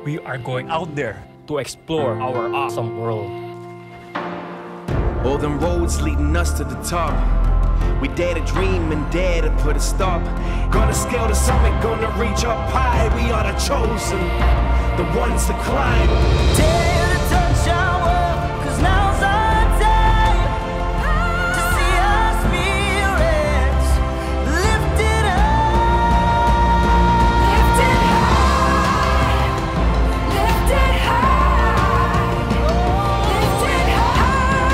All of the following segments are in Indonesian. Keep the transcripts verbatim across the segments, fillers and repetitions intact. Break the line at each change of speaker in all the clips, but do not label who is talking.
we are going out there to explore our awesome world.
All them roads leading us to the top. We dare to dream and dare to put a stop. Gonna scale the summit, gonna reach up high. We are the chosen, the ones to climb.
Dare to touch our world, 'cause now's our time to see our spirits lifted up. Lifted high, lifted high, lifted high.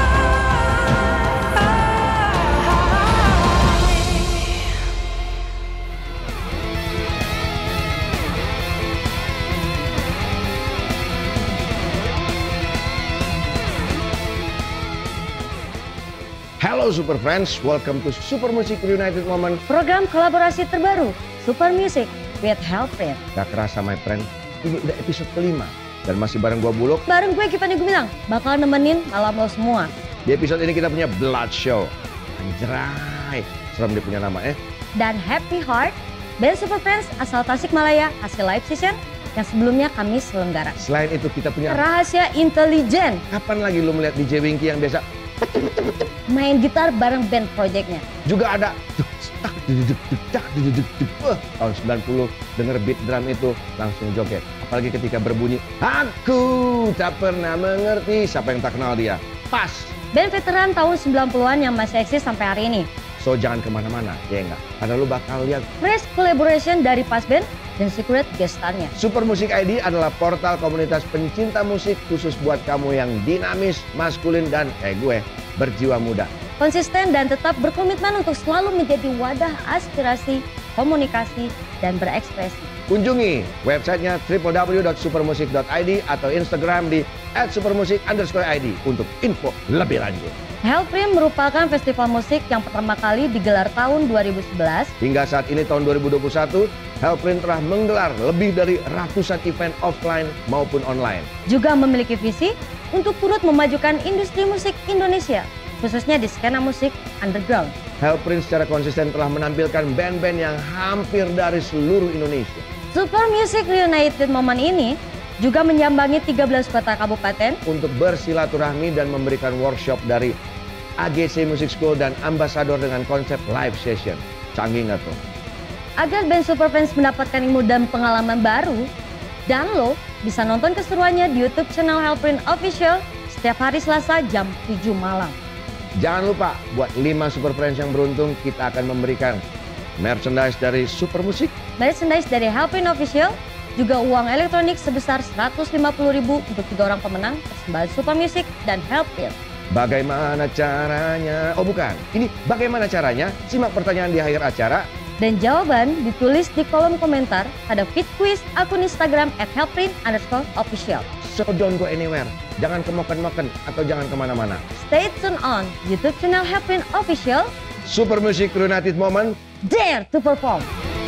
Hello Super Friends, welcome to Super Music Reunited Moment.
Program kolaborasi terbaru Super Music with Helprin.
Gak kerasa my friend, ini udah episode kelima dan masih bareng gua Buluk.
Bareng gue Kipani Gumilang, bakal nemenin malam lo semua.
Di episode ini kita punya Blood Show. Anjray, serem dia punya nama eh.
Dan Happy Heart, band Super Friends asal Tasikmalaya hasil live session yang sebelumnya kami selenggara.
Selain itu kita punya
Rahasia Intelijen,
kapan lagi lu melihat D J Winky yang biasa
main gitar bareng band projectnya.
juga ada Wah, tahun sembilan puluh denger beat drum itu langsung joget. Apalagi ketika berbunyi aku tak pernah mengerti, siapa yang tak kenal dia. Pas.
Band veteran tahun sembilan puluhan yang masih eksis sampai hari ini.
So jangan kemana-mana, ya enggak? Karena lu bakal lihat
Fresh collaboration dari Pas Band dan secret guest star-nya.
Super Music I D adalah portal komunitas pencinta musik khusus buat kamu yang dinamis, maskulin, dan kayak gue berjiwa muda.
Konsisten dan tetap berkomitmen untuk selalu menjadi wadah aspirasi, komunikasi, dan berekspresi.
Kunjungi websitenya w w w dot supermusic dot i d atau Instagram di at supermusic underscore i d untuk info lebih lanjut.
Helprin merupakan festival musik yang pertama kali digelar tahun dua ribu sebelas.
Hingga saat ini tahun dua ribu dua puluh satu, Helprin telah menggelar lebih dari ratusan event offline maupun online.
Juga memiliki visi untuk turut memajukan industri musik Indonesia, khususnya di skena musik underground.
Helprin secara konsisten telah menampilkan band-band yang hampir dari seluruh Indonesia.
Super Music Reunited Moment ini juga menyambangi tiga belas kota kabupaten
untuk bersilaturahmi dan memberikan workshop dari A G C Music School dan Ambassador dengan konsep live session. Canggih nggak tuh?
Agar band Super Friends mendapatkan ilmu dan pengalaman baru, dan lo bisa nonton keseruannya di YouTube channel Helprin Official setiap hari Selasa jam tujuh malam.
Jangan lupa, buat lima Super Friends yang beruntung, kita akan memberikan merchandise dari Super Music,
merchandise dari Helprin Official, juga uang elektronik sebesar seratus lima puluh ribu untuk tiga orang pemenang persembahan Super Music dan Helprin.
Bagaimana caranya? Oh bukan, ini bagaimana caranya? Simak pertanyaan di akhir acara.
Dan jawaban ditulis di kolom komentar pada feed quiz akun Instagram at helprin underscore official.
So don't go anywhere. Jangan kemoken-moken atau jangan kemana-mana.
Stay tuned on YouTube channel Helprin Official.
Super Music Reunited Moment.
Dare to perform.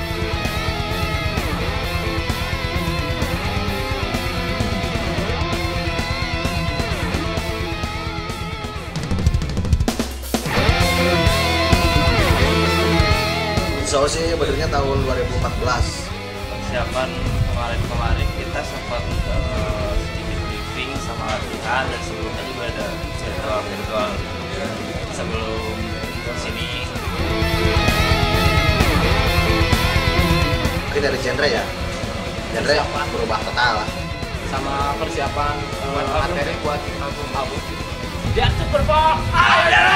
So sih benernya tahun dua ribu empat belas.
Persiapan kemarin-kemarin kita sempat uh, sedikit briefing sama latihan, dan sebelumnya juga ada virtual-virtual sebelum sini.
Mungkin dari genre ya, genre yang berubah total lah.
Sama persiapan uh, materi buat album-album. Dare to perform! Ada!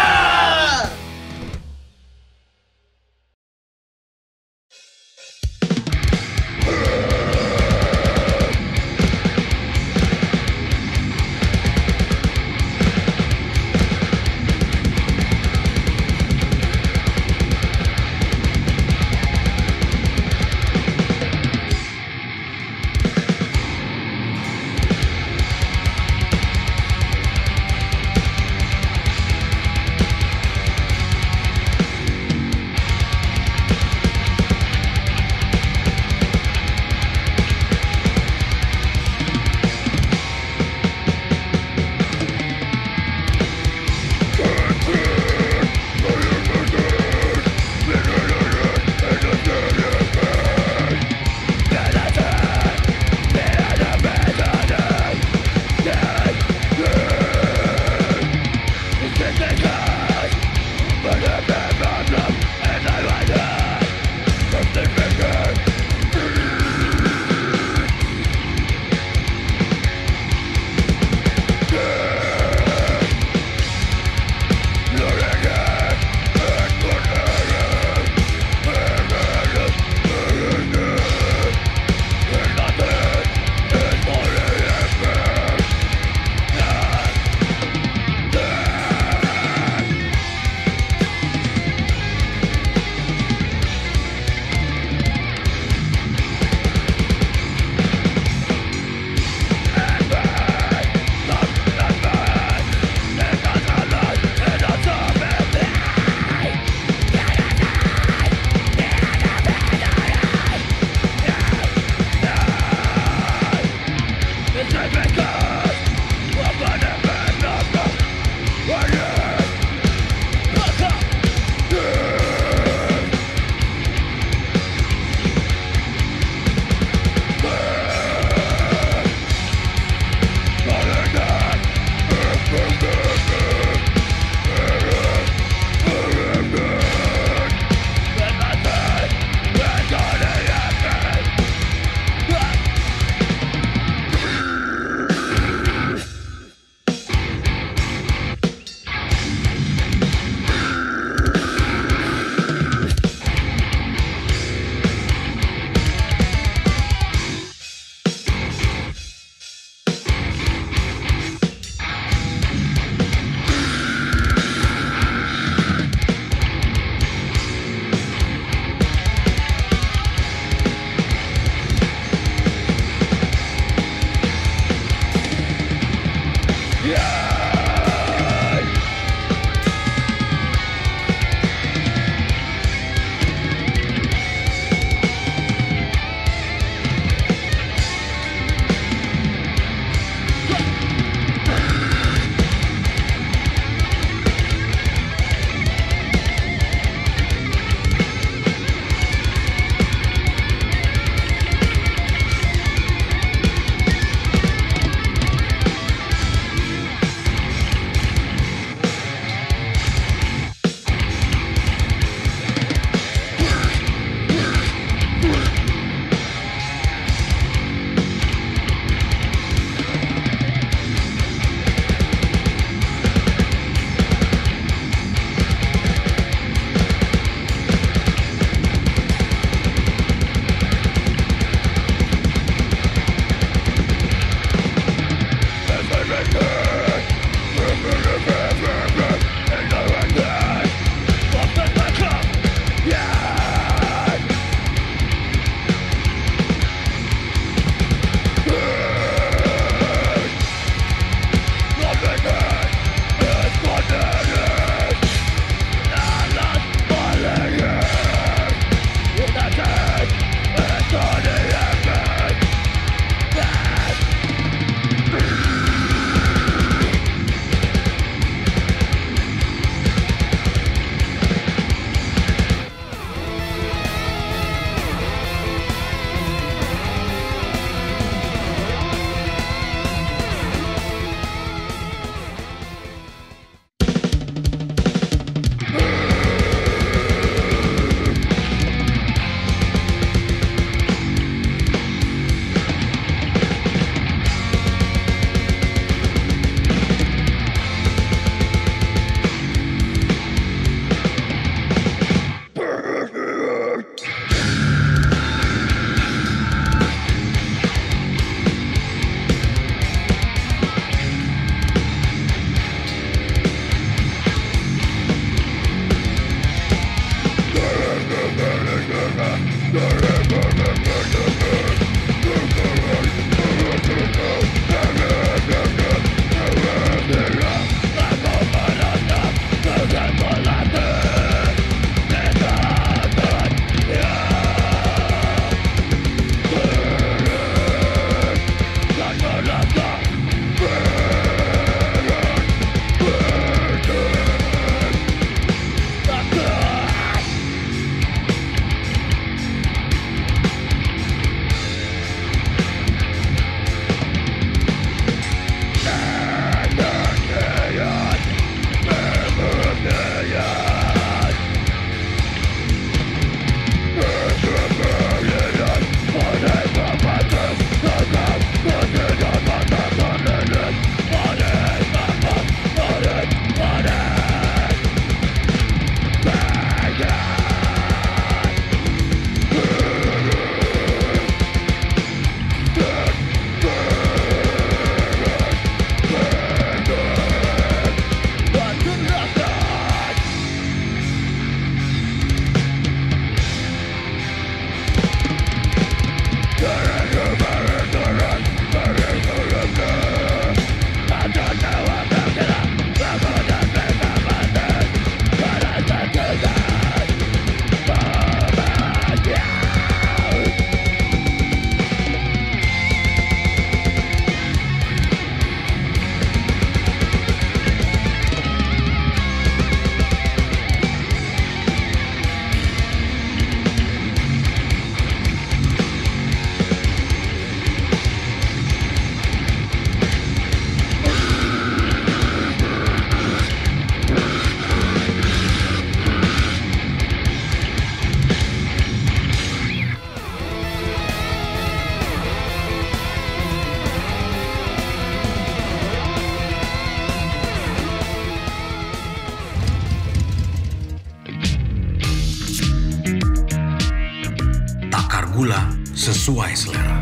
Gula sesuai selera.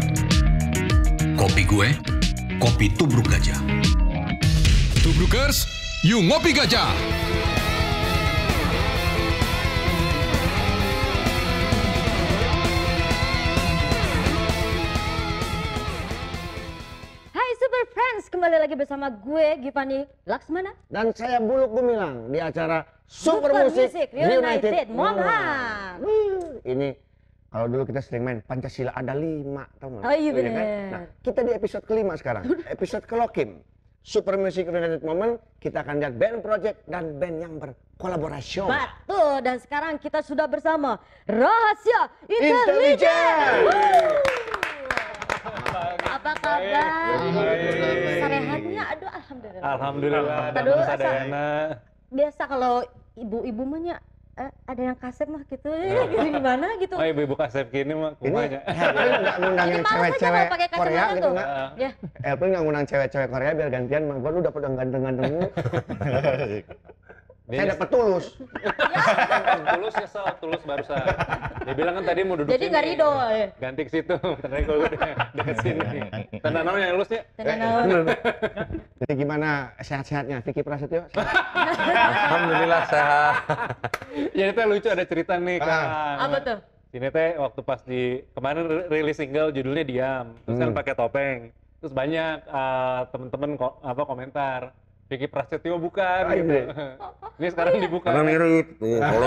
Kopi gue, kopi tubruk gajah.
Tubrukers, yuk ngopi gajah!
Hai Super Friends, kembali lagi bersama gue Gipani Laksmana
Dan saya Buluk Gumilang di acara Super,
Super
Music,
Music
United,
United
Mohan.
Mohan.
Wuh, Ini kalau dulu kita sering main Pancasila ada lima, tau nggak?
Oh iya
kan?
bener.
Nah, kita di episode kelima sekarang, episode kelokim. Super Music United Moment, kita akan lihat band project dan band yang berkolaborasi.
Betul, dan sekarang kita sudah bersama Rahasia
Intelijen.
Intelijen. Apa kabar? Sarehatnya, aduh alhamdulillah.
Alhamdulillah.
Aduh,
Ada
asa-
Dayana.
Biasa kalau ibu-ibu mahnya eh, ada yang kasep mah gitu, eh, gimana gitu.
Oh ibu-ibu kasep gini mah
Ini
kumanya.
Elpin nggak ngundang
Jadi
yang
males aja
cewek-cewek
kalau pakai kacamata
Korea gitu
tuh.
nggak?
Ya.
Elpin nggak ngundang cewek-cewek Korea biar gantian, mah gua lu dapet yang ganteng-ganteng mulu. Saya dapat tulus.
Tulus ya so, tulus barusan. Dia bilang kan tadi mau duduk
Jadi
sini.
nggak ridho, ya.
Ganti ke situ. Ternyata kalau udah deket sini. Tanda nama yang lulusnya.
Tanda naon.
Jadi gimana sehat-sehatnya Vicky Prasetyo?
Alhamdulillah sehat. Jadi teh lucu ada cerita nih kan.
Apa tuh?
Ini teh waktu pas di kemarin ri- rilis single judulnya Diam. Terus kan
Hmm.
pakai topeng. Terus banyak eh, temen-temen ko- apa komentar. Vicky Prasetyo bukan
Ah,
gitu.
ini.
Ini sekarang dibuka.
mirip. Tuh, kalau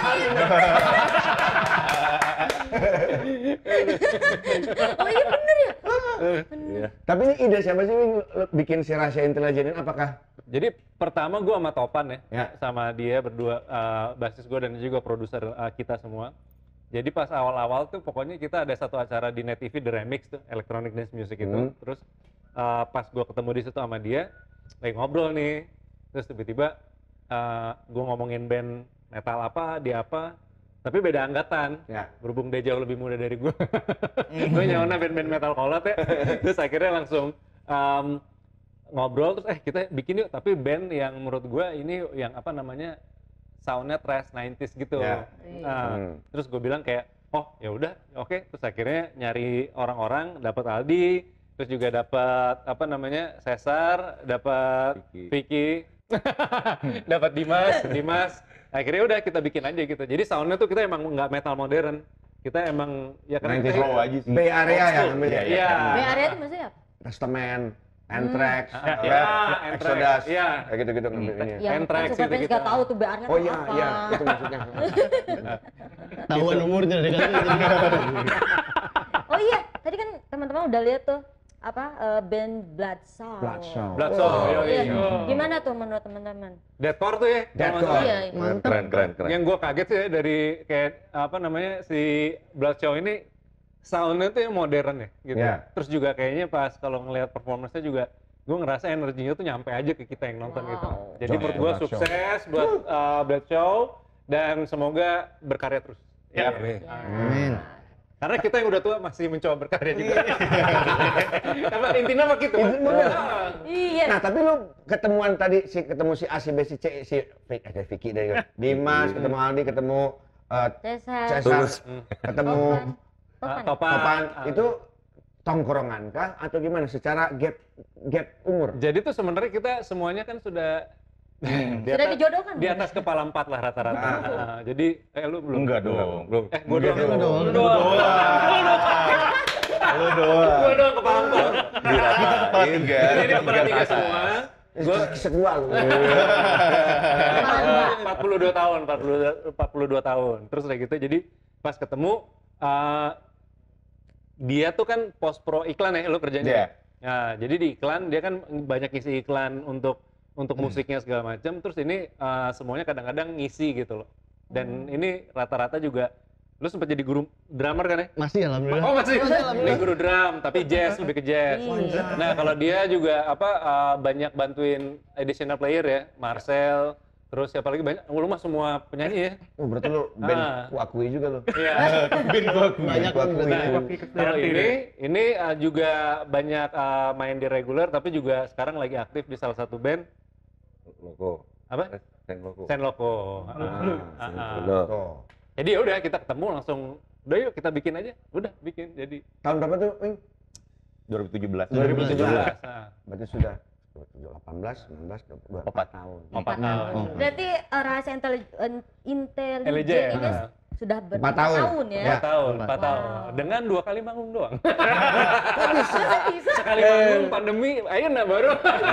Oh iya bener ya?
Tapi ini ide siapa sih Wing, bikin si Rahasia Intelijen ini? Apakah
Jadi pertama gue sama Topan ya,
Ya.
sama dia berdua, uh, basis gue dan juga produser uh, kita semua. Jadi pas awal-awal tuh pokoknya kita ada satu acara di Net T V, The Remix tuh, Electronic Dance Music itu.
Hmm.
Terus uh, pas gue ketemu di situ sama dia, lagi ngobrol nih. Terus tiba-tiba uh, gue ngomongin band metal apa, dia apa, tapi beda angkatan.
Ya.
Berhubung dia jauh lebih muda dari gue. Gue nyawana band-band metal kolot ya. Terus akhirnya langsung um, ngobrol terus eh kita bikin yuk, tapi band yang menurut gue ini yang apa namanya soundnya thrash nineties gitu.
Ya.
Nah,
Hmm.
terus gue bilang kayak oh ya udah oke, terus akhirnya nyari orang-orang, dapat Aldi, terus juga dapat apa namanya Cesar, dapat Vicky, dapat Dimas, Dimas. Akhirnya udah kita bikin aja gitu. Jadi soundnya tuh kita emang nggak metal modern. kita emang ya kan
sembilan puluh
kita-
Slow aja sih.
Bay Area ya namanya.
Iya.
B area itu maksudnya apa?
Testament, Anthrax,
Ah,
ya,
iya,
Exodus,
Iya.
kayak gitu-gitu ngambil ini.
Yang
Anthrax
kan Superfans
gitu-gitu.
nggak tahu tuh B area
Oh
itu
iya,
apa.
iya, itu maksudnya.
Tahuan umurnya deh kan.
Oh iya, tadi kan teman-teman udah lihat tuh apa eh, band Bloodsoul.
Bloodsoul.
Bloodsoul,
Oh,
yoi.
Iya.
Oh.
Gimana tuh menurut teman-teman?
Deadcore tuh ya. kalau nggak
Deadcore.
salah.
Iya,
Keren, keren, keren, keren.
Yang gue kaget sih ya dari kayak apa namanya si Bloodsoul ini soundnya tuh yang modern ya gitu.
Iya.
Terus juga kayaknya pas kalau ngelihat performance-nya juga gue ngerasa energinya tuh nyampe aja ke kita yang nonton
Wow.
gitu. Jadi
Joy,
menurut gue
Bloodsoul.
sukses buat uh, Bloodsoul dan semoga berkarya terus. Ya.
Amin.
Karena kita yang udah tua masih mencoba berkarya juga. Karena intinya mah gitu. Ah.
Iya.
Nah, tapi lu ketemuan tadi si ketemu si A, si B, si C, si Vicky, ada Vicky dari Dimas, ketemu Aldi, ketemu uh,
Cesar.
Cesar, ketemu
Topan.
Topan.
Topan,
Ah.
itu tongkrongan kah atau gimana? Secara gap gap umur?
Jadi tuh sebenarnya kita semuanya kan sudah di
Sudah
atas-
dijodohkan.
di atas kepala empat lah rata-rata.
Ah.
Ah, jadi eh lu belum?
Enggak dong.
Belum.
Eh gua doang.
Lu doang.
Lu doang.
Lu doang.
Gua doang kepala empat.
Kepala tiga.
Jadi kepala tiga semua. Gua
Kedua lu.
empat puluh dua tahun, empat puluh, empat puluh dua tahun. Terus kayak gitu. Jadi pas ketemu eh, dia tuh kan post pro iklan ya lu kerjanya.
Iya.
Nah, jadi di iklan dia kan banyak isi iklan untuk untuk musiknya segala macam. Terus ini eh, semuanya kadang-kadang ngisi gitu loh. Dan ini rata-rata juga lu sempat jadi guru drummer kan ya?
Masih alhamdulillah.
Oh masih, ini guru drum, tapi jazz, lebih ke jazz. Nah kalau dia juga apa uh, banyak bantuin additional player ya, Marcel, terus siapa lagi banyak, lu mah semua penyanyi ya.
Oh, berarti lu band
Ah.
ku akui juga lu.
Iya.
Banyak
Ku akui.
Nah, kalau ini, ini uh, juga banyak uh, main di reguler, tapi juga sekarang lagi aktif di salah satu band,
Loko.
apa?
Sen loko.
Sen Loco. Ah, ah, ah.
Tuh.
Jadi ya udah kita ketemu langsung, udah yuk kita bikin aja, udah bikin. Jadi
Tahun berapa tuh, Wing?
dua ribu tujuh belas.
dua ribu tujuh belas. Nah.
Berarti sudah delapan belas, sembilan belas, dua puluh empat tahun.
Empat tahun.
Berarti eh, rahasia intelijen intelijen
Intelijen,
ini
ah.
sudah
Empat
berapa
tahun.
tahun ya?
Ya.
Empat tahun, empat
Wow.
tahun. Dengan dua kali manggung doang.
Bisa.
Sekali manggung pandemi, ayo nah baru.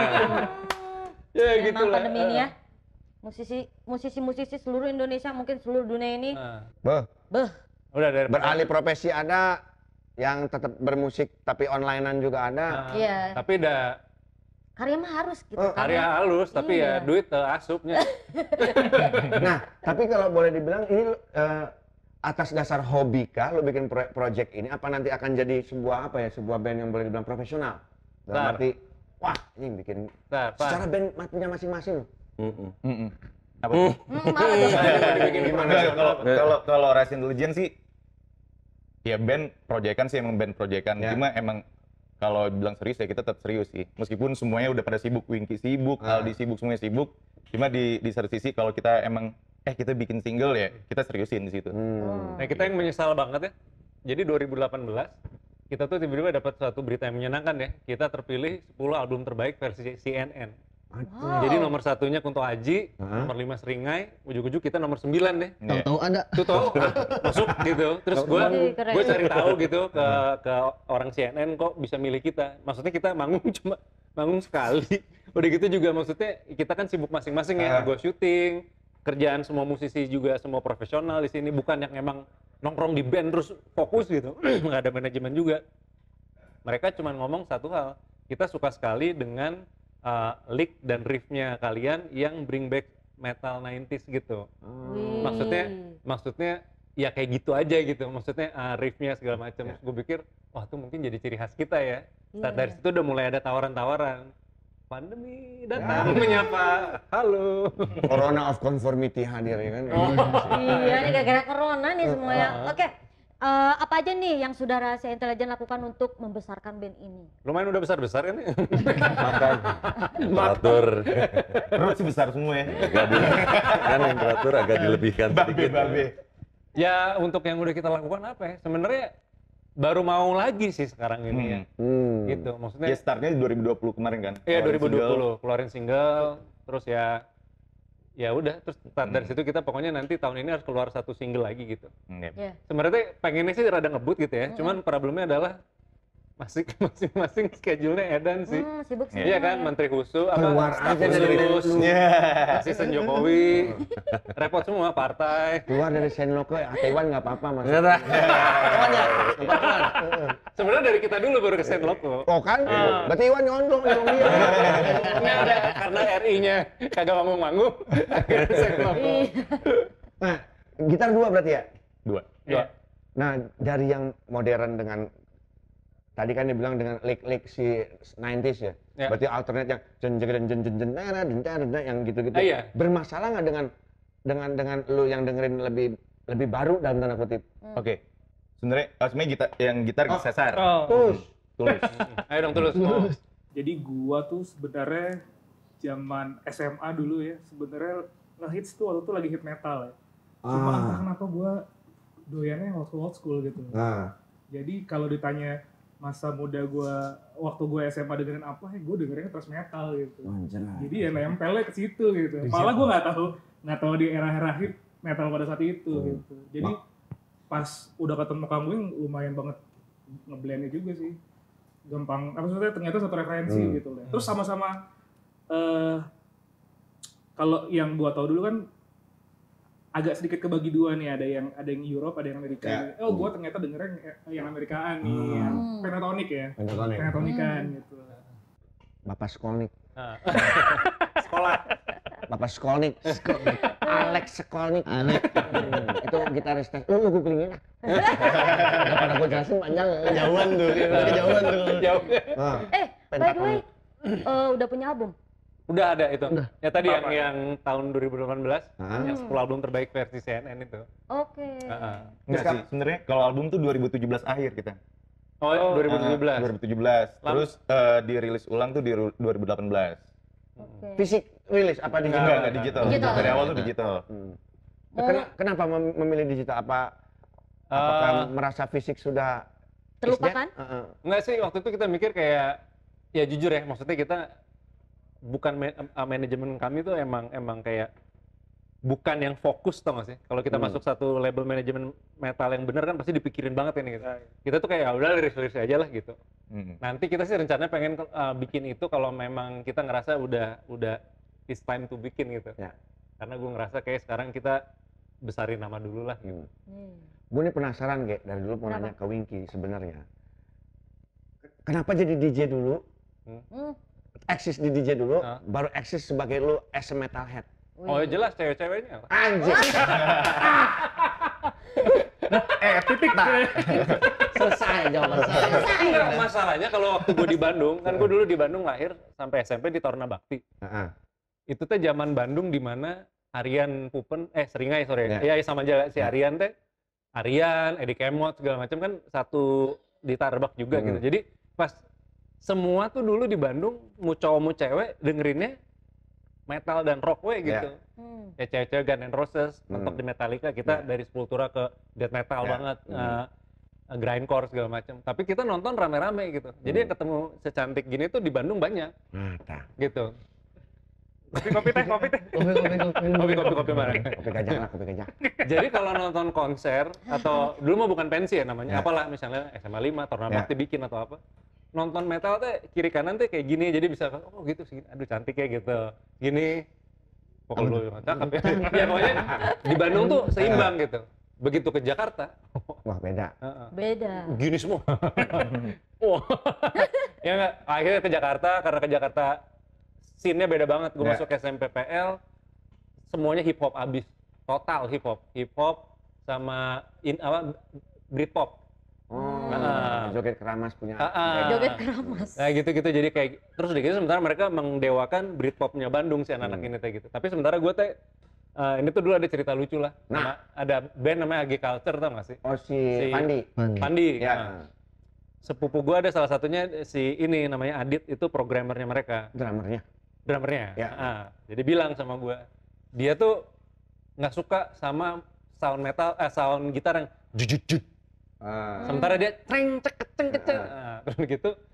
Ya
Memang
gitu lah.
pandemi ini ya. Musisi musisi-musisi seluruh Indonesia mungkin seluruh dunia ini.
Nah,
Beh,
Beh,
udah dari
beralih profesi ada, yang tetap bermusik tapi onlinean juga ada.
Nah,
Iya.
Tapi udah
karya mah harus gitu.
Oh,
karya halus, tapi
Iya.
ya duit uh, asupnya.
Nah, tapi kalau boleh dibilang ini eh, atas dasar hobi kah lo bikin pro- project ini? Apa nanti akan jadi sebuah apa ya, sebuah band yang boleh dibilang profesional? Dalam
Bentar.
arti, wah ini bikin
Bentar, Pak.
secara band ma- punya masing-masing loh.
Mm-mm. Apa
Hmm.
tuh?
Hmm, malah tuh.
Dibikin gimana?
Enggak, kalau kalau kalau Rise Intelligence sih ya band proyekan sih emang band proyekan.
Ya.
Cuma emang kalau bilang serius ya kita tetap serius sih. Meskipun semuanya udah pada sibuk, Winky sibuk,
Ah.
Aldi sibuk, semuanya sibuk. Cuma di di satu sisi kalau kita emang eh kita bikin single ya, kita seriusin di situ.
Hmm.
Nah, kita yang menyesal banget ya. Jadi dua ribu delapan belas kita tuh tiba-tiba dapat suatu berita yang menyenangkan ya. Kita terpilih sepuluh album terbaik versi C N N.
Wow.
Jadi nomor satunya Kunto Aji,
Hah?
nomor lima Seringai, ujuk-ujuk kita nomor sembilan deh.
Iya.
Tahu-tahu ada.
Tuh tau, masuk gitu. Terus gue
Ih, keren.
gue cari tahu gitu ke ke orang C N N kok bisa milih kita. Maksudnya kita manggung cuma manggung sekali. Udah gitu juga maksudnya kita kan sibuk masing-masing
Ah.
ya. Gue syuting, kerjaan semua musisi juga semua profesional di sini, bukan yang emang nongkrong di band terus fokus gitu. Nggak ada manajemen juga. Mereka cuma ngomong satu hal, kita suka sekali dengan uh, lick dan riffnya kalian yang bring back metal nineties gitu.
Wih.
Maksudnya, maksudnya ya kayak gitu aja gitu. Maksudnya uh, riffnya segala macam. Gue pikir, wah itu mungkin jadi ciri khas kita ya. Start
Iya.
dari situ udah mulai ada tawaran-tawaran. Pandemi datang menyapa, halo.
Corona of conformity hadir ya kan.
Iya, ini gara-gara corona nih semua ya.
Ah.
Oke, eh, apa aja nih yang sudah rahasia intelijen lakukan untuk membesarkan band ini?
Lumayan udah besar-besar kan ya.
Makan. Temperatur.
Perut sih besar semua ya.
Agak di, kan temperatur agak dilebihkan
Babe,
sedikit.
babe.
Ya untuk yang udah kita lakukan apa ya? Sebenarnya baru mau lagi sih sekarang ini ya.
Hmm.
Gitu, maksudnya.
Ya startnya dua ribu dua puluh kemarin kan.
Iya
Keluarin
dua ribu dua puluh
single.
keluarin single, terus ya ya udah terus start dari situ kita pokoknya nanti tahun ini harus keluar satu single lagi gitu.
Hmm, yep.
Iya.
Sebenarnya pengennya sih rada ngebut gitu ya, cuman problemnya adalah masih masing-masing schedule-nya edan sih.
Hmm, sibuk sih.
Iya kan, Menteri Khusus, apa,
Keluar
staf
aja dari
khusus,
Menlu.
asisten Jokowi, repot semua partai.
Keluar dari Senloko, Taiwan nggak apa-apa mas.
Enggak dah.
Iwan ya? Nggak apa-apa.
Sebenarnya dari kita dulu baru ke Senloko.
Oh kan? Berarti Iwan nyondong nyolong dia.
Ini ada karena R I-nya kagak manggung-manggung, akhirnya Senloko.
Nah, gitar dua berarti ya?
Dua.
Dua.
Nah, dari yang modern dengan tadi kan dibilang dengan lick-lick si nineties ya.
Ya.
Berarti alternate yang jen jen jen jen jen nara, den, nara, den, yang gitu-gitu.
Ah, iya.
Bermasalah nggak dengan dengan dengan lu yang dengerin lebih lebih baru dalam tanda kutip?
Oke. Sebenarnya oh, sebenarnya gitar yang gitar
Oh.
Cesar.
Tulus.
Tulus.
Ayo dong tulus. Oh.
Jadi gua tuh sebenarnya zaman S M A dulu ya, sebenarnya ngehits tuh waktu itu lagi hit metal ya. Cuma
Ah.
entah kenapa gua doyannya old school old school gitu.
Nah,
Jadi kalau ditanya masa muda gua waktu gua S M A dengerin apa, ya gua dengerinnya thrash metal gitu.
anjay.
Jadi ya nempelnya ke situ gitu. Malah gua nggak tahu nggak tahu di era-era hit metal pada saat itu gitu. Jadi pas udah ketemu Kang Wing lumayan banget ngeblendnya juga sih. Gampang, apa maksudnya ternyata satu referensi
Hmm.
gitu. Terus sama-sama eh kalau yang gua tahu dulu kan agak sedikit kebagi dua nih, ada yang ada yang Europe, ada yang Amerika.
Ya.
Oh, gua ternyata dengernya yang, yang Amerikaan nih,
Hmm.
yang pentatonic ya.
Pentatonic.
Pentatonikan gitu.
Bapak Skolnik.
Ah. Sekolah.
Bapak Skolnik. Alex Skolnik. Alex. Itu gitaris tes. Lu lu googlingin lah. Daripada gue jelasin panjang.
Kejauhan tuh, kejauhan tuh.
Jauh.
Nah,
Eh, by the way, eh, udah punya album?
Udah ada itu.
Udah.
Ya tadi yang
Apa?
yang tahun dua ribu delapan belas,
Ah.
yang sepuluh album terbaik versi C N N itu.
Oke.
Heeh.
Enggak sih, sebenarnya kalau album tuh dua ribu tujuh belas akhir kita.
Oh, dua ribu tujuh belas.
Ah, dua ribu tujuh belas.
Lam-
Terus eh, dirilis ulang tuh di ru- dua ribu delapan belas.
Oke.
fisik rilis apa digital?
Enggak, enggak digital.
Digital.
Dari awal tuh digital.
Hmm.
Mau-
Ken- Kenapa mem- memilih digital? Apa
Eh,
apakah merasa fisik sudah
Terlupakan?
is dead? Heeh.
Enggak sih, waktu itu kita mikir kayak ya jujur ya, maksudnya kita bukan man- uh, manajemen kami tuh emang emang kayak bukan yang fokus, tau gak sih? Kalau kita
Hmm.
masuk satu label manajemen metal yang bener kan pasti dipikirin banget ini gitu. Kita tuh kayak ya udah liris-liris aja lah gitu.
Mm.
Nanti kita sih rencananya pengen uh, bikin itu kalau memang kita ngerasa udah udah it's time to bikin gitu.
Ya.
Karena gue ngerasa kayak sekarang kita besarin nama dulu lah gitu.
Hmm.
Gue nih penasaran, Ge, dari dulu mau
Kenapa?
nanya ke Winky sebenarnya. Kenapa jadi D J dulu?
Hmm.
Eksis di D J dulu,
Ah.
baru eksis sebagai lu as a metalhead.
Oh ya jelas cewek-ceweknya.
Anjir.
Eh, titik tak.
Selesai jawaban saya.
Enggak, masalahnya kalau waktu gue di Bandung, kan gue dulu di Bandung lahir sampai S M P di Taruna Bakti.
Heeh.
Itu teh zaman Bandung di mana Aryan Pupen, eh Seringai sorry,
Ya.
ya sama aja si
Ya.
Aryan teh, Aryan, Edi Kemot segala macam kan satu di Tarbak juga
Hmm.
gitu. Jadi pas semua tuh dulu di Bandung mau cowok mau cewek dengerinnya metal dan rock we gitu.
Hmm.
Ya cewek-cewek Guns N' Roses, mentok
Hmm.
di Metallica, kita
Ya.
dari Sepultura ke death metal
Ya.
banget,
Hmm.
eh, grindcore segala macam. Tapi kita nonton rame-rame gitu. Jadi
Hmm.
yang ketemu secantik gini tuh di Bandung banyak
Mata.
gitu. Kopi kopi teh, kopi teh.
Kopi, kopi, kopi.
Kopi kopi kopi mana?
Kopi gajah lah, kopi gajah.
Jadi kalau nonton konser atau dulu mah bukan pensi ya namanya,
Ya.
apalah misalnya S M A lima, Taruna
Ya.
Bakti bikin atau apa. Nonton metal teh kiri kanan teh kayak gini, jadi bisa oh gitu sih, aduh cantik ya gitu. Gini. Pokoknya lu cakep ya. Ya pokoknya di Bandung tuh seimbang gitu. Begitu ke Jakarta,
Wah, beda.
heeh.
Beda.
Gini semua. Wah. Ya enggak, akhirnya ke Jakarta karena ke Jakarta scene-nya beda banget. Gue
Ya.
masuk S M P P L semuanya hip hop abis. Total hip hop. Hip hop sama in apa Britpop.
Oh,
Nah.
joget keramas punya.
Ah, ah.
Joget keramas.
Nah gitu-gitu jadi kayak terus di gitu sementara mereka mengdewakan Britpopnya Bandung si anak-anak
Hmm.
ini teh gitu. Tapi sementara gue teh eh, ini tuh dulu ada cerita lucu lah.
Nah.
Nama- ada band namanya A G Culture tau gak sih?
Oh, si,
Si-
Pandi.
Pandi.
Pandi.
Ya.
Nah. Sepupu gue ada salah satunya si ini namanya Adit, itu programmernya mereka,
Drummernya.
drummernya.
Ya.
Ah, jadi bilang sama gue, dia tuh nggak suka sama sound metal, eh sound gitar yang jujut jut.
Ah.
Sementara dia treng cek keceng keceng.
Ah.
Nah, terus gitu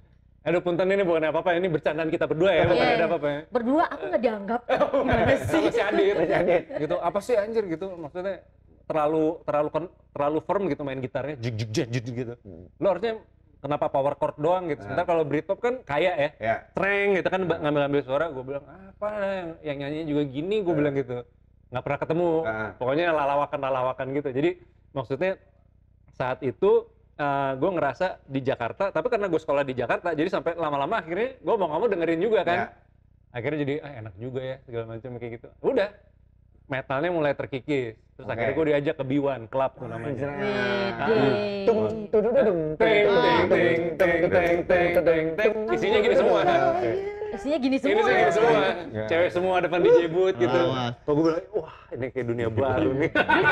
Aduh punten ini bukan apa-apa, ini bercandaan kita berdua ya, bukan
Iya.
ada apa-apa ya.
Berdua aku nggak dianggap. Gimana sih?
Sama si Adit. Gitu, apa sih anjir gitu, maksudnya terlalu terlalu terlalu firm gitu main gitarnya, jig jig jig jig gitu. Lo harusnya kenapa power chord doang gitu. Sebentar kalau Britpop kan kaya ya,
Ya.
treng gitu kan ngambil-ngambil suara. Gue bilang apa yang, yang nyanyinya juga gini, gue bilang gitu. Nggak pernah ketemu, pokoknya lalawakan-lalawakan gitu. Jadi maksudnya saat itu uh, gue ngerasa di Jakarta, tapi karena gue sekolah di Jakarta, jadi sampai lama-lama akhirnya gue mau nggak mau dengerin juga kan.
Ya.
Akhirnya jadi ah, enak juga ya segala macam kayak gitu. Udah, metalnya mulai terkikis. Terus
Oke.
akhirnya gue diajak ke B satu Club tuh namanya.
Tung, tung, tung, tung,
Teng teng teng teng teng teng teng teng. Isinya gini semua.
Isinya gini semua.
Ini sih gini semua. Cewek semua depan D J booth gitu.
Awas.
Kok gue bilang, wah ini kayak dunia baru nih.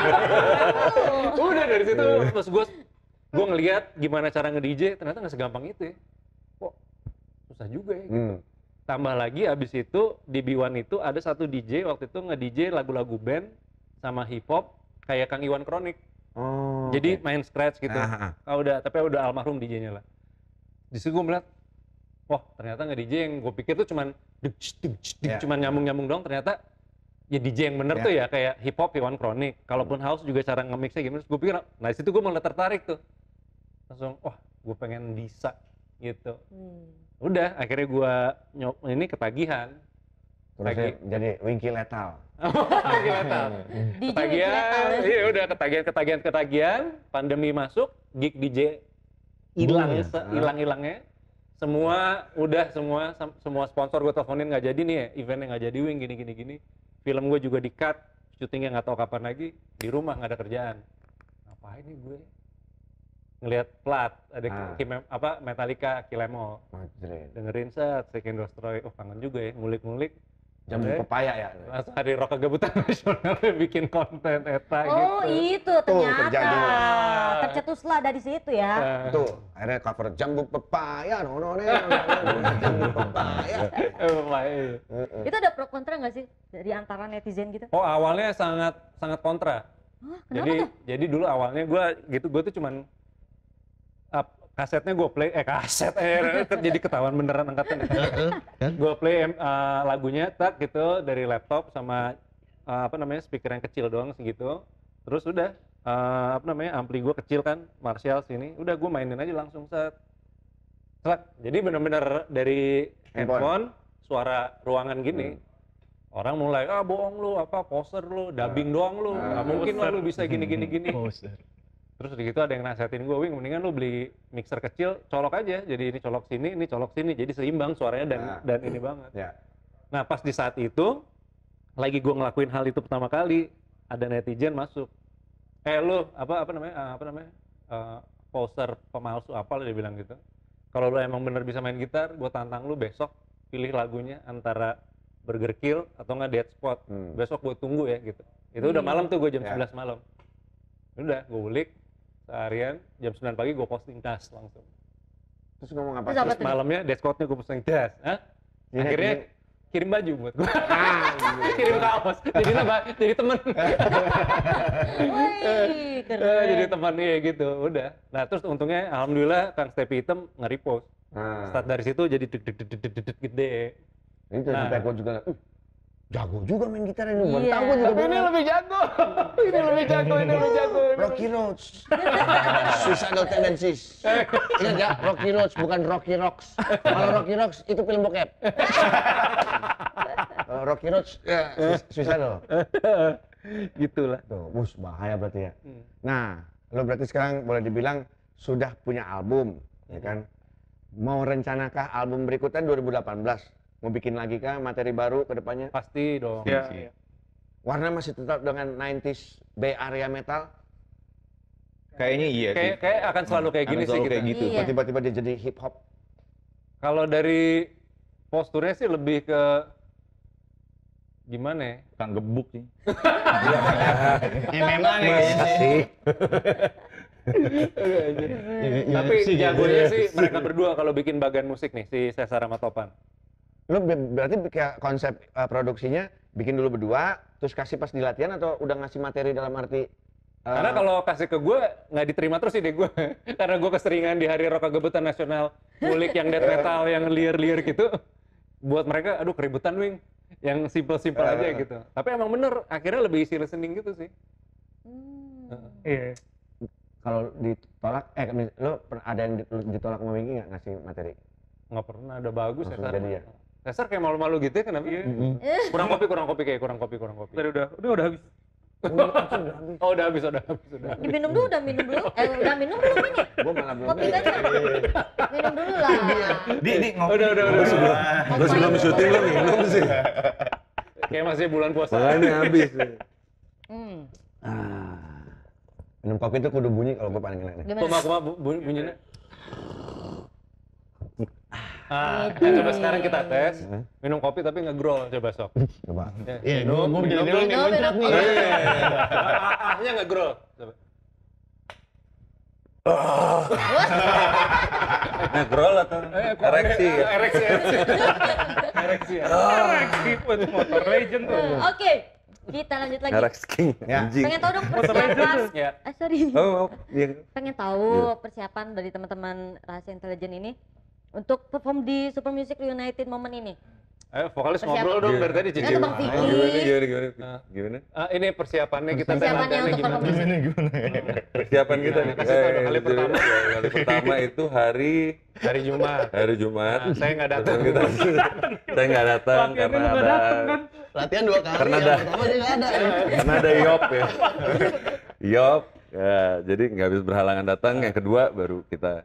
Udah dari situ terus gue gue ngelihat gimana cara nge-D J, ternyata nggak segampang itu ya. Kok susah juga ya gitu. Tambah lagi abis itu di B satu itu ada satu D J waktu itu nge-D J lagu-lagu band sama hip hop kayak Kang Iwan Kronik.
Oh.
Jadi main scratch gitu.
Ah,
Ah, udah, tapi udah almarhum D J-nya lah. Di situ gue melihat, wah ternyata nge-D J yang gue pikir tuh cuman deg, deg, deg,
Ya.
cuman nyambung-nyambung doang, ternyata ya D J yang bener
Ya.
tuh ya kayak hip hop Iwan Kronik. Kalaupun house juga cara nge-mixnya gimana. Gue pikir, nah di situ gue mulai tertarik tuh. Langsung, wah gue pengen bisa gitu. Udah, akhirnya gue nyop ini ketagihan.
Terus
Lagi-
jadi Winky Lethal.
Winky Lethal.
D J
Ketagihan, iya udah ketagihan, ketagihan, ketagihan. Pandemi masuk, gig D J hilang,
Boom ya?
se- hilang-hilangnya. Semua udah semua sem- semua sponsor gue teleponin nggak jadi nih ya, eventnya nggak jadi wing gini gini gini. Film gue juga di cut, syutingnya nggak tahu kapan lagi. Di rumah nggak ada kerjaan. Ngapain nih gue? Ngelihat plat ada
Ah.
Kim- apa Metallica Kill Em All.
Madrid.
Dengerin set Seek and Destroy. Oh kangen juga ya, ngulik-ngulik.
Jambu
Udah.
pepaya ya.
Langsung hari rock kegabutan nasional bikin konten eta
Oh
gitu.
itu ternyata.
terjadi.
Tercetuslah dari situ ya.
Nah,
Tuh, akhirnya cover jambu pepaya, no no no, no, no, jambu pepaya.
eh, baik.
Itu ada pro kontra nggak sih dari antara netizen gitu?
Oh awalnya sangat sangat kontra.
Hah, kenapa
Jadi
tuh?
jadi dulu awalnya gue gitu gue tuh cuman up, kasetnya gue play eh kaset eh jadi ketahuan beneran angkatan. Gue play em- uh, lagunya tak gitu dari laptop sama uh, apa namanya speaker yang kecil doang segitu. Terus udah uh, apa namanya ampli gue kecil kan Marshall sini. Udah gue mainin aja langsung set. Set. Jadi bener-bener dari handphone, suara ruangan gini. Orang mulai ah bohong lu apa poser lu dubbing doang lu nggak mungkin lah lu bisa gini gini gini. Terus di gitu ada yang nasihatin gue, Wing, mendingan lu beli mixer kecil, colok aja. Jadi ini colok sini, ini colok sini. Jadi seimbang suaranya dan
Nah.
dan ini banget.
Ya.
Nah pas di saat itu, lagi gue ngelakuin hal itu pertama kali, ada netizen masuk. Eh lu, apa apa namanya, ah, apa namanya, uh, poser pemalsu apa dia bilang gitu. Kalau lu emang bener bisa main gitar, gue tantang lu besok pilih lagunya antara Burger Kill atau nggak Dead Spot.
Hmm.
Besok gue tunggu ya gitu. Itu udah malam tuh gue jam
Ya.
sebelas malam. Udah, gue ulik seharian, jam sembilan pagi gue posting das langsung.
Terus ngomong apa?
Terus apa
Terus
tuh?
malamnya Dead Squad-nya gue posting das. Hah?
Ini-
Akhirnya
ini-
kirim baju buat gue.
Ah,
kirim kaos. Jadi nambah, jadi temen.
Wih, keren.
Eh, jadi teman iya gitu, udah. Nah terus untungnya alhamdulillah Kang Stepi Hitam nge-repost.
Nah,
Start dari situ jadi deg deg deg deg deg deg gede.
itu
Nah.
sampai gue juga, uh, jago juga main gitar ini. Baru
Iya.
tahu gue juga.
Tapi ini lebih jago. ini lebih jago, ini lebih jago. ini
Rocky Roads, Suicidal Tendencies. Ingat nggak? Rocky Roads bukan Rocky Rocks. Kalau Rocky Rocks itu film bokep. Kalau Rocky Roads, ya Suis- Suicidal.
Gitulah.
Tuh, bus bahaya berarti ya.
Hmm.
Nah, lo berarti sekarang boleh dibilang sudah punya album, ya kan? Mau rencanakah album berikutnya dua ribu delapan belas? Mau bikin lagi kah materi baru ke depannya?
Pasti dong.
Iya.
Iya.
Warna masih tetap dengan sembilan puluh Bay Area Metal?
Kayaknya iya sih.
Kayak kayak akan selalu kayak
Akan
gini sih
selalu
kita.
kayak gitu.
Iya.
Tiba-tiba dia jadi hip hop?
Kalau dari posturnya sih lebih ke gimana ya?
Tukang gebuk sih.
Ya memang ya.
Sih.
Tapi jagonya sih mereka berdua kalau bikin bagian musik nih, si Cesar sama Topan.
Lo be- berarti kayak konsep uh, produksinya bikin dulu berdua, terus kasih pas di latihan atau udah ngasih materi dalam arti
Karena kalau kasih ke gue nggak diterima terus ide gue. Karena gue keseringan di hari rock kegebetan nasional ngulik yang death metal yang liar-liar gitu. Buat mereka, aduh keributan wing. Yang simple-simple aja gitu. Tapi emang bener, akhirnya lebih easy listening gitu sih.
Iya.
Kalau ditolak, eh lo pernah ada yang ditolak sama Wingky nggak ngasih materi?
Nggak pernah, udah bagus
Langsung
Cesar.
jadi ya?
Cesar kayak malu-malu gitu ya, kenapa? Kurang kopi, kurang kopi kayak kurang kopi, kurang kopi.
Tadi udah, udah udah habis.
Oh udah habis, udah habis, udah habis.
Diminum dulu, udah minum dulu. Eh, udah minum belum ini?
Gue malah belum.
Kopi aja. Minum dulu lah.
Di, di ngopi.
Udah, udah, udah.
Lo sebelum syuting lo minum sih.
Kayak masih bulan puasa.
Makanya habis.
Hmm.
Ah. Minum kopi itu kudu bunyi kalau gue paling enak nih.
Gimana?
Kuma-kuma bu- bu- bunyinya. Ah, ya, coba sekarang kita tes. Minum kopi tapi nge-growl, coba sok.
Coba.
Ya,
Iya,
minum,
gue
minum,
jadi dulu nih,
minum,
muncrat nih.
minum.
Ah-nya nge-growl. Coba.
Nge-growl atau ereksi ya?
Ereksi, ereksi. Ereksi.
Ereksi buat motor legend tuh.
Hmm, Oke, kita lanjut lagi.
Ereksi, anjing.
Pengen tahu dong persiapan.
Ya.
Ah, sorry.
Oh, oh, iya.
Pengen tahu persiapan dari teman-teman Rahasia Intelijen ini untuk perform di Super Music Reunited Moment ini.
Ayo vokalis
Persiapan.
ngobrol dong dari tadi Cici.
Ya, Bang Fikri.
Gimana, gimana, gimana? Gimana?
Ah, ini persiapannya kita
Persiapannya
latihannya
untuk
gimana?
perform musik.
Persiapan kita nih.
Kasih tahu dong,
Eh,
kali
itu-
pertama.
ya, Kali pertama itu hari
Hari Jumat.
hari Jumat.
Nah, saya nggak datang.
Kita, saya nggak datang
Latihannya
karena
lu nggak
ada
datang kan?
Latihan dua kali,
Karena
yang
ada-
pertama dia nggak ada.
karena ada Yop ya. Yop. Ya, jadi nggak bisa berhalangan datang. Yang kedua baru kita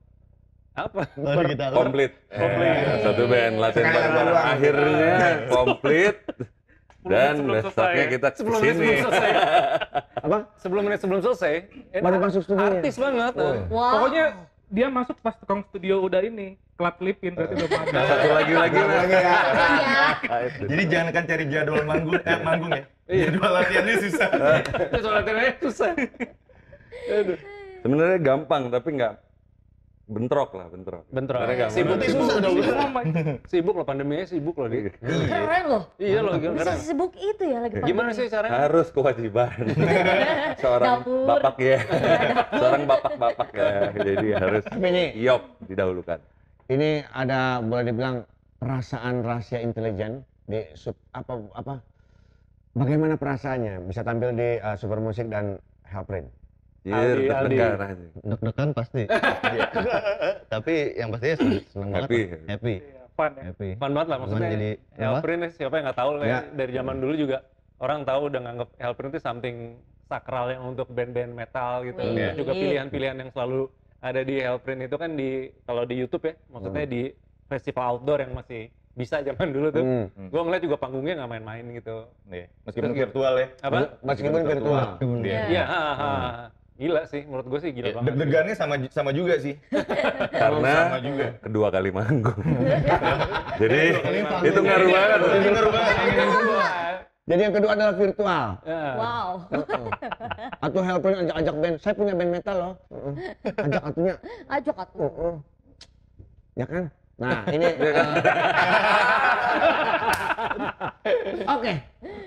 Apa?
Baru kita
komplit. Eh, satu band latihan
Sekali
bareng-bareng.
doang.
Akhirnya komplit. Dan
sebelum
besoknya
selesai.
kita
Sebelum menit
kesini.
sebelum selesai.
Apa?
Sebelum menit sebelum selesai. eh,
Baru masuk studionya.
Artis banget. ah.
Wow.
Pokoknya dia masuk pas tukang studio udah ini, kelap klipin berarti udah
Nah,
mana.
satu lagi lagi lah.
Lagi ya.
Iya.
Ah, itu.
Jadi jangan kan cari jadwal manggung, eh manggung ya. Jadwal latihannya susah.
Itu soal latihannya susah. Aduh.
Sebenarnya gampang tapi nggak bentrok lah, bentrok.
Bentrok.
Sebenarnya gampang.
Sibuk,
Berarti
sibuk.
susah dong.
Sibuk loh, pandeminya sibuk loh dia.
Keren loh.
Iya loh,
Bisa
keren.
sibuk itu ya lagi
Gimana
pandemi.
sih caranya?
Harus kewajiban seorang
Dapur.
bapak ya, seorang bapak-bapak ya, jadi harus
Tapi ini,
Yop didahulukan.
ini ada boleh dibilang perasaan rahasia intelijen di sub apa apa? Bagaimana perasaannya bisa tampil di uh, Super Music dan Hellprint?
Iya,
Aldi,
deg-degan
Aldi.
aja.
Deg-degan pasti. Iya. Tapi yang pastinya seneng, seneng banget.
Happy.
lah. Happy.
Iya, fun ya.
Happy.
Fun banget lah maksudnya.
Cuman jadi apa?
Hellprint nih, siapa yang nggak tahu lah ya.
Ya.
Dari zaman dulu juga orang tahu udah nganggap Hellprint itu something sakral yang untuk band-band metal gitu.
Wih.
Terus juga pilihan-pilihan yang selalu ada di Hellprint itu kan di kalau di YouTube ya, maksudnya di festival outdoor yang masih bisa zaman dulu tuh.
Hmm.
Gua ngeliat juga panggungnya nggak main-main gitu.
Iya. Meskipun
Terus gitu.
virtual ya.
Apa?
Meskipun virtual.
Iya.
Iya, ha, ha. Gila sih, menurut gue sih gila banget.
Deg-degannya sama sama juga sih.
Karena
Sama juga.
kedua kali manggung. Jadi itu ngaruh banget.
Itu ngaruh banget.
Jadi yang kedua adalah virtual.
Ya.
Wow.
Atau Hellprint ajak-ajak band, saya punya band metal loh. Heeh. Ajak atunya.
Ajak atuh.
Heeh. Ya kan? Nah, ini Oke.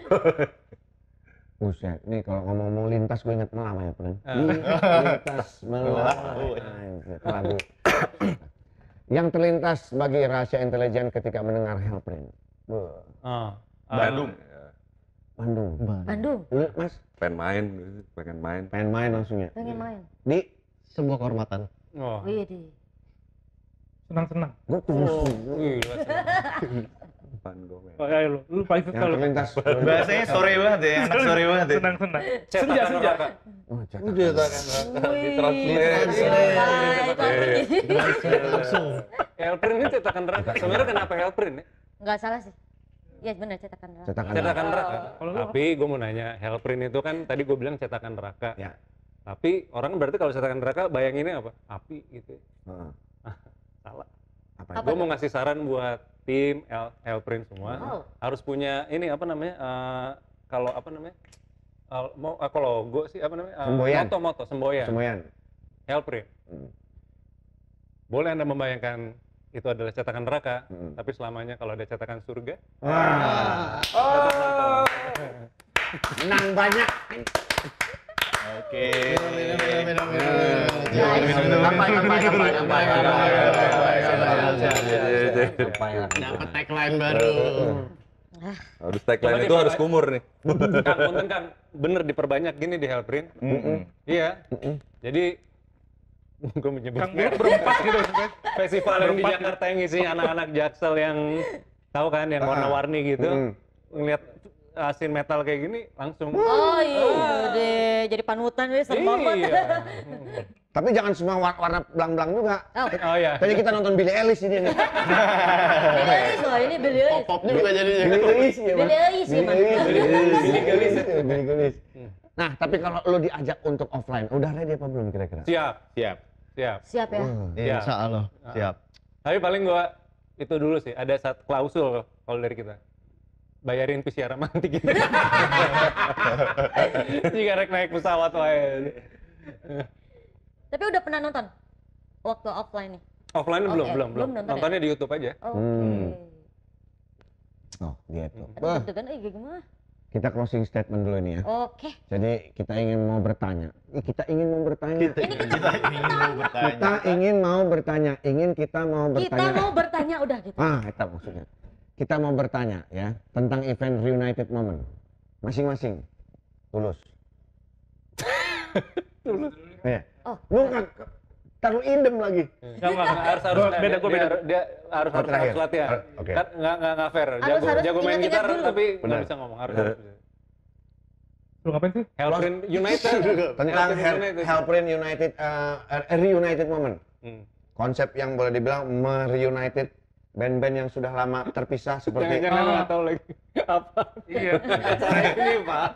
Buset, nih kalau ngomong-ngomong lintas gue inget Melam ya, Pren. Lintas Melam. Anjir, lagu. Yang terlintas bagi rahasia intelijen ketika mendengar Hellprint. Beuh.
Ah.
Bandung.
Bandung.
Bandung.
Lu, Mas,
Pengen main, pengen main.
pengen main langsungnya.
Pengen main.
Di
Sebuah kehormatan.
Oh.
Widih.
Senang-senang.
gue tunggu.
Oh, gila sih.
Pan gue.
Oh, ayo lu, lu paling
Yang
suka lu.
terlintas.
Bahasanya sore banget ya, anak sore banget ya.
Senang-senang.
Cetakan
Senja, senja.
neraka.
Oh, cetak.
Udah tangan
Translate langsung.
Hellprint ini cetakan neraka. Sebenarnya kenapa Hellprint ya?
Nggak salah sih. Iya benar cetakan neraka.
Cetakan.
Cetakan neraka.
Kalau lu
Tapi gue mau nanya, Hellprint itu kan tadi gue bilang cetakan neraka.
Ya.
Tapi orang berarti kalau cetakan neraka bayanginnya apa? Api gitu.
Heeh.
Salah.
Apa?
Apa
Gue
tuh?
mau ngasih saran buat tim Hell, Hellprint semua.
Wow.
Harus punya ini apa namanya? eh, kalau apa namanya? Eh, mau eh, kalau logo sih apa namanya? Eh,
Semboyan.
Moto moto semboyan.
Semuanya.
Hellprint.
Hmm.
Boleh Anda membayangkan itu adalah cetakan neraka,
Hmm.
tapi selamanya kalau ada cetakan surga,
Wah.
oh.
Menang banyak.
Oke.
Dapat tagline baru.
Harus tagline itu harus kumur nih.
Kang, punten Kang, bener diperbanyak gini di Helprint. Iya. Jadi gue menyebut
Kang Bulut berempat gitu.
festival yang di Jakarta yang ngisi anak-anak Jaksel yang tahu kan yang warna-warni gitu. Ngeliat asin metal kayak gini langsung.
Oh iya deh, jadi panutan deh serem banget.
Iya.
Tapi jangan semua war- warna belang-belang juga.
Oh,
Oh iya.
Tadi kita nonton Billie Eilish ini nih.
Billie Eilish loh, ini Billie Eilish.
Pop juga jadi.
Billie Eilish ya, Mas.
Billie Eilish ya, Mas.
Billie Eilish. Billie Eilish. Billie Eilish. Nah, tapi kalau lo diajak untuk offline, udah ready apa belum kira-kira?
Siap,
Siap.
siap.
Siap ya.
Iya.
Insya Allah, siap.
Tapi paling gua itu dulu sih, ada satu klausul kalau dari kita. Bayarin P C R mantik gitu. Jika rek naik pesawat wae.
Tapi udah pernah nonton waktu offline nih?
Offline
Oke,
belum, belum, belum.
belum nonton
Nontonnya di YouTube aja.
Oke.
Hmm. Oh, gitu. Bah,
Aduh, kan, eh, gimana?
kita closing statement dulu ini ya.
Oke.
Jadi kita ingin mau bertanya. Ih, Kita ingin mau bertanya.
Kita ingin mau bertanya.
Kita ingin mau bertanya. Ingin kita mau
Kita
bertanya.
mau bertanya udah gitu.
Ah, itu maksudnya. Kita mau bertanya ya tentang event Reunited Moment. Masing-masing. Tulus. Tulus. Iya.
Oh.
Lu kan terlalu indem lagi.
Enggak, enggak, enggak, harus harus
Gua beda, gua
dia,
beda.
Dia, dia harus
Oh,
harus,
terakhir.
harus latihan.
Har- oke.
Kan enggak enggak enggak fair.
Harus-
Jago
harus
jago main
ingat-ingat
gitar
dulu.
tapi
Benar.
enggak bisa ngomong harus. harus.
Lu ngapain sih?
Helprint United.
Tentang
Helprint
Hel-
United.
Helprint United, uh, uh, Reunited Moment.
Hmm.
Konsep yang boleh dibilang mereunited band-band yang sudah lama terpisah seperti
Jangan-jangan lu nggak tahu lagi apa.
Iya.
Acara ini, Pak.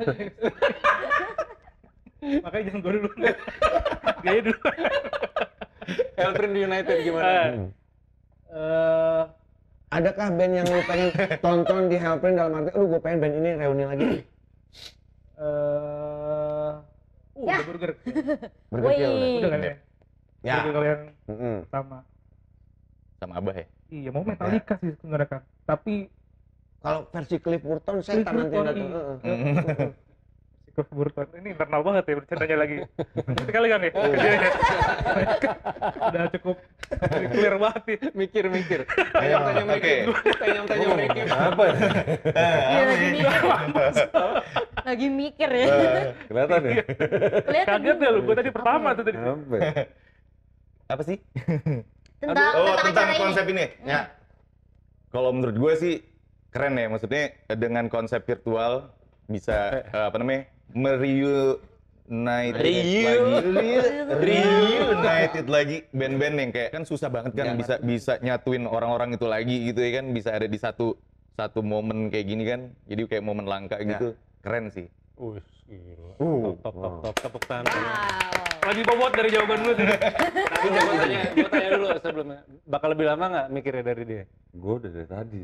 Makanya jangan gue dulu. Gaya dulu.
Helprint United gimana?
Hmm.
Eh,
Adakah band yang lu pengen tonton di Helprint dalam arti, lu gue pengen band ini reuni lagi?
eh,
Uh,
Ya.
udah burger.
Berkecil.
Wih.
Udah kan ya?
Ya.
Burger kalian
Mm-mm.
sama.
Sama Abah ya?
Iya, mau Metallica sih sebenarnya Kang. Tapi
Kalau versi Cliff Burton,
Cliff
setan nanti yang
Burton,
datang.
iya.
Heeh.
si Cliff Burton ini internal banget ya bercandanya lagi. Sekali Kang ya. Udah cukup clear banget nih.
mikir-mikir. Tanya-tanya mereka. Tanya-tanya mereka.
Apa ya?
Iya lagi mikir. Lagi mikir ya.
Kelihatan ya?
Kelihatan.
Kaget ya lu, gua tadi pertama tuh tadi.
Apa ya?
Apa sih?
Tentang
Oh,
tentang
tentang
acara
konsep
ini.
ini. Ya. Kalau menurut gue sih keren ya, maksudnya dengan konsep virtual bisa eh, apa namanya? Mereunite lagi. Reunited lagi band-band yang kayak kan susah banget kan bisa bisa nyatuin orang-orang itu lagi gitu ya kan, bisa ada di satu satu momen kayak gini kan. Jadi kayak momen langka gitu. Keren sih.
Wih, gila.
Uh,
Top, top, top, tepuk tangan.
Wow.
Lagi bobot dari jawaban lu tadi.
Tapi gua tanya, gua tanya dulu sebelumnya. Bakal lebih lama nggak mikirnya dari dia?
Gue udah dari tadi.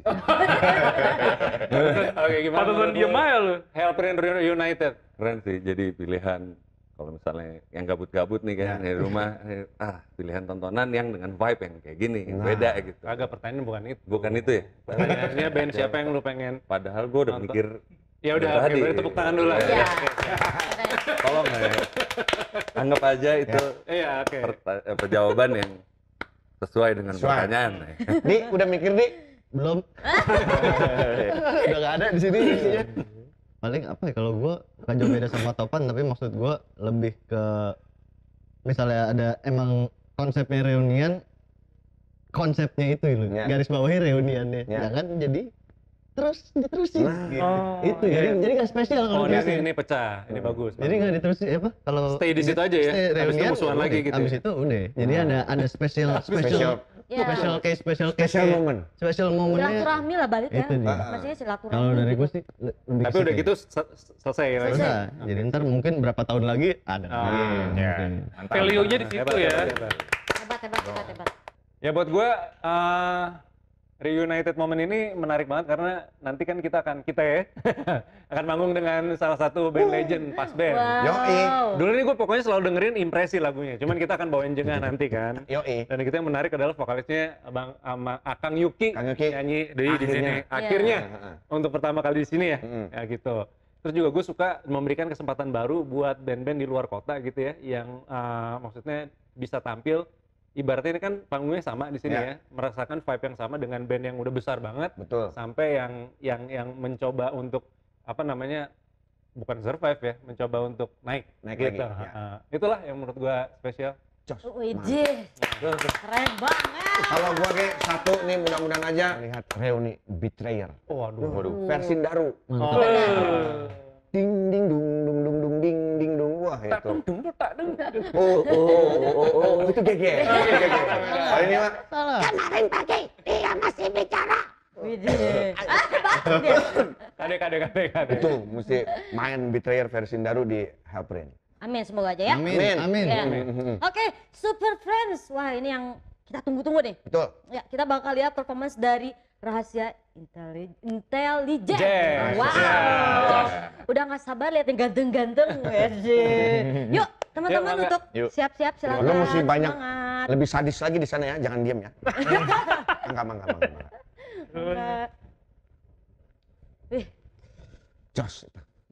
Oke, gimana?
Pantesan
menurut
diem
lu?
aja lu.
Helprint United.
Keren sih, jadi pilihan kalau misalnya yang gabut-gabut nih kan dari rumah, eh, ah pilihan tontonan yang dengan vibe yang kayak gini, yang
Nah.
beda gitu.
Agak pertanyaan bukan itu.
Bukan itu ya?
Pertanyaannya band siapa yang lu pengen?
Padahal gue udah
Nonton.
mikir.
Ya udah,
dari
oke,
tadi.
berarti tepuk tangan dulu.
Iya.
Tolong ya. Anggap aja itu
Iya, oke.
perta- apa, jawaban yang sesuai dengan
Sesuai.
pertanyaan. ya.
Di, udah mikir Di?
Belum. Udah nggak ada di sini isinya. Paling apa ya, kalau gua nggak jauh beda sama Topan, tapi maksud gua lebih ke misalnya ada emang konsepnya reunian, konsepnya itu loh,
Ya.
garis bawahi reuniannya,
Ya.
jangan jadi terus diterusin.
Nah,
Oh,
Itu
iya.
jadi jadi nggak spesial kalau
Oh, ini,
diterusin.
ini pecah. Ini bagus.
Jadi nggak diterusin apa kalau
Stay di situ aja ya?
stay
Abis itu
reunian,
musuhan lagi
udah.
gitu
Abis
ya?
itu udah. Jadi ada ada special
Special.
special
Ya.
special case special case
Special moment.
special momennya.
Silaturahmi lah balik ya.
Itu dia.
Maksudnya silaturahmi.
Kalau dari gue sih le- lebih
Tapi
ke
udah
situ
gitu se- selesai ya.
Selesai. Jadi ntar mungkin berapa tahun lagi ada.
Ah,
lagi.
ya.
Mungkin.
Mantap.
value-nya di situ
Hebat,
ya.
hebat, hebat.
Hebat, hebat, hebat, hebat.
Ya buat gue, uh, Reunited Moment ini menarik banget karena nanti kan kita akan, kita ya, akan manggung dengan salah satu band legend, Pas Band.
Yoi.
Wow.
Dulu nih gue pokoknya selalu dengerin impresi lagunya, cuman kita akan bawain jengah nanti kan.
Yoi.
Dan kita yang menarik adalah vokalisnya Bang ama Akang Yuki,
Kang Yuki.
nyanyi di, di
Akhirnya.
sini.
Iya.
Akhirnya
Heeh.
untuk pertama kali di sini ya,
Mm-mm.
ya gitu. Terus juga gue suka memberikan kesempatan baru buat band-band di luar kota gitu ya, yang uh, maksudnya bisa tampil. Ibaratnya ini kan panggungnya sama di sini
Ya.
ya, merasakan vibe yang sama dengan band yang udah besar banget.
Betul.
Sampai yang yang yang mencoba untuk apa namanya, bukan survive ya, mencoba untuk naik.
Naik
gitu.
lagi, ya.
Uh, itulah yang menurut gue spesial.
Widih, keren banget.
Kalau gua kayak satu nih mudah-mudahan aja lihat reuni Betrayer.
Waduh,
waduh. Versi Daru.
Oh.
Ding ding dung dung dung dung ding ding dung. Wah
Tak
itu.
dung dung tak dung.
Oh oh oh oh oh itu gege. Gege. Oh ini mah
Salah.
kemarin pagi dia masih bicara.
Widih.
Kade kade kade kade.
Itu mesti main Betrayer versi Daru di Hellprint.
Amin semoga aja ya.
Amin. Amin.
Ya.
Mhm.
Oke, Super Friends. Wah, ini yang kita tunggu-tunggu nih.
Betul.
Ya, kita bakal lihat performance dari Rahasia Inteli- Intelijen.
Yes.
Wow. Udah nggak sabar lihat yang ganteng-ganteng. Wedih. Yuk, teman-teman
Yuk, Mangga.
untuk
Yuk.
siap-siap silakan.
Lo mesti banyak
Semangat.
lebih sadis lagi di sana ya, jangan diam ya. Enggak, enggak, enggak, enggak.
Enggak. Wih,
Jos.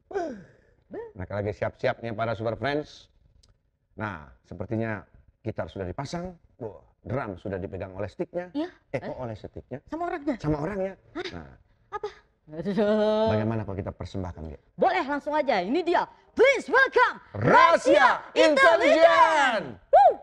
Mereka lagi siap-siap nih para Super Friends. Nah, sepertinya gitar sudah dipasang, wah, drum sudah dipegang oleh sticknya.
iya.
Eh, kok oleh sticknya?
Sama orangnya.
Sama orangnya. Nah,
Aduh.
bagaimana kalau kita persembahkan dia?
Boleh langsung aja. Ini dia. Please welcome
Rahasia Intelijen.
Woo!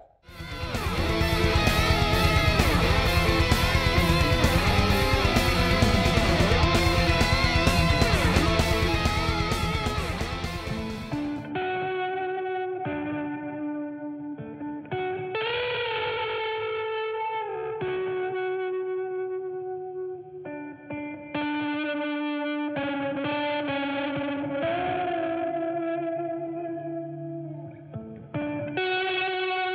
Thank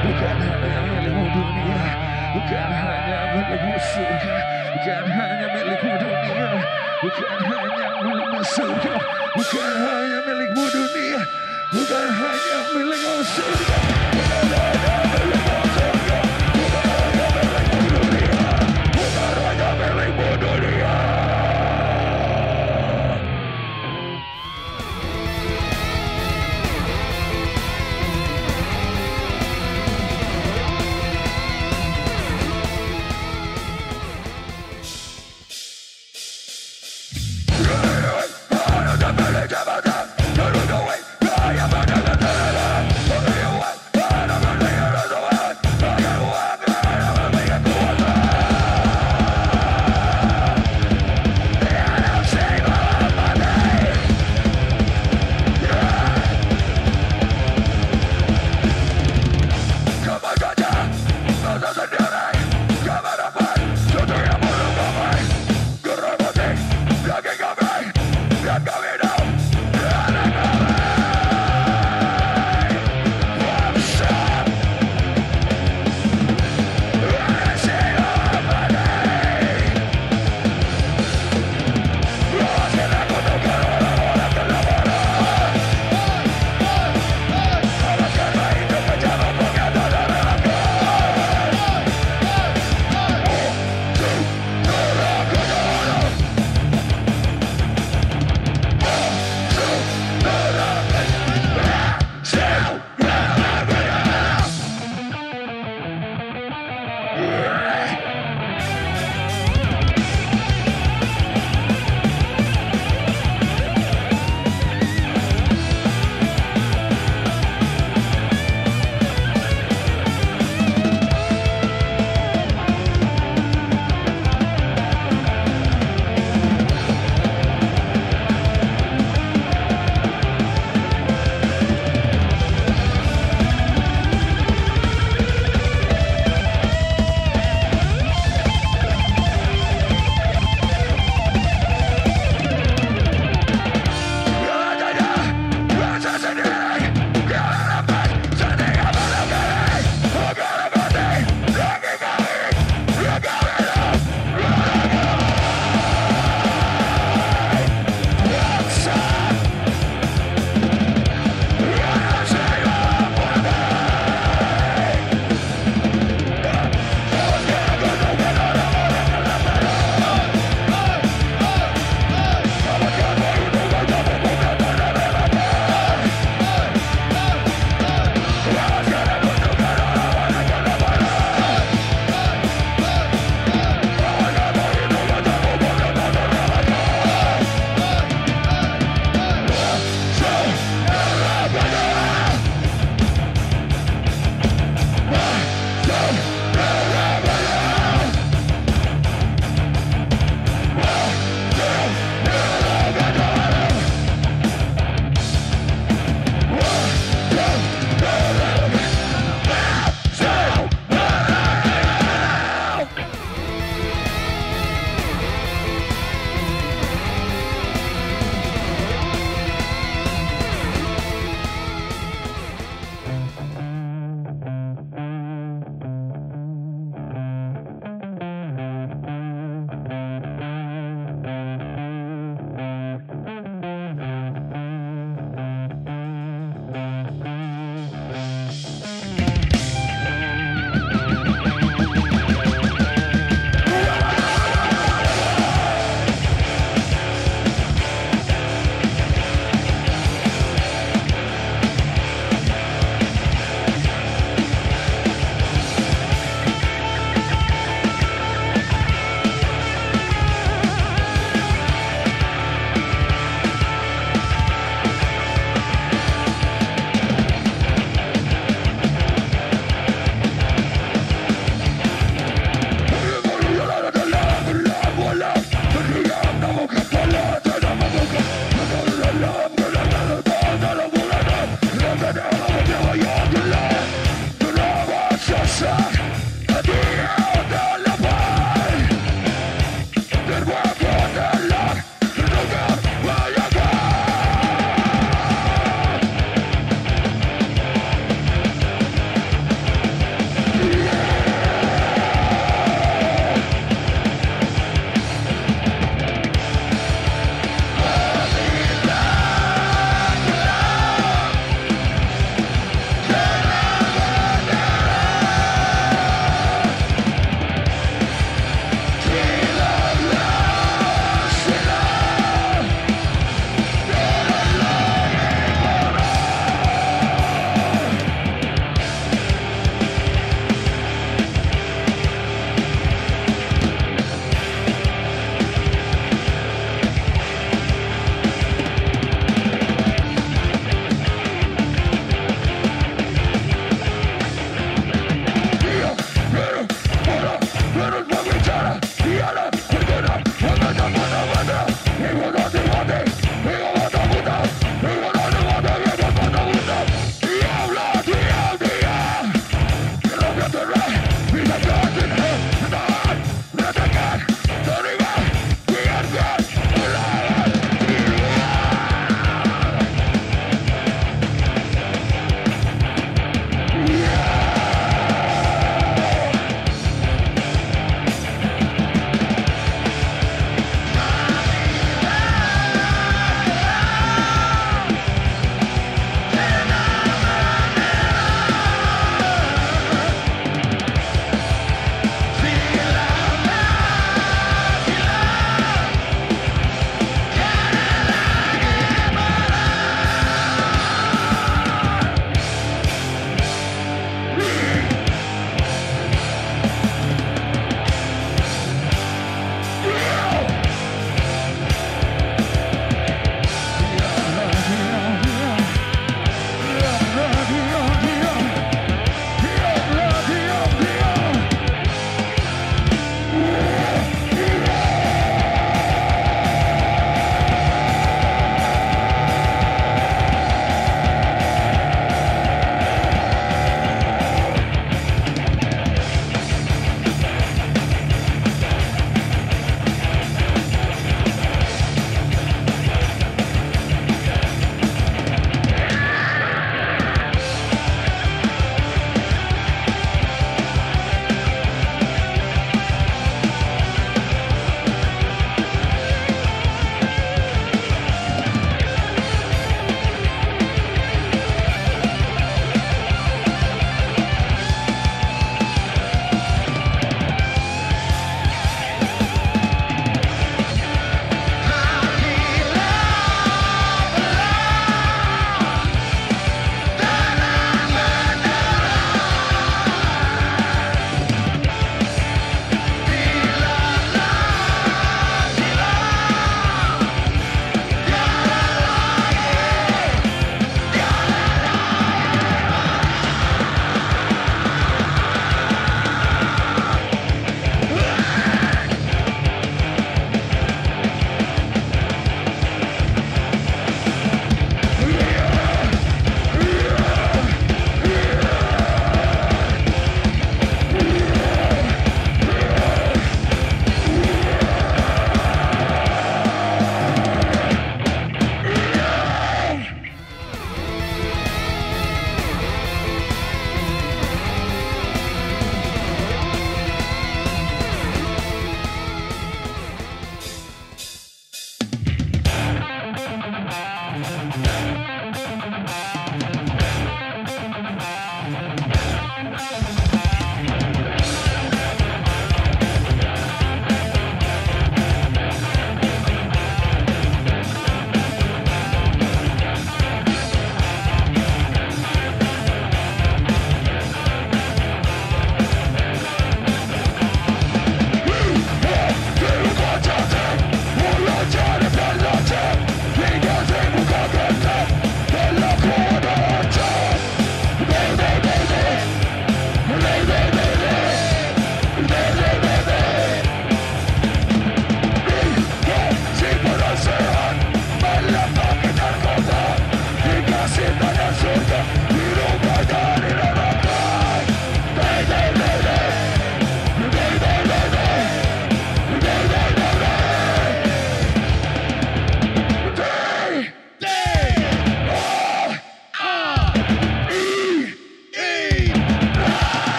bukan hanya milikmu dunia, bukan hanya milikmu surga, bukan hanya milikmu dunia, bukan hanya milikmu surga, bukan hanya milikmu dunia, bukan hanya milikmu surga, bukan hanya milikmu surga, bukan hanya milikmu dunia, bukan hanya milikmu dunia.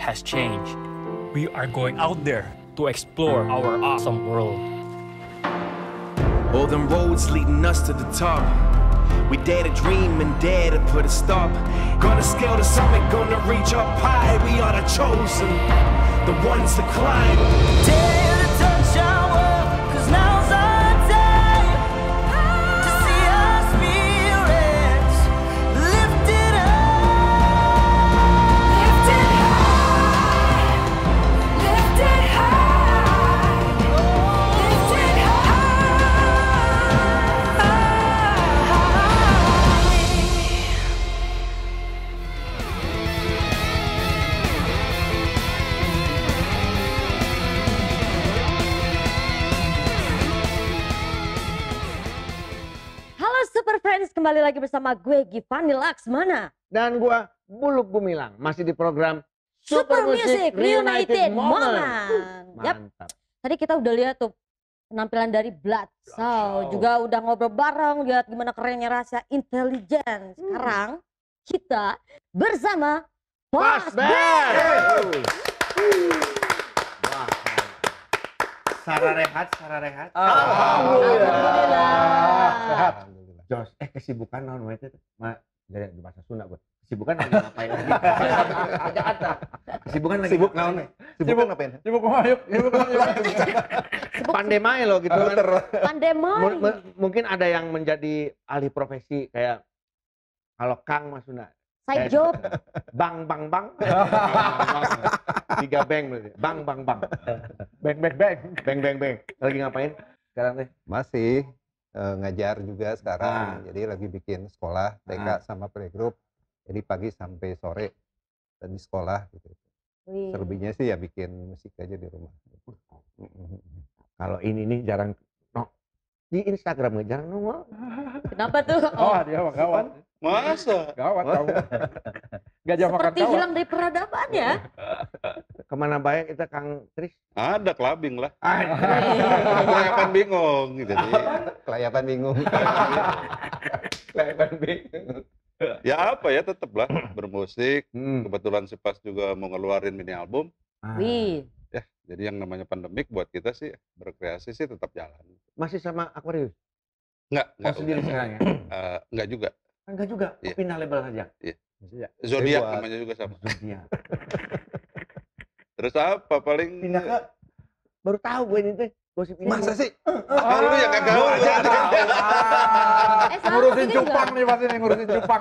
has changed. We are going out there to explore our awesome world.
All them roads leading us to the top. We dare to dream and dare to put a stop. Gonna scale the summit, gonna reach up high. We are the chosen, the ones to climb.
Dare to touch our world, 'cause now's our time to see our spirits lifted up. Lifted high, lifted high, lifted high.
Halo Super Friends, kembali lagi bersama gue Givani Laksmana.
Dan gua Buluk Gumilang, masih di program
Super Music Reunited Moment. Yap.
Mantap.
Tadi kita udah lihat tuh penampilan dari Blood Show, juga udah ngobrol bareng, lihat gimana kerennya rasa intelijen. Sekarang kita bersama Pas Band.
Sarah rehat, Sarah rehat.
Alhamdulillah. Sehat. Jos, eh kesibukan naon wae teh? Ma, dari di bahasa Sunda gue. Kesibukan lagi ngapain lagi? Jakarta. Kesibukan lagi
Sibuk naon nih? Sibuk ngapain?
Sibuk kumaha yuk? Sibuk kumaha yuk?
Pandemai lo gitu kan.
Pandemai.
M- m- mungkin ada yang menjadi ahli profesi kayak kalau Kang Mas Sunda.
Side
Eh,
job.
Bang bang bang. Tiga bang berarti. Bang bang bang.
Bang bang bang.
Bang bang bang. Lagi ngapain sekarang teh?
Masih eh, ngajar juga sekarang.
Ah.
Jadi lagi bikin sekolah T K
Ah.
sama playgroup. Jadi pagi sampai sore dan di sekolah gitu.
Wih.
Selebihnya sih ya bikin musik aja di rumah.
Kalau ini nih jarang no, di Instagram nggak jarang nongol.
Kenapa tuh?
Oh, dia mah gawat.
Masa?
Gawat kamu. Gajah makan
Seperti
kawan.
hilang dari peradaban ya.
Kemana baik kita Kang Tris?
Ada kelabing lah.
Ah,
Kelayapan bingung gitu.
Kelayapan bingung.
Kelayapan bingung.
Ya apa ya tetep lah bermusik.
Hmm.
Kebetulan si Pas juga mau ngeluarin mini album.
Wih.
Ya, jadi yang namanya pandemik buat kita sih berkreasi sih tetap jalan.
Masih sama Aquarius?
Enggak,
Oh,
enggak.
sendiri sekarang ya?
Eh, enggak juga.
Enggak juga, oh,
Iya.
pindah label saja.
Iya.
Iya.
Zodiak
buat-
namanya juga sama.
Zodiak.
Terus apa paling
Pindah ke baru tahu gue ini teh gosip ini.
Masa sih? Ah, lu yang kagak tahu aja.
Eh, sama
Ngurusin
kita juga.
cupang nih pasti nih, ngurusin cupang.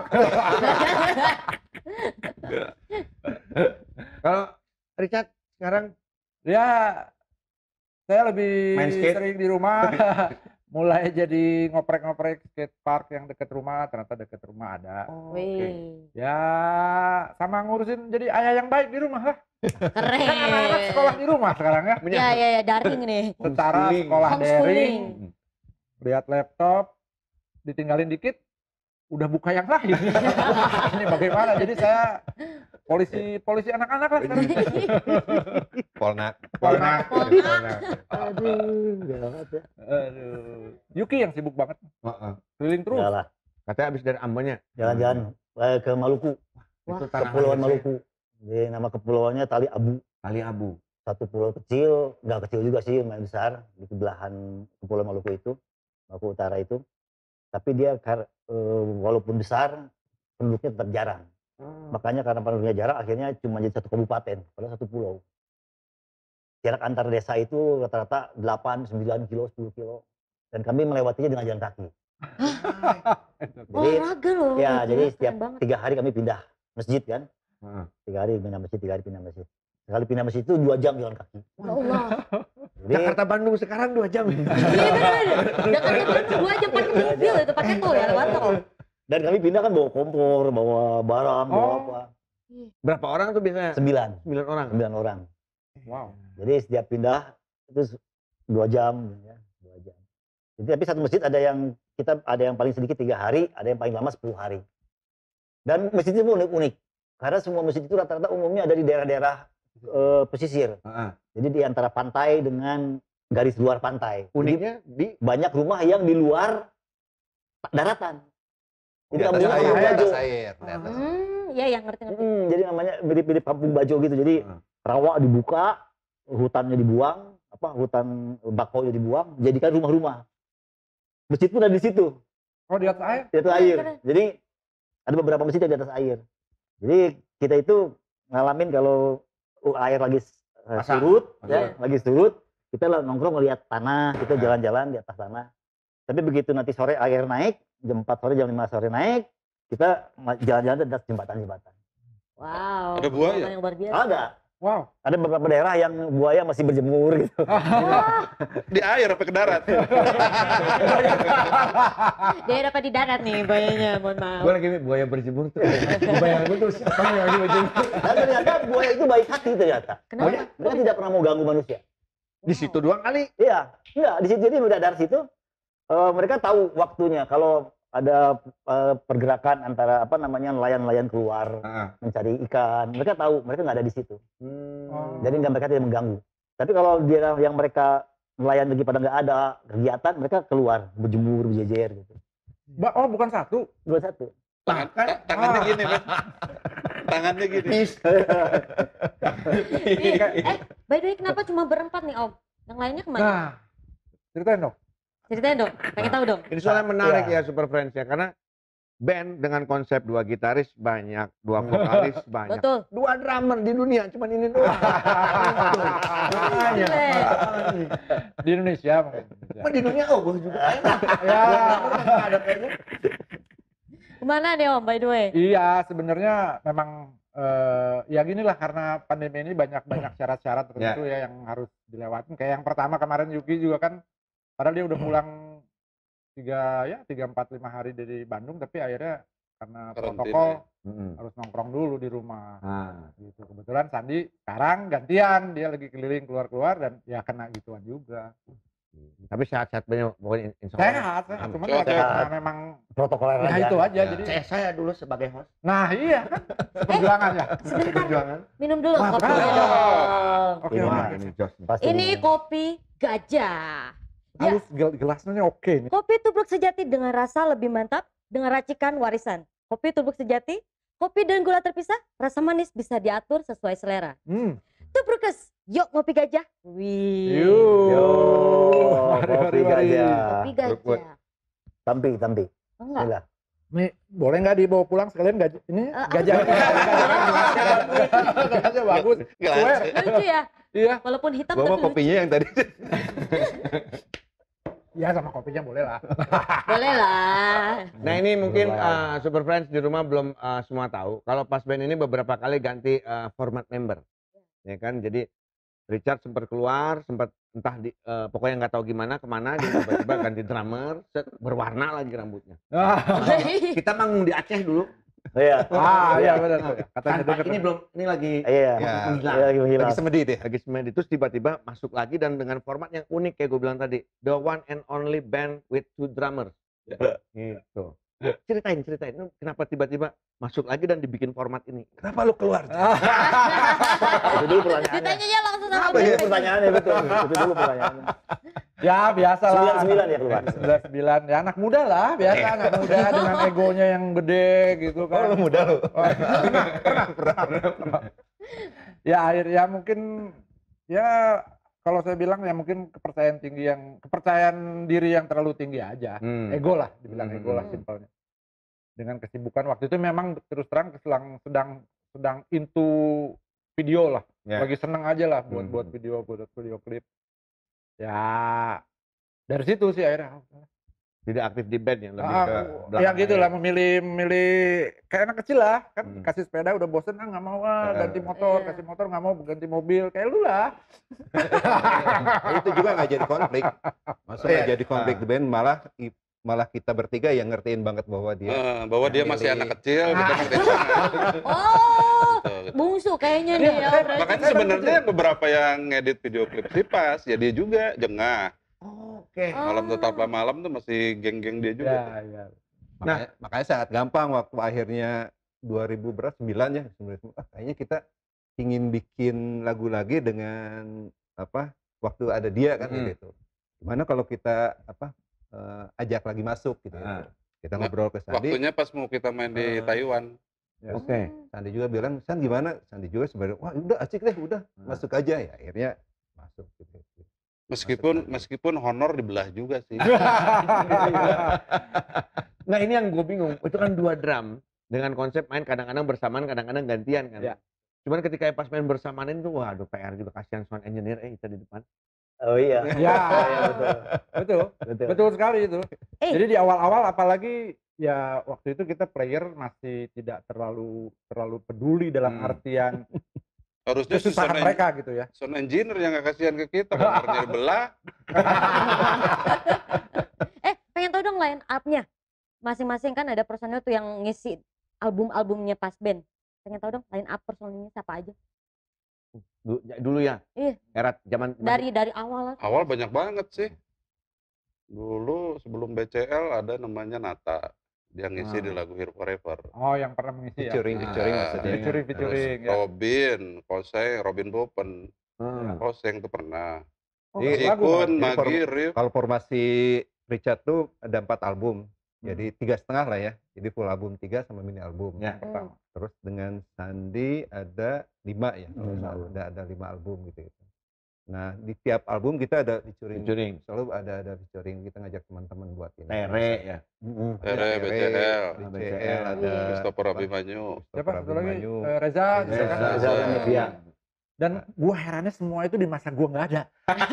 Kalau Richard sekarang
Ya, saya lebih
Main skate?
sering di rumah. Mulai jadi ngoprek-ngoprek skate park yang deket rumah, ternyata deket rumah ada.
Wih.
Ya, sama ngurusin jadi ayah yang baik di rumah lah.
Keren.
Kan anak-anak sekolah di rumah sekarang ya.
Ya, ya, ya, daring nih.
Secara
Homeschooling.
sekolah
Homeschooling.
daring, lihat laptop, ditinggalin dikit, udah buka yang lain. Ini bagaimana? Jadi saya polisi polisi anak-anak lah sekarang.
Polnak.
Polnak.
Polnak.
aduh, gawat ya.
Aduh. Yuki yang sibuk banget.
Heeh.
Keliling terus.
Iyalah,
Katanya habis dari Ambonnya.
jalan-jalan eh, ke Maluku,
Itu tanah
Kepulauan
Malaysia.
Maluku. Jadi nama kepulauannya Tali Abu.
Tali Abu.
Satu pulau kecil, nggak kecil juga sih, lumayan besar di belahan Kepulauan Maluku itu, Maluku Utara itu. Tapi dia kar- eh, walaupun besar, penduduknya tetap jarang. Makanya karena penduduknya jarang, akhirnya cuma jadi satu kabupaten, padahal satu pulau. Jarak antar desa itu rata-rata delapan, sembilan kilo, sepuluh kilo. Dan kami melewatinya dengan jalan kaki. Jadi,
Olahraga loh.
ya,
Gila,
jadi
keren
setiap
banget.
tiga hari kami pindah masjid kan.
Heeh.
Tiga hari pindah masjid, tiga hari pindah masjid. Sekali pindah masjid itu dua jam jalan kaki.
Ya Allah.
Jadi,
Jakarta Bandung sekarang dua jam.
Iya bener. Jakarta Bandung dua jam pakai mobil itu, pakai tol ya, lewat tol.
dan kami pindah kan bawa kompor, bawa barang, bawa
Oh.
apa.
Berapa orang tuh biasanya?
Sembilan.
Sembilan orang.
Sembilan orang.
Wow.
Jadi setiap pindah itu dua jam, ya, dua jam. Jadi tapi satu masjid ada yang kita ada yang paling sedikit tiga hari, ada yang paling lama sepuluh hari. Dan masjid itu unik-unik karena semua masjid itu rata-rata umumnya ada di daerah-daerah eh, pesisir.
Heeh.
Jadi di antara pantai dengan garis luar pantai.
Uniknya
Jadi, banyak rumah yang di luar daratan. Jadi
Di atas
kampungnya
air,
Kampung
di
Bajo.
atas air, di atas.
Hmm, iya ya ngerti-ngerti.
Hmm, jadi namanya mirip-mirip Kampung Bajo gitu. Jadi rawa dibuka, hutannya dibuang, apa hutan bakaunya dibuang, jadikan rumah-rumah. Masjid pun ada di situ.
Oh, di atas air?
Di atas air. Jadi ada beberapa masjid yang di atas air. Jadi kita itu ngalamin kalau air lagi uh,
Pasang.
surut,
Pasang.
ya, lagi surut, kita lah nongkrong ngeliat tanah, kita jalan-jalan di atas tanah. Tapi begitu nanti sore air naik, jam empat sore, jam lima sore naik, kita ma- jalan-jalan di atas jembatan-jembatan.
Wow.
Ada buaya?
pengalaman yang luar biasa.
Ada.
Wow.
Ada beberapa daerah yang buaya masih berjemur gitu.
Di air apa ke darat?
Dia dapat di darat nih buayanya, mohon maaf.
Gue lagi buaya berjemur tuh. Bayangin gue tuh siapa yang lagi berjemur.
Dan ternyata buaya itu baik hati ternyata.
Kenapa?
Mereka tidak pernah mau ganggu manusia.
Di situ doang kali.
Iya, enggak di situ jadi udah dari situ eh, mereka tahu waktunya kalau ada eh, pergerakan antara apa namanya nelayan-nelayan keluar mencari ikan, mereka tahu mereka nggak ada di situ. Jadi nggak mereka tidak mengganggu. Tapi kalau dia yang mereka nelayan lagi pada nggak ada kegiatan, mereka keluar berjemur, berjejer gitu.
Ba- oh, bukan satu?
Bukan satu.
Tangan, ta- tangannya gini, Ben. Tangannya gini.
eh, by the way kenapa cuma berempat nih Om? Yang lainnya kemana?
Nah, ceritain dong.
Ceritain dong, pengen tahu dong.
Ini soalnya menarik ya Super Friends ya, karena band dengan konsep dua gitaris banyak, dua vokalis banyak,
Betul.
dua drummer di dunia cuman ini doang. Makanya.
Di Indonesia mungkin.
Cuma di dunia oh gue juga enak.
Ya.
Ada kayaknya.
Kemana nih Om by the way?
Iya, sebenarnya memang eh, ya gini lah karena pandemi ini banyak-banyak syarat-syarat tertentu ya yang harus dilewatin. Kayak yang pertama kemarin Yuki juga kan, padahal dia udah pulang tiga ya tiga empat lima hari dari Bandung, tapi akhirnya karena
Karantina
protokol
Mm-mm.
harus nongkrong dulu di rumah.
Ah.
Gitu. Kebetulan Sandi sekarang gantian, dia lagi keliling keluar-keluar dan ya kena gituan juga.
Tapi sehat-sehat banyak pokoknya insya Allah.
Sehat, sehat. Cuman
Sehat.
ya karena memang
Protokoler
ya
aja.
itu aja.
Ya.
Jadi
Saya, saya dulu sebagai host.
nah iya kan perjuangan ya.
Perjuangan.
Minum dulu
Wah,
kopinya
betul.
dong.
Oke,
Ini,
oke.
ini Jos.
Pasti
Ini
minum.
kopi gajah. Ya,
Halus gel- gelasnya oke nih.
kopi tubruk sejati dengan rasa lebih mantap dengan racikan warisan. Kopi tubruk sejati, kopi dan gula terpisah, rasa manis bisa diatur sesuai selera.
Hmm.
Tubrukes, yuk ngopi gajah. Wih.
Yuk.
Yo,
Mari,
kopi
mari, mari.
gajah.
Kopi gajah.
Tampi, tampi.
Enggak.
Inilah.
Nih, boleh nggak dibawa pulang sekalian gajah? Ini
Eh,
gajah. Gajah bagus. Swear.
Lucu ya.
Iya.
Walaupun hitam
Gua mau
tapi lucu.
kopinya yang tadi.
Ya sama kopinya boleh lah.
Boleh lah.
Nah ini mungkin uh, Super Friends di rumah belum uh, semua tahu. Kalau Pas Band ini beberapa kali ganti uh, format member, ya kan. Jadi Richard sempat keluar, sempat entah di, uh, pokoknya nggak tahu gimana kemana, dia tiba-tiba ganti drummer, set, berwarna lagi rambutnya. Kita manggung di Aceh dulu.
Iya.
Ah iya benar. Katanya
Tanpa
denger.
ini belum, ini lagi
Iya.
Ya.
menghilang.
Iya, lagi menghilang.
Lagi semedi deh.
Lagi semedi, terus tiba-tiba masuk lagi dan dengan format yang unik kayak gue bilang tadi, the one and only band with two drummers. Gitu. Ceritain, ceritain, Lu kenapa tiba-tiba masuk lagi dan dibikin format ini? Kenapa lu keluar?
Itu dulu pertanyaannya.
Ditanyanya langsung sama
Apa ya
dia.
pertanyaannya betul. Itu dulu pertanyaannya.
Ya biasa lah.
Sembilan sembilan ya keluar.
sembilan sembilan ya anak muda lah, biasa anak muda dengan egonya yang gede gitu kan.
Oh, lu muda lu.
pernah, pernah, pernah, pernah. Ya akhirnya mungkin ya kalau saya bilang ya mungkin kepercayaan tinggi yang kepercayaan diri yang terlalu tinggi aja.
Hmm.
Ego lah, dibilang
Hmm.
ego lah simpelnya. Dengan kesibukan waktu itu memang terus terang sedang sedang sedang into video lah.
Ya.
Lagi seneng aja lah buat
Hmm.
buat video buat video klip. Ya dari situ sih akhirnya.
Tidak aktif di band ya, lebih
Ah,
ke
ya
belakang
gitu
aja.
lah, memilih memilih kayak anak kecil lah kan.
Hmm.
Kasih sepeda udah bosen ah nggak mau ah
Eh.
ganti motor,
Iya.
kasih motor nggak mau ganti mobil kayak lu lah.
Nah, itu juga nggak jadi konflik. Masa nggak
Iya.
jadi konflik di band, malah i- malah kita bertiga yang ngertiin banget bahwa dia
Eh, bahwa dia masih
Milih.
anak kecil, kita ngerti sangat.
Oh,
Gitu.
bungsu kayaknya nih ya. berarti.
Makanya sebenarnya beberapa yang ngedit video klip si Pas, ya dia juga jengah.
Oke.
Malam tetaplah malam tuh masih geng-geng dia juga.
Ya, ya.
Makanya, makanya sangat gampang waktu akhirnya dua ribu berapa sembilan ya sebenarnya ah, kayaknya kita ingin bikin lagu lagi dengan apa waktu ada dia kan
Hmm.
gitu. Gimana kalau kita apa eh, ajak lagi masuk gitu.
Ah.
Kita
Nah,
ngobrol ke Sandi.
waktunya pas mau kita main di
Eh,
Taiwan.
Ya,
Oke.
Sandi juga bilang, San gimana? Sandi juga sebenarnya, wah udah asik deh, udah masuk aja ya. Akhirnya masuk gitu.
Meskipun meskipun honor dibelah juga sih.
Nah ini yang gue bingung, itu kan dua drum dengan konsep main kadang-kadang bersamaan, kadang-kadang gantian kan.
Ya.
Cuman ketika pas main bersamaan itu, waduh P R juga, kasihan sound engineer eh kita di depan.
Oh iya.
Ya, betul. betul.
Betul.
Betul sekali itu.
Eh.
Jadi di awal-awal apalagi ya waktu itu kita player masih tidak terlalu terlalu peduli dalam
Hmm.
artian
Harusnya si
kesusahan
sound en-
mereka gitu ya.
sound engineer yang nggak kasihan ke kita, honornya dibelah.
Eh, pengen tahu dong line up-nya. Masing-masing kan ada personil tuh yang ngisi album-albumnya pas band. Pengen tahu dong line up personilnya siapa aja.
Dulu, dulu ya,
Iya,
era zaman
dari dari awal lah.
Awal banyak banget sih. Dulu sebelum B C L ada namanya Nata. Dia ngisi di lagu Here Forever.
Oh, yang pernah mengisi ya.
Featuring, featuring
Nah,
maksudnya.
Featuring, featuring,
terus
ya.
Robin, Koseng, Robin Bopen.
Hmm.
Koseng tuh pernah.
Oh,
Jikun,
lagu, Bang. Jadi
Magi,
form-
Rif.
Kalau formasi Richard tuh ada empat album. Jadi tiga setengah lah ya. Jadi full album tiga sama mini album.
Ya.
Pertama. Terus dengan Sandi ada lima ya. kalau
Lima.
nggak salah. Ada ada lima album gitu. -gitu. Nah di tiap album kita ada featuring.
Featuring.
Selalu ada ada featuring. Kita ngajak teman-teman buat ini.
Tere ya.
Tere, B C L.
B C L ada.
Christopher Abimanyu.
Siapa satu lagi?
Abimanyu.
Eh, Reza, gitu kan?
Reza, Reza.
Dan gua herannya semua itu di masa gua nggak ada.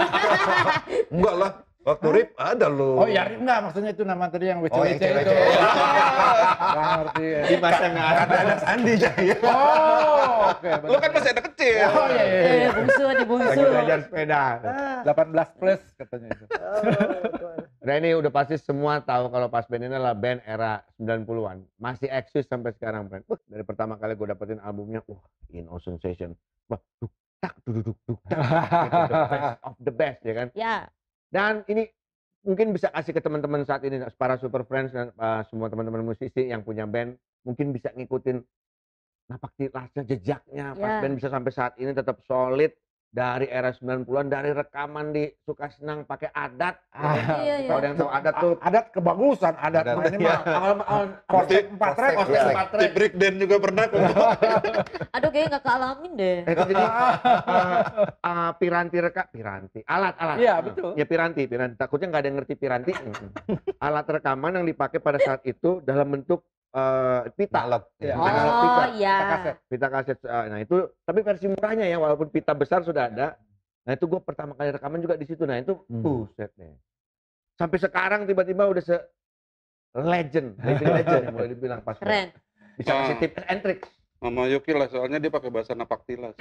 Enggak lah. Waktu Rip ada loh.
Oh ya, enggak maksudnya itu nama tadi yang W C
Oh,
W
yang
C itu.
cewek-cewek.
Nggak ngerti. ya.
Di masa nggak ada ada Sandi ya.
Oh, oke.
Lu kan masih ada kecil.
Oh iya iya.
Eh,
iya.
bungsu di bungsu.
Lagi belajar sepeda.
delapan belas plus katanya itu.
Nah ini udah pasti semua tahu kalau Pas Band ini adalah band era sembilan puluhan. Masih eksis sampai sekarang, friend. Wah, dari pertama kali gue dapetin albumnya, wah, In All Sensation. Wah, duk tak duk duk duk tak. Gitu, the best of the best ya kan.
Ya.
Dan ini mungkin bisa kasih ke teman-teman saat ini, para super friends dan uh, semua teman-teman musisi yang punya band, mungkin bisa ngikutin napak tilasnya, jejaknya. Pas
Ya.
Band bisa sampai saat ini tetap solid. Dari era sembilan puluhan, dari rekaman di Suka Senang pakai adat.
Iya, iya.
Kalau ada yang tahu adat tuh,
Adat kebagusan, adat
Adat,
mainnya
iya.
mah awal-awal konsep empat track,
konsep,
konsep
iya.
empat
Di
track.
breakdance juga pernah kok.
Aduh kayaknya nggak kealamin deh.
Eh, jadi uh, uh, piranti reka, piranti, alat, alat.
Iya, betul.
Ya piranti, piranti. Takutnya nggak ada yang ngerti piranti. Alat rekaman yang dipakai pada saat itu dalam bentuk uh, pita.
Analog.
Iya.
Analog
Oh
pita.
iya.
Kita kaset.
Pita kaset. uh, Nah itu, tapi versi murahnya ya, walaupun pita besar sudah ada. Nah itu gue pertama kali rekaman juga di situ. Nah itu, buset deh. Sampai sekarang tiba-tiba udah se legend, legend, legend boleh dibilang Pas Band.
Keren.
Bisa kasih tips and tricks.
Mama Yuki lah, soalnya dia pakai bahasa napak tilas.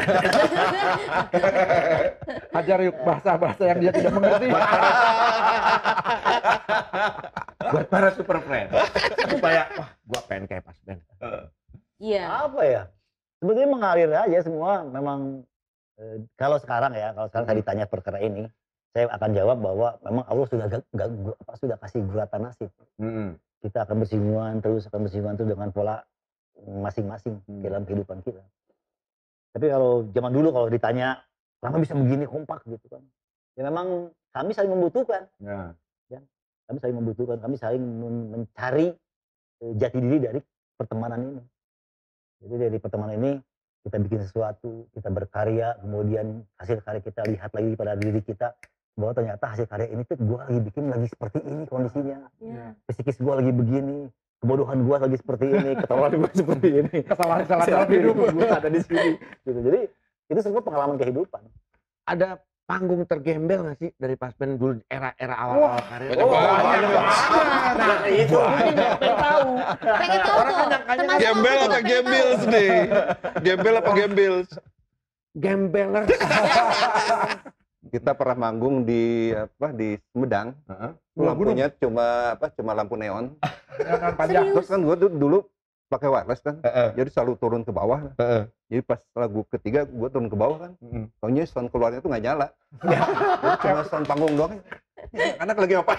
Hajar yuk bahasa-bahasa yang dia tidak mengerti.
Buat para super friend. Supaya, wah gue pengen kayak Pas Band.
Iya.
Apa ya? Sebetulnya mengalir aja semua. Memang eh, kalau sekarang ya, kalau sekarang saya ditanya perkara ini, saya akan jawab bahwa memang Allah sudah gak, gak, apa, sudah kasih guratan nasib.
Hmm.
Kita akan bersinggungan terus, akan bersinggungan terus dengan pola masing-masing
Hmm.
dalam kehidupan kita. Tapi kalau zaman dulu kalau ditanya, kenapa bisa begini kompak gitu kan? Ya memang kami saling membutuhkan.
Ya.
Kami saling membutuhkan, kami saling men- mencari eh, jati diri dari pertemanan ini. Jadi dari pertemanan ini kita bikin sesuatu, kita berkarya, kemudian hasil karya kita lihat lagi pada diri kita bahwa ternyata hasil karya ini tuh gue lagi bikin lagi seperti ini kondisinya.
Iya.
Psikis gue lagi begini, kebodohan gue lagi seperti ini, ketahuan gue seperti ini.
Kesalahan-kesalahan dalam hidup.
gue ada di sini. Gitu. Jadi itu semua pengalaman kehidupan.
Ada panggung tergembel nggak sih dari Pas Band dulu era-era awal-awal karir?
Banyak banget.
Nah, itu.
Pengen tahu. Pengen tahu
Orang
tuh.
kan nyangkanya
Termasuk
Gembel
aku
apa
pengen
gembils
tahu.
nih? Gembel apa gembils?
Gembeler.
Kita pernah manggung di apa di Sumedang. Lampunya cuma apa cuma lampu neon.
Neon panjang.
Terus kan gua dulu, dulu pakai wireless kan. Jadi selalu turun ke bawah. Jadi pas lagu ketiga gua turun ke bawah kan. Taunya sound keluarnya tuh nggak nyala. Jadi cuma sound panggung doang. Anak lagi apa?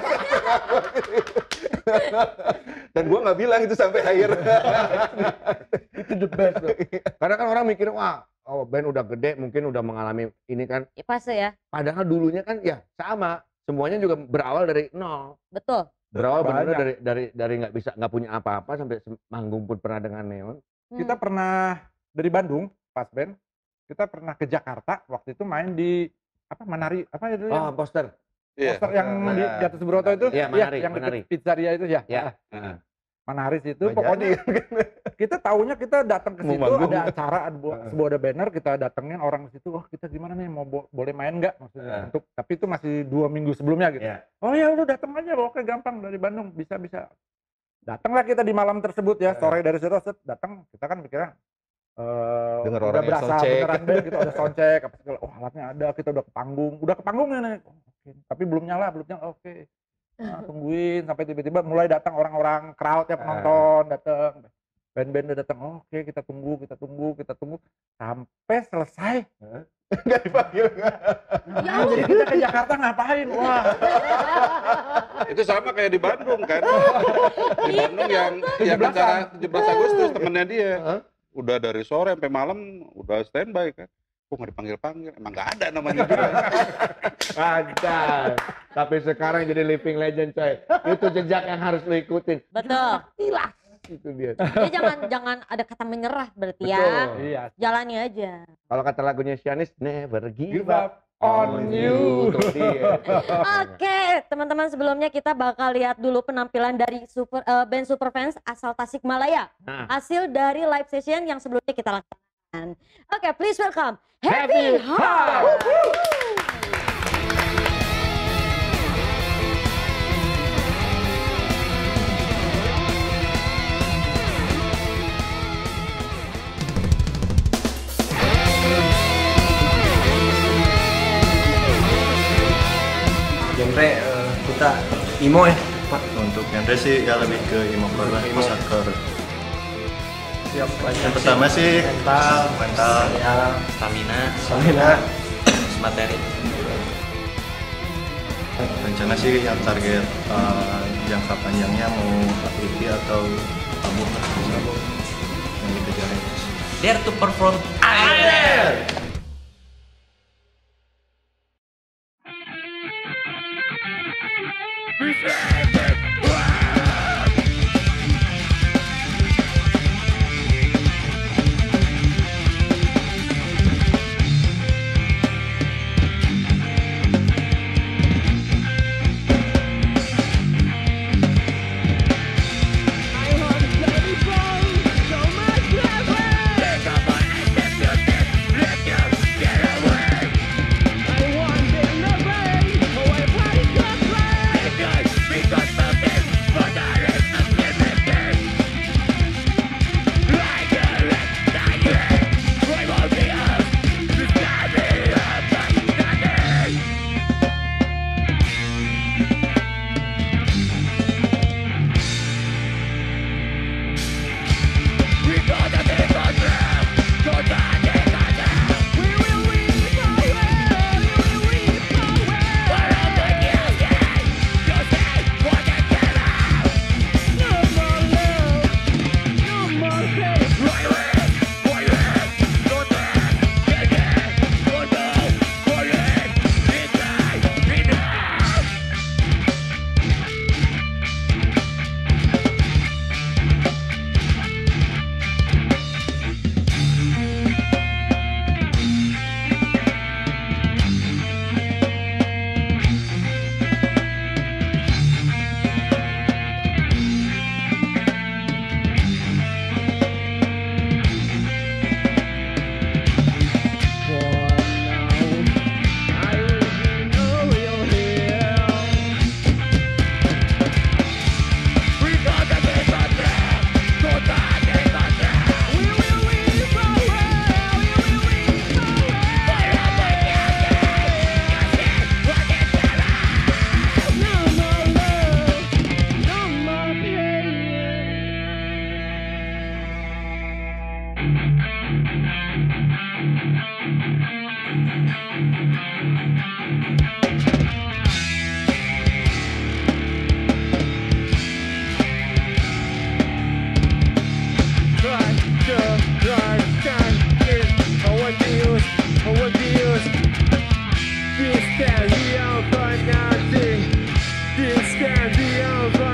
Dan gua nggak bilang itu sampai akhir.
Itu the best loh. Karena kan orang mikir, wah, oh band udah gede, mungkin udah mengalami ini kan.
Ya, fase ya.
Padahal dulunya kan ya sama. Semuanya juga berawal dari nol.
Betul.
Berawal benar
Banyak.
dari dari dari nggak bisa nggak punya apa-apa sampai sem- manggung pun pernah dengan Neon.
Kita pernah dari Bandung pas band, kita pernah ke Jakarta waktu itu main di apa Manari apa itu
Oh, poster.
poster yang di, di atas Broto itu
Iya,
Iya,
Manari,
yang
Manari.
deket pizzeria itu ya.
Ya.
Ah. Manaris itu
Nggak
pokoknya kita taunya kita datang ke
Mau
situ
manggung.
ada acara ada sebuah, sebuah ada banner kita datengin orang ke situ wah kita gimana nih mau bo- boleh main nggak maksudnya
Heeh.
untuk tapi itu masih dua minggu sebelumnya gitu
Iya.
oh ya udah datang aja oke gampang dari Bandung bisa bisa datanglah kita di malam tersebut ya sore dari situ set, datang kita kan mikirnya eh
Dengar
udah
orang yang
berasa
soundcheck.
beneran band kita udah soundcheck apa segala oh alatnya ada kita udah ke panggung udah ke panggung nih oh, oke. Tapi belum nyala belum nyala oke. Nah, tungguin sampai tiba-tiba mulai datang orang-orang crowd ya penonton datang band-band udah datang oh, oke kita tunggu kita tunggu kita tunggu sampai selesai nggak dipanggil ya, jadi kita ke Jakarta ngapain wah
Itu sama kayak di Bandung kan. Di Bandung yang yang acara tujuh belas Agustus temennya dia. Udah dari sore sampai malam udah standby kan. Kok nggak dipanggil-panggil? Emang nggak ada namanya juga.
Mantap. Tapi sekarang jadi living legend coy. Itu jejak yang harus lo ikutin.
Betul.
Hilang. Itu dia.
Jadi jangan jangan ada kata menyerah berarti ya.
Betul. Iya.
Jalani aja.
Kalau kata lagunya Sianis, never give,
Give up on you.
Itu dia.
Oke, teman-teman sebelumnya kita bakal lihat dulu penampilan dari super eh, band Superfans asal Tasikmalaya.
Nah.
Hasil dari live session yang sebelumnya kita lakukan. Oke, please welcome
Heavy
Heavy Heart.
Genre eh, kita emo ya Pak. Untuk genre sih ya lebih ke emo core lah, emo hardcore.
Siap,
Yang pertama sih mental, mental,
stamina,
stamina,
materi.
Rencana sih yang target eh, jangka panjangnya mau E P atau album lah, yang dikejarin.
Dare to perform. I dare.
This can be over.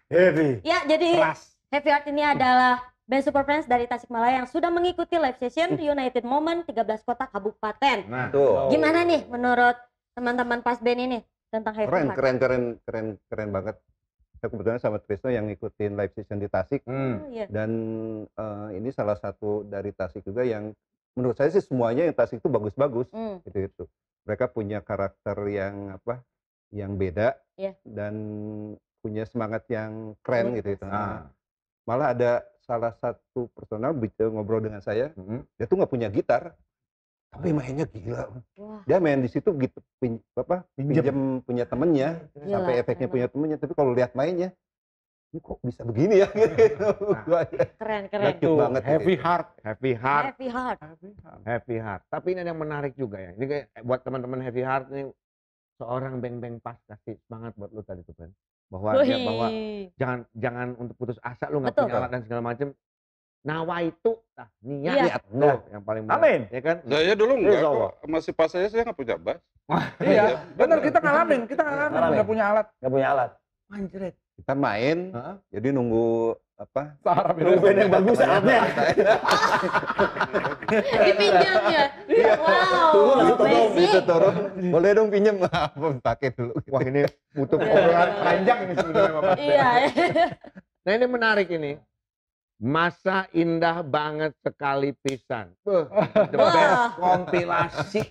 Heavy.
Ya, jadi
Keras.
Heavy Heart ini adalah band Super Friends dari Tasikmalaya yang sudah mengikuti live session United Moment tiga belas kota kabupaten.
Nah, tuh.
Gimana nih menurut teman-teman pas band ini tentang Heavy
Keren,
Heart?
keren, keren, keren, keren banget. Saya kebetulan sama Trisno yang ngikutin live session di Tasik.
Oh, iya.
Dan eh, ini salah satu dari Tasik juga yang menurut saya sih semuanya yang Tasik itu bagus-bagus.
Hmm.
Gitu itu. Mereka punya karakter yang apa? Yang beda
Iya.
dan punya semangat yang keren
Hmm.
gitu itu.
Ah.
Malah ada salah satu personal bicara ngobrol dengan saya, dia tuh nggak punya gitar, tapi mainnya gila.
Wah.
Dia main di situ gitu, pin, apa,
Pinjem.
pinjam punya temennya,
Gila,
sampai efeknya
keren
punya temennya. Tapi kalau lihat mainnya, ini kok bisa begini ya? Gua aja.
Keren, keren.
Cute banget.
Heavy
gitu.
Heart, Heavy Heart,
Heavy Heart.
Heavy Heart. Tapi ini ada yang menarik juga ya. Ini kayak buat teman-teman Heavy Heart nih, seorang beng-beng pas kasih semangat buat lu tadi tuh kan. Bahwa dia
Wih.
bahwa jangan jangan untuk putus asa, lu nggak
Betul.
punya alat dan segala macam. Nawa itu, nah, niat,
Iya.
niat, tuh yang paling benar.
Amin.
Ya kan?
Saya dulu enggak
Insya
kok.
Allah.
Masih pas saya saya nggak punya bass.
Iya, benar kita ngalamin, kita ngalamin nggak punya alat.
Nggak punya alat.
Anjret.
Kita main, jadi nunggu apa?
Sarap
Nunggu band yang bagus alatnya.
Dipinjam ya? Wow. amazing.
Itu turun. Boleh dong pinjam? Pakai dulu.
Wah, ini butuh obrolan panjang ini sebenarnya sama Mas Ben.
Iya.
Nah, ini menarik ini. Masa indah banget sekali pisan. Beuh, the
Wah.
best kompilasi.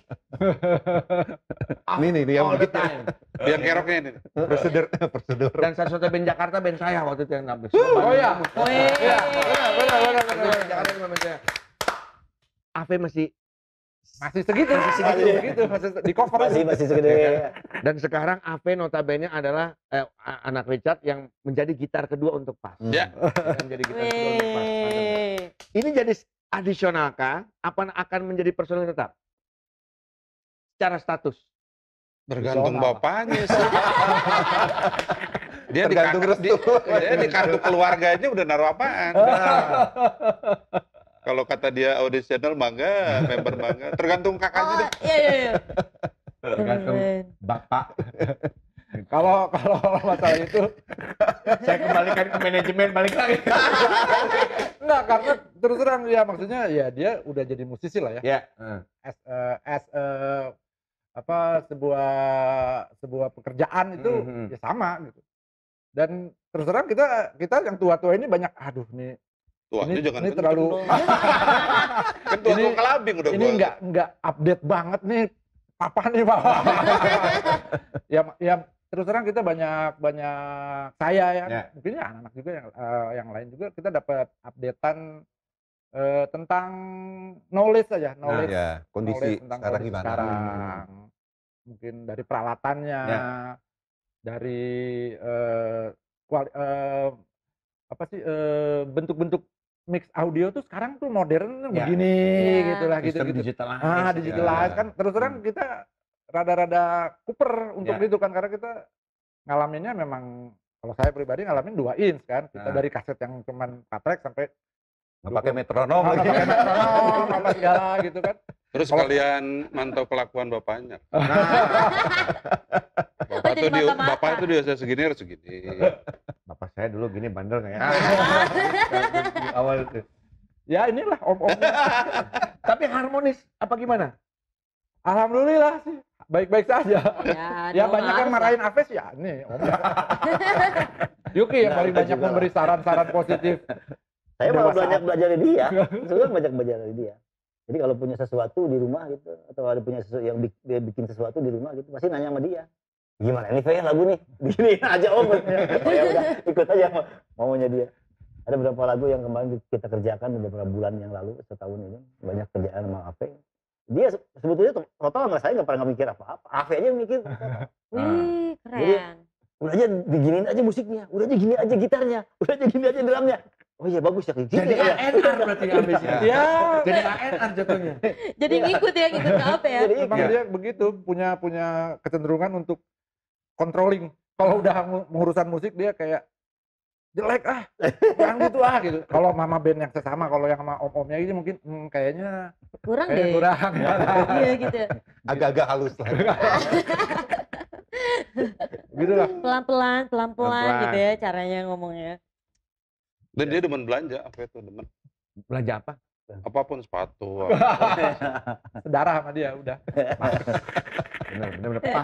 Ini nih dia
all the
begitu.
time.
Yang keroknya ini.
Prosedur, prosedur.
Dan satu-satunya band Jakarta band saya waktu itu yang nabis.
Oh iya.
Wih.
Iya, benar, benar, benar, benar.
Jakarta cuma band saya. Ave masih
Masih segitu, masih segitu, segitu, masih di cover
Masih masih segede.
dan sekarang Ave notabene adalah eh, a- anak Richard yang menjadi gitar kedua untuk Pas.
Ya.
Yang menjadi gitar kedua untuk Pas. Mantap, ya.
Wih.
Ini jadi adisional kah? Apa akan menjadi personil tetap? Secara status.
Tergantung bapaknya sih. Dia di,
Tergantung
kartu, di,
restu.
dia di kartu keluarganya udah naruh apaan. Kalau kata dia auditional mangga, member mangga. Tergantung kakaknya deh.
Iya, iya, iya.
Tergantung
Keren.
bapak.
Kalau kalau masalah itu
Saya kembalikan ke manajemen balik lagi.
enggak, karena terus terang ya maksudnya ya dia udah jadi musisi lah ya.
Ya.
As eh, as eh, apa sebuah sebuah pekerjaan itu
Mhm.
ya sama gitu. Dan terus terang kita kita yang tua-tua ini banyak aduh nih
Tuanya
ini,
jangan
ini
kenceng
terlalu
dong. Kan tua-tua
ini-
kelabing udah
ini
gua.
enggak enggak update banget nih papa nih papa. ya ya terus terang kita banyak banyak saya ya,
Ya.
mungkin ya anak-anak juga yang eh, yang lain juga kita dapat updatean eh, tentang knowledge aja knowledge
ya, kondisi
knowledge tentang
sekarang
kondisi
gimana.
sekarang. Mungkin dari peralatannya,
Ya.
dari eh, kuali- eh, apa sih eh, bentuk-bentuk mix audio tuh sekarang tuh modern
Ya.
begini
Ya.
gitu lah gitu
Sistem
gitu.
digitalized.
Ah, digitalize
Ya.
kan terus terang kita rada-rada kuper untuk
Ya.
itu kan karena kita ngalaminnya memang kalau saya pribadi ngalamin dua inch kan kita
Nah.
dari kaset yang cuman empat track sampai
Nggak pakai metronom
Ah,
lagi.
pakai metronom apa segala gitu kan.
Terus
Kalau-
kalian mantau kelakuan bapaknya.
Oh,
Bapak
jadi
tuh di,
mata-mata.
bapak itu di usia segini harus segini.
Bapak saya dulu gini bandel nggak ya? Di awal itu.
Ya inilah om-omnya.
Tapi harmonis apa gimana?
Alhamdulillah sih baik-baik saja.
Ya,
Ya
dong,
banyak yang
harus
marahin Aves ya nih omnya. Yuki yang
Nah,
paling
kita
banyak
juga
memberi saran-saran positif.
Saya malah
Kedewasaan.
banyak belajar dari dia. Sebenarnya banyak belajar dari dia. Jadi kalau punya sesuatu di rumah gitu, atau ada punya sesuatu yang bik- dia bikin sesuatu di rumah gitu, pasti nanya sama dia. Gimana ini Faye lagu nih? Beginiin aja om. Oh ya udah, ikut aja maunya dia. Ada beberapa lagu yang kemarin kita kerjakan beberapa bulan yang lalu, setahun ini banyak kerjaan sama Ave. Dia se- sebetulnya to- total sama saya nggak pernah mikir apa-apa. Ave aja yang mikir.
Wih,
Jadi,
keren.
udah aja diginiin aja musiknya, udah aja gini aja gitarnya, udah aja gini aja drumnya. Oh iya bagus ya kayak gitu
Jadi
ya.
A N R berarti habisnya.
Ya.
Jadi A N R jatuhnya.
Jadi ngikut ya, ngikut ke apa ya?
Jadi
Memang dia begitu punya punya kecenderungan untuk controlling. Kalau udah ngu- urusan musik dia kayak jelek ah, yang gitu ah gitu. Kalau mama band yang sesama, kalau yang sama om-omnya ini mungkin hmm, kayaknya
Kurang
kayak
deh.
kurang.
Iya gitu.
Agak-agak halus lah.
Gitu lah.
Pelan-pelan, pelan-pelan
Pelan-pelan.
gitu ya caranya ngomongnya.
Dan dia demen belanja, apa itu demen?
Belanja apa?
Apapun, sepatu. apa.
Sedarah sama dia udah.
Bener, bener, pas.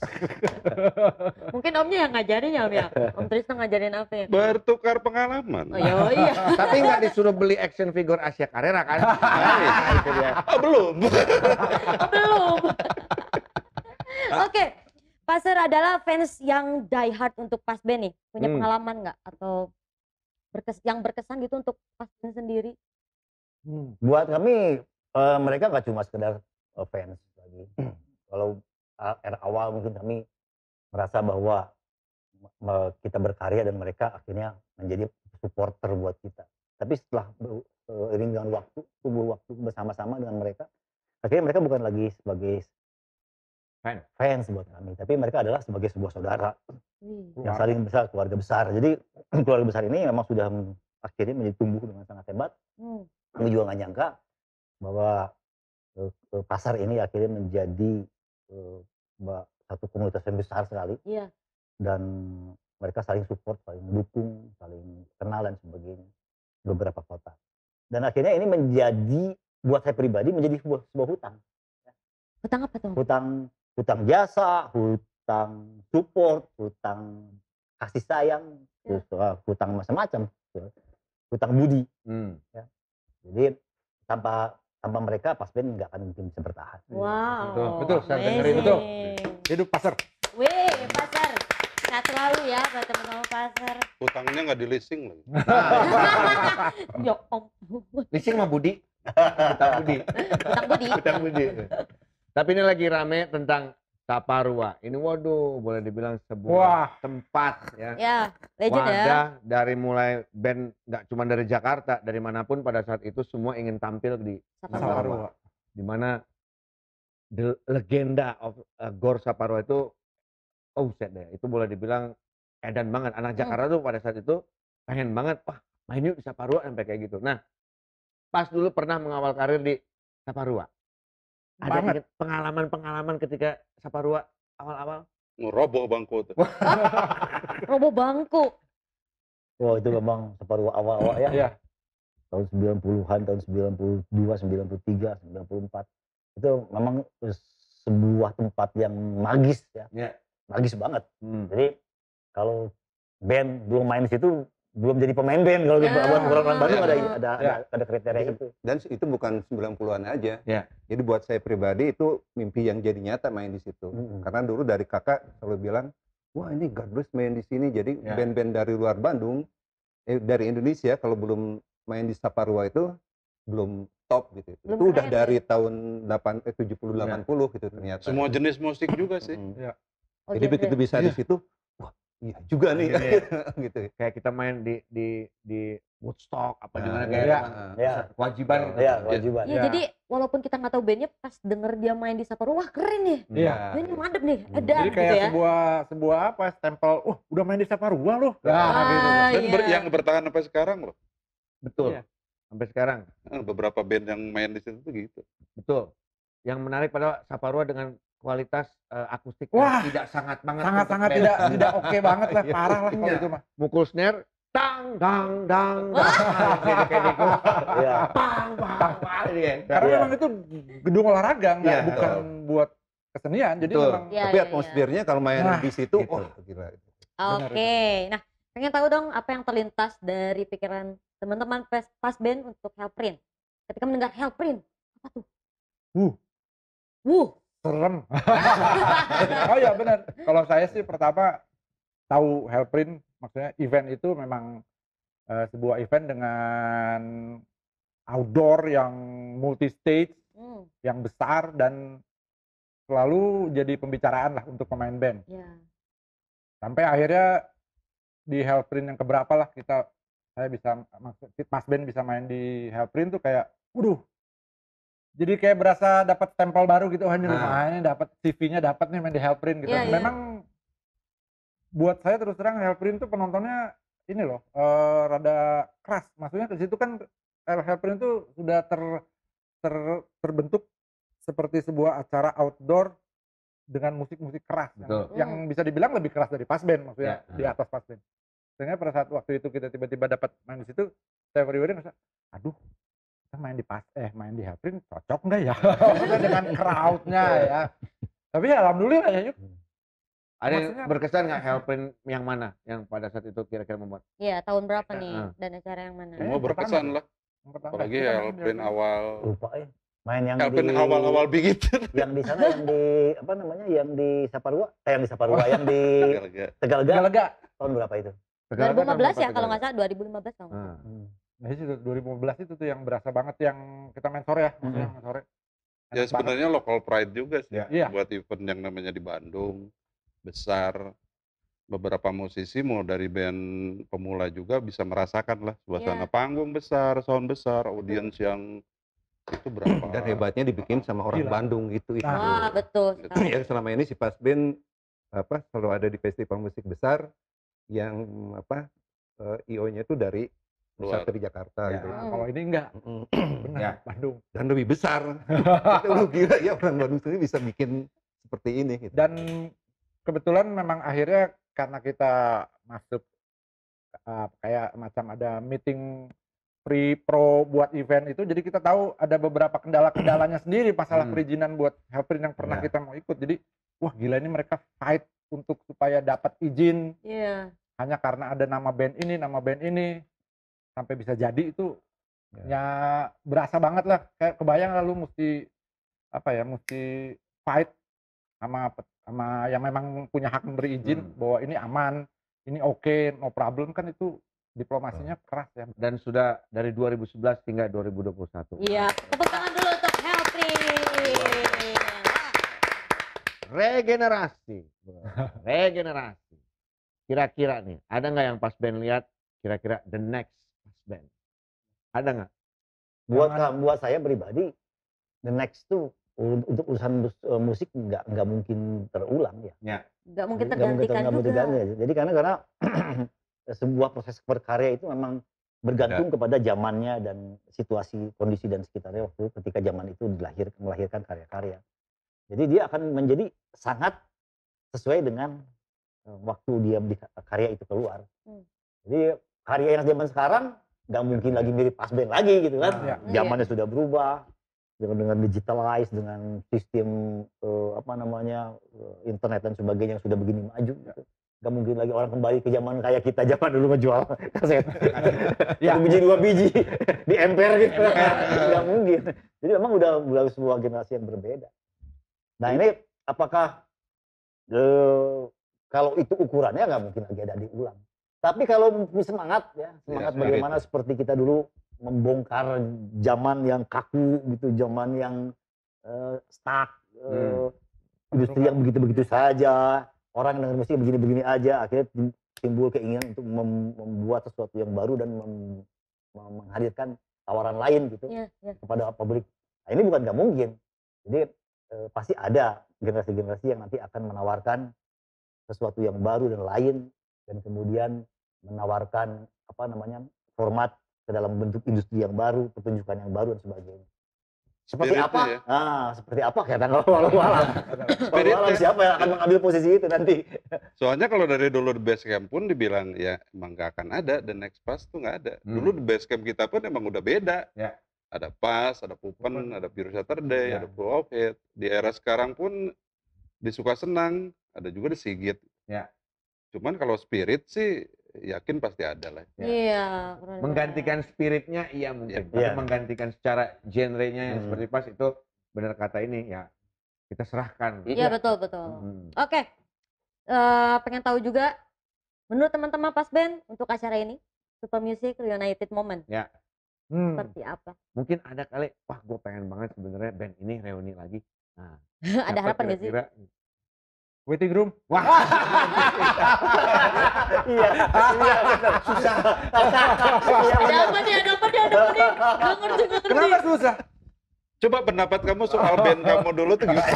Mungkin omnya yang ngajarin ya om ya? Om Trisno ngajarin apa ya?
Bertukar pengalaman.
Oh, iya, oh iya.
Tapi nggak disuruh beli action figure Asia Carrera kan? Nah, itu dia.
Oh, belum.
Belum. Oke, Pasir adalah fans yang die hard untuk Pasben nih. Punya
Hmm.
pengalaman nggak atau berkes yang berkesan gitu untuk Pasben sendiri?
Buat kami eh, mereka nggak cuma sekedar eh, fans lagi. Kalau uh, era awal mungkin kami merasa bahwa me- kita berkarya dan mereka akhirnya menjadi supporter buat kita. Tapi setelah beriring dengan waktu, tumbuh waktu bersama-sama dengan mereka, akhirnya mereka bukan lagi sebagai
Fans.
fans buat kami, tapi mereka adalah sebagai sebuah saudara
Hmm.
yang saling besar, keluarga besar. Jadi keluarga besar ini memang sudah m- akhirnya menjadi tumbuh dengan sangat hebat.
Hmm.
Kami juga nggak nyangka bahwa eh, eh, pasar ini akhirnya menjadi eh, ba- satu komunitas yang besar sekali
Iya.
dan mereka saling support, saling mendukung, saling kenal dan sebagainya di beberapa kota. Dan akhirnya ini menjadi buat saya pribadi menjadi sebuah, sebuah hutang.
Hutang apa tuh?
Hutang hutang jasa, hutang support, hutang kasih sayang, terus, uh, hutang macam-macam, gitu. Hutang budi.
Hmm.
Ya. Jadi tanpa tanpa mereka Pasben nggak akan mungkin bisa bertahan.
Wow.
Betul, betul, saya dengerin betul. Hidup pasar.
Wih, Pasar. Sehat selalu ya buat teman-teman Pasar.
Utangnya nggak di leasing lagi.
Ya om.
Leasing sama Budi. Hutang Budi.
Hutang Budi.
Hutang Budi. Tapi ini lagi rame tentang Saparua. Ini waduh boleh dibilang sebuah
Wah.
tempat ya.
Ya, legend ya.
Wadah dari mulai band nggak cuma dari Jakarta, dari manapun pada saat itu semua ingin tampil di
Saparua.
Saparua. Di mana the legenda of uh, Gor Saparua itu oh set deh. Itu boleh dibilang edan banget. Anak
Hmm.
Jakarta tuh pada saat itu pengen banget, wah main yuk di Saparua sampai kayak gitu. Nah, pas dulu pernah mengawal karir di Saparua. Ada
Banget.
ingat pengalaman-pengalaman ketika Saparua awal-awal?
Ngeroboh bangku tuh.
Robo bangku.
Wah itu memang separuh awal-awal ya.
Iya.
Tahun sembilan puluhan, tahun sembilan puluh dua, sembilan puluh tiga, sembilan puluh empat. Itu memang sebuah tempat yang magis ya.
Iya.
Magis banget.
Hmm.
Jadi kalau band belum main di situ belum jadi pemain band kalau
Ya.
buat orang Bandung ada ada
Ya.
ada, ada kriteria itu.
Dan itu bukan sembilan puluhan aja.
Ya.
Jadi buat saya pribadi itu mimpi yang jadi nyata main di situ.
Mm-mm.
Karena dulu dari kakak selalu bilang, wah ini God Bless main di sini. Jadi
Ya.
band-band dari luar Bandung, eh, dari Indonesia kalau belum main di Saparua itu belum top gitu.
Belum
itu udah
keren,
dari tahun delapan, eh, tujuh puluh delapan puluh gitu ternyata.
Semua jenis musik juga sih.
Mm.
Iya.
Oh,
Jadi
genre.
begitu bisa di situ, wah iya juga nih.
Iya.
gitu.
Kayak kita main di di di Woodstock apa di mana
Nah,
kayak
iya.
emang
Iya.
kewajiban gitu.
Ya, kewajiban.
Ya,
Ya.
jadi walaupun kita nggak tahu bandnya, pas denger dia main di Saparua, wah keren nih.
Iya.
Bandnya mantep nih, edan
Jadi
gitu
kayak
ya.
sebuah sebuah apa stempel, wah udah main di Saparua loh.
Ya,
Nah, gitu.
Ah,
Dan ber-
iya.
yang bertahan sampai sekarang loh.
Betul.
Iya.
Sampai sekarang.
Eh, Beberapa band yang main di situ tuh gitu.
Betul. Yang menarik pada Saparua dengan kualitas eh, akustik
Wah,
yang tidak sangat banget.
Sangat-sangat
untuk
tidak
band.
tidak oke banget lah,
Iya.
parah lah kalau
Iya.
itu mah.
Mukul snare, tang dang dang dang. Kayak kayak gitu.
Iya.
Pang pang pang. Iya.
Karena
Iya.
memang itu gedung olahraga, nggak
Iya.
bukan buat kesenian. Jadi
Betul.
memang
Iya,
Tapi
iya,
atmosfernya kalau main
Nah,
di situ,
gitu.
wah gila.
iya. Oke, nah pengen tahu dong apa yang terlintas dari pikiran teman-teman pas, pas band untuk Hellprint. Ketika mendengar Hellprint, apa tuh?
Wuh.
Wuh.
Serem. Oh ya benar. Kalau saya sih pertama tahu Hellprint, maksudnya event itu memang eh, sebuah event dengan outdoor yang multi stage,
Hmm,
yang besar dan selalu jadi pembicaraan lah untuk pemain band.
ya.
Sampai akhirnya di Hellprint yang keberapa lah kita saya bisa maksud pas band bisa main di Hellprint tuh kayak, waduh. Jadi kayak berasa dapat stempel baru gitu, oh ini
Nah.
lumayan dapat C V-nya dapat nih main di Hellprint gitu.
Iya, iya.
Memang buat saya terus terang Hellprint tuh penontonnya ini loh, eh, rada keras. Maksudnya di situ kan eh, Hellprint tuh sudah ter, ter- terbentuk seperti sebuah acara outdoor dengan musik-musik keras yang,
Betul.
yang bisa dibilang lebih keras dari pas band maksudnya
Ya.
di atas pas band. Sehingga pada saat waktu itu kita tiba-tiba dapat main di situ, saya pribadi ngerasa, aduh kita main di pas eh main di Hellprint cocok nggak ya? Maksudnya dengan crowd-nya ya. Tapi ya alhamdulillah ya Yuk.
Ada yang
Maksudnya-
berkesan nggak Hellprint yang mana? Yang pada saat itu kira-kira membuat?
Iya, tahun berapa nih
Heeh.
dan acara yang mana?
Semua berkesan lah. Apalagi Hellprint awal.
Lupa ya. Main yang
Hellprint
di
awal-awal begitu.
yang di sana yang di apa namanya yang di Saparua, eh yang di Saparua yang di
Tegalega.
Tegalega.
Tegalega.
Tahun berapa itu?
dua ribu lima belas ya kalau nggak salah, dua ribu lima belas kalau nggak salah.
Nah itu dua ribu lima belas itu tuh yang berasa banget yang kita main sore ya, maksudnya main sore.
Ya sebenarnya local pride juga sih.
Iya.
Buat event yang namanya di Bandung besar. Beberapa musisi mau dari band pemula juga bisa merasakan lah suasana
Iya.
panggung besar, sound besar, audiens yang itu berapa.
Dan hebatnya dibikin sama orang
Gila.
Bandung gitu itu.
Wah, betul sekali.
Yang selama ini si Pas Band apa selalu ada di festival musik besar yang apa eh, I O-nya itu dari
Luar.
pusat dari Jakarta
Ya,
gitu.
kalau ini enggak. Benar,
Ya.
Bandung.
Dan lebih besar. Itu lu gila ya orang Bandung sendiri bisa bikin seperti ini gitu.
Dan kebetulan memang akhirnya karena kita masuk uh, kayak macam ada meeting pre-pro buat event itu, jadi kita tahu ada beberapa kendala-kendalanya sendiri masalah
Hmm.
perizinan buat Hellprint yang pernah
Ya.
kita mau ikut. Jadi, wah gila ini mereka fight untuk supaya dapat izin
Iya.
hanya karena ada nama band ini, nama band ini sampai bisa jadi itu ya, berasa banget lah. Kayak kebayang lalu mesti apa ya, mesti fight sama pet- sama yang memang punya hak memberi izin bahwa ini aman, ini oke, no problem kan itu diplomasinya keras ya.
Dan sudah dari dua ribu sebelas hingga dua ribu dua puluh satu.
Iya, tepuk tangan dulu untuk Hellprint.
Regenerasi. Regenerasi. Kira-kira nih, ada nggak yang pas band lihat kira-kira the next pas band? Ada nggak?
Buat buat saya pribadi, the next tuh un- untuk urusan mus- eh, musik nggak nggak mungkin terulang ya.
Ya.
Nggak mungkin
Nggak mungkin
tergantikan
nggak mungkin
juga.
tergantikan. Jadi karena karena sebuah proses berkarya itu memang bergantung kepada zamannya dan situasi kondisi dan sekitarnya waktu ketika zaman itu dilahir melahirkan karya-karya. Jadi dia akan menjadi sangat sesuai dengan eh, waktu dia di karya itu keluar.
Hmm.
Jadi karya yang zaman sekarang nggak mungkin lagi mirip pas band lagi gitu kan.
Iya.
Zamannya sudah berubah dengan dengan digitalize, dengan sistem eh, apa namanya eh, internet dan sebagainya yang sudah begini maju. Gitu. Gak mungkin lagi orang kembali ke zaman kayak kita zaman dulu ngejual kaset. Satu biji dua biji di emper gitu. Gak mungkin. Jadi memang udah udah sebuah generasi yang berbeda. Nah ini apakah eh, kalau itu ukurannya nggak mungkin lagi ada diulang. Tapi kalau semangat ya, semangat
Ya,
bagaimana seperti kita dulu membongkar zaman yang kaku gitu, zaman yang eh, stuck, eh, industri yang begitu-begitu saja, orang yang dengar musik begini-begini aja, akhirnya tim- timbul keinginan untuk mem- membuat sesuatu yang baru dan mem- mem- menghadirkan tawaran lain gitu
Iya, iya.
kepada publik. Nah, ini bukan nggak mungkin. Jadi eh, pasti ada generasi-generasi yang nanti akan menawarkan sesuatu yang baru dan lain, dan kemudian menawarkan apa namanya format ke dalam bentuk industri yang baru, pertunjukan yang baru dan sebagainya. Seperti
Spiritnya
apa?
ya.
Ah, seperti apa? Kata walau alam. Walau
Spiritnya.
alam siapa yang akan mengambil posisi itu nanti?
Soalnya kalau dari dulu di base camp pun dibilang ya emang gak akan ada, the next pass tuh nggak ada.
Hmm.
Dulu di base camp kita pun emang udah beda.
Ya.
Ada Pass, ada Pupen, ada Pure Saturday,
Ya.
ada Full of Hit. Di era sekarang pun di Suka Senang, ada juga di Sigit.
Ya.
Cuman kalau spirit sih yakin pasti ada lah.
Iya. keren
Menggantikan spiritnya iya mungkin. Tapi
Iya.
menggantikan secara genrenya yang
Hmm.
seperti pas itu benar kata ini ya kita serahkan.
banget. Iya, betul, betul.
Hmm.
Oke. Eh, pengen tahu juga menurut teman-teman pas band untuk acara ini Super Music Reunited Moment
Ya.
seperti apa?
Mungkin ada kali, wah gue pengen banget sebenarnya band ini reuni lagi. Nah,
Ada
siapa
harapan nggak sih?
kira-kira?
Waiting room.
Wah.
Iya, iya benar. Susah.
Ada apa nih? Ada apa nih? Ada apa nih? Gak ngerti, gak ngerti.
Kenapa susah?
Coba pendapat kamu soal band kamu dulu tuh gimana?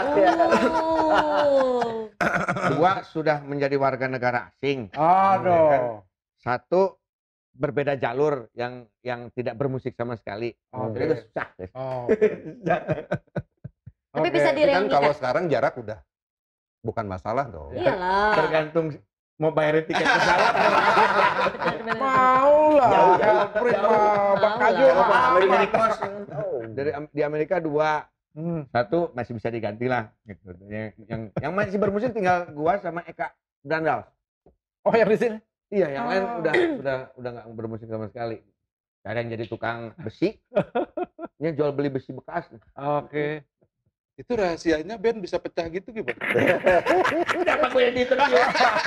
Oh.
Dua sudah menjadi warga negara asing.
Aduh.
Ya kan? Satu berbeda jalur yang yang tidak bermusik sama sekali.
Oke.
Jadi itu susah. deh.
Oh.
Tapi
Oke.
bisa
Tapi kan
direunikan.
kalau sekarang jarak udah bukan masalah dong.
Iyalah.
Tergantung mau bayarin tiket pesawat.
Mau lah.
Jauh,
Jauh,
jauh.
jauh. Bang Kajo
Jauh.
apa?
Amerika. Dari Am- di Amerika dua,
Hmm.
satu masih bisa diganti lah. Gitu. Yang, yang yang masih bermusik tinggal gua sama Eka Brandal.
Oh yang di sini?
Iya, yang lain
Oh.
udah udah udah nggak bermusik sama sekali. Ada yang jadi tukang besi, ini jual beli besi bekas.
Oke.
Itu rahasianya band bisa pecah gitu gimana?
Kenapa gue yang diinterview?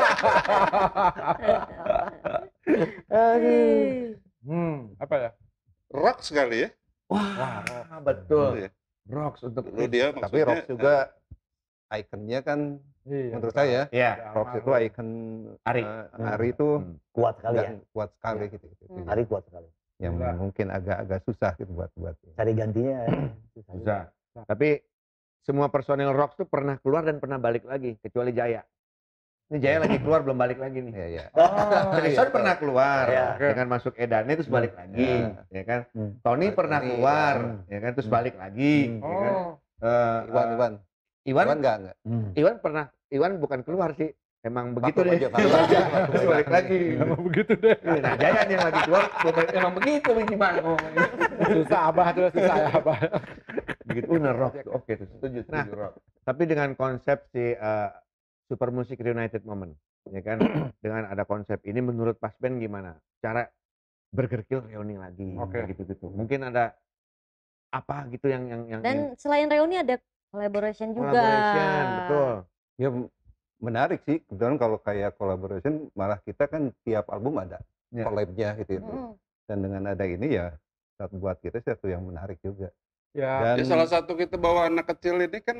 Hmm, apa ya?
Rock sekali ya?
Wah, betul.
Iya.
Rocks untuk
Dulu dia
Tapi
maksudnya,
Rox juga ikonnya kan
Iya,
menurut
betul.
saya
Iya.
Rox itu ikon
Ari.
eh, Ari itu
Kuat sekali
nggak
ya.
kuat sekali gitu. gitu.
Hmm.
Ari kuat sekali.
Yang
Gila.
mungkin agak-agak susah gitu buat buat.
Cari gantinya susah.
Bisa. Tapi semua personil Rocks tuh pernah keluar dan pernah balik lagi, kecuali Jaya. Ini Jaya lagi keluar belum balik lagi nih.
Iya, iya.
Oh,
Trison
iya.
pernah keluar,
Iya.
ya kan masuk Edane terus balik lagi, ya kan.
Hmm.
Tony pernah
Tony,
keluar,
iya.
ya kan terus balik lagi, ya kan.
Oh.
Eh,
Iwan,
eh,
Iwan.
Iwan,
Iwan enggak enggak.
Hmm.
Iwan pernah, Iwan bukan keluar sih, emang begitu
Vakum
deh.
aja, vakum aja, vakum
Terus
aja.
balik lagi.
Emang begitu deh.
Nah Jaya nih yang lagi keluar, emang begitu gimana ngomongnya.
Susah abah tuh, susah ya abah.
Begitu, bener rock, oke tuh setuju,
Nah.
setuju rock. Tapi dengan konsep si eh, Super Music Reunited Moment, ya kan, dengan ada konsep ini menurut Pas Band gimana? Cara Burger Kill reuni lagi,
Oke.
gitu-gitu. Mungkin ada apa gitu yang yang yang
Dan selain reuni ada collaboration juga.
collaboration, betul.
Ya menarik sih. Kebetulan kalau kayak collaboration malah kita kan tiap album ada
Ya.
collab-nya gitu. itu.
Mm.
Dan dengan ada ini ya satu buat kita satu yang menarik juga.
Ya.
ya salah satu kita bawa anak kecil ini kan.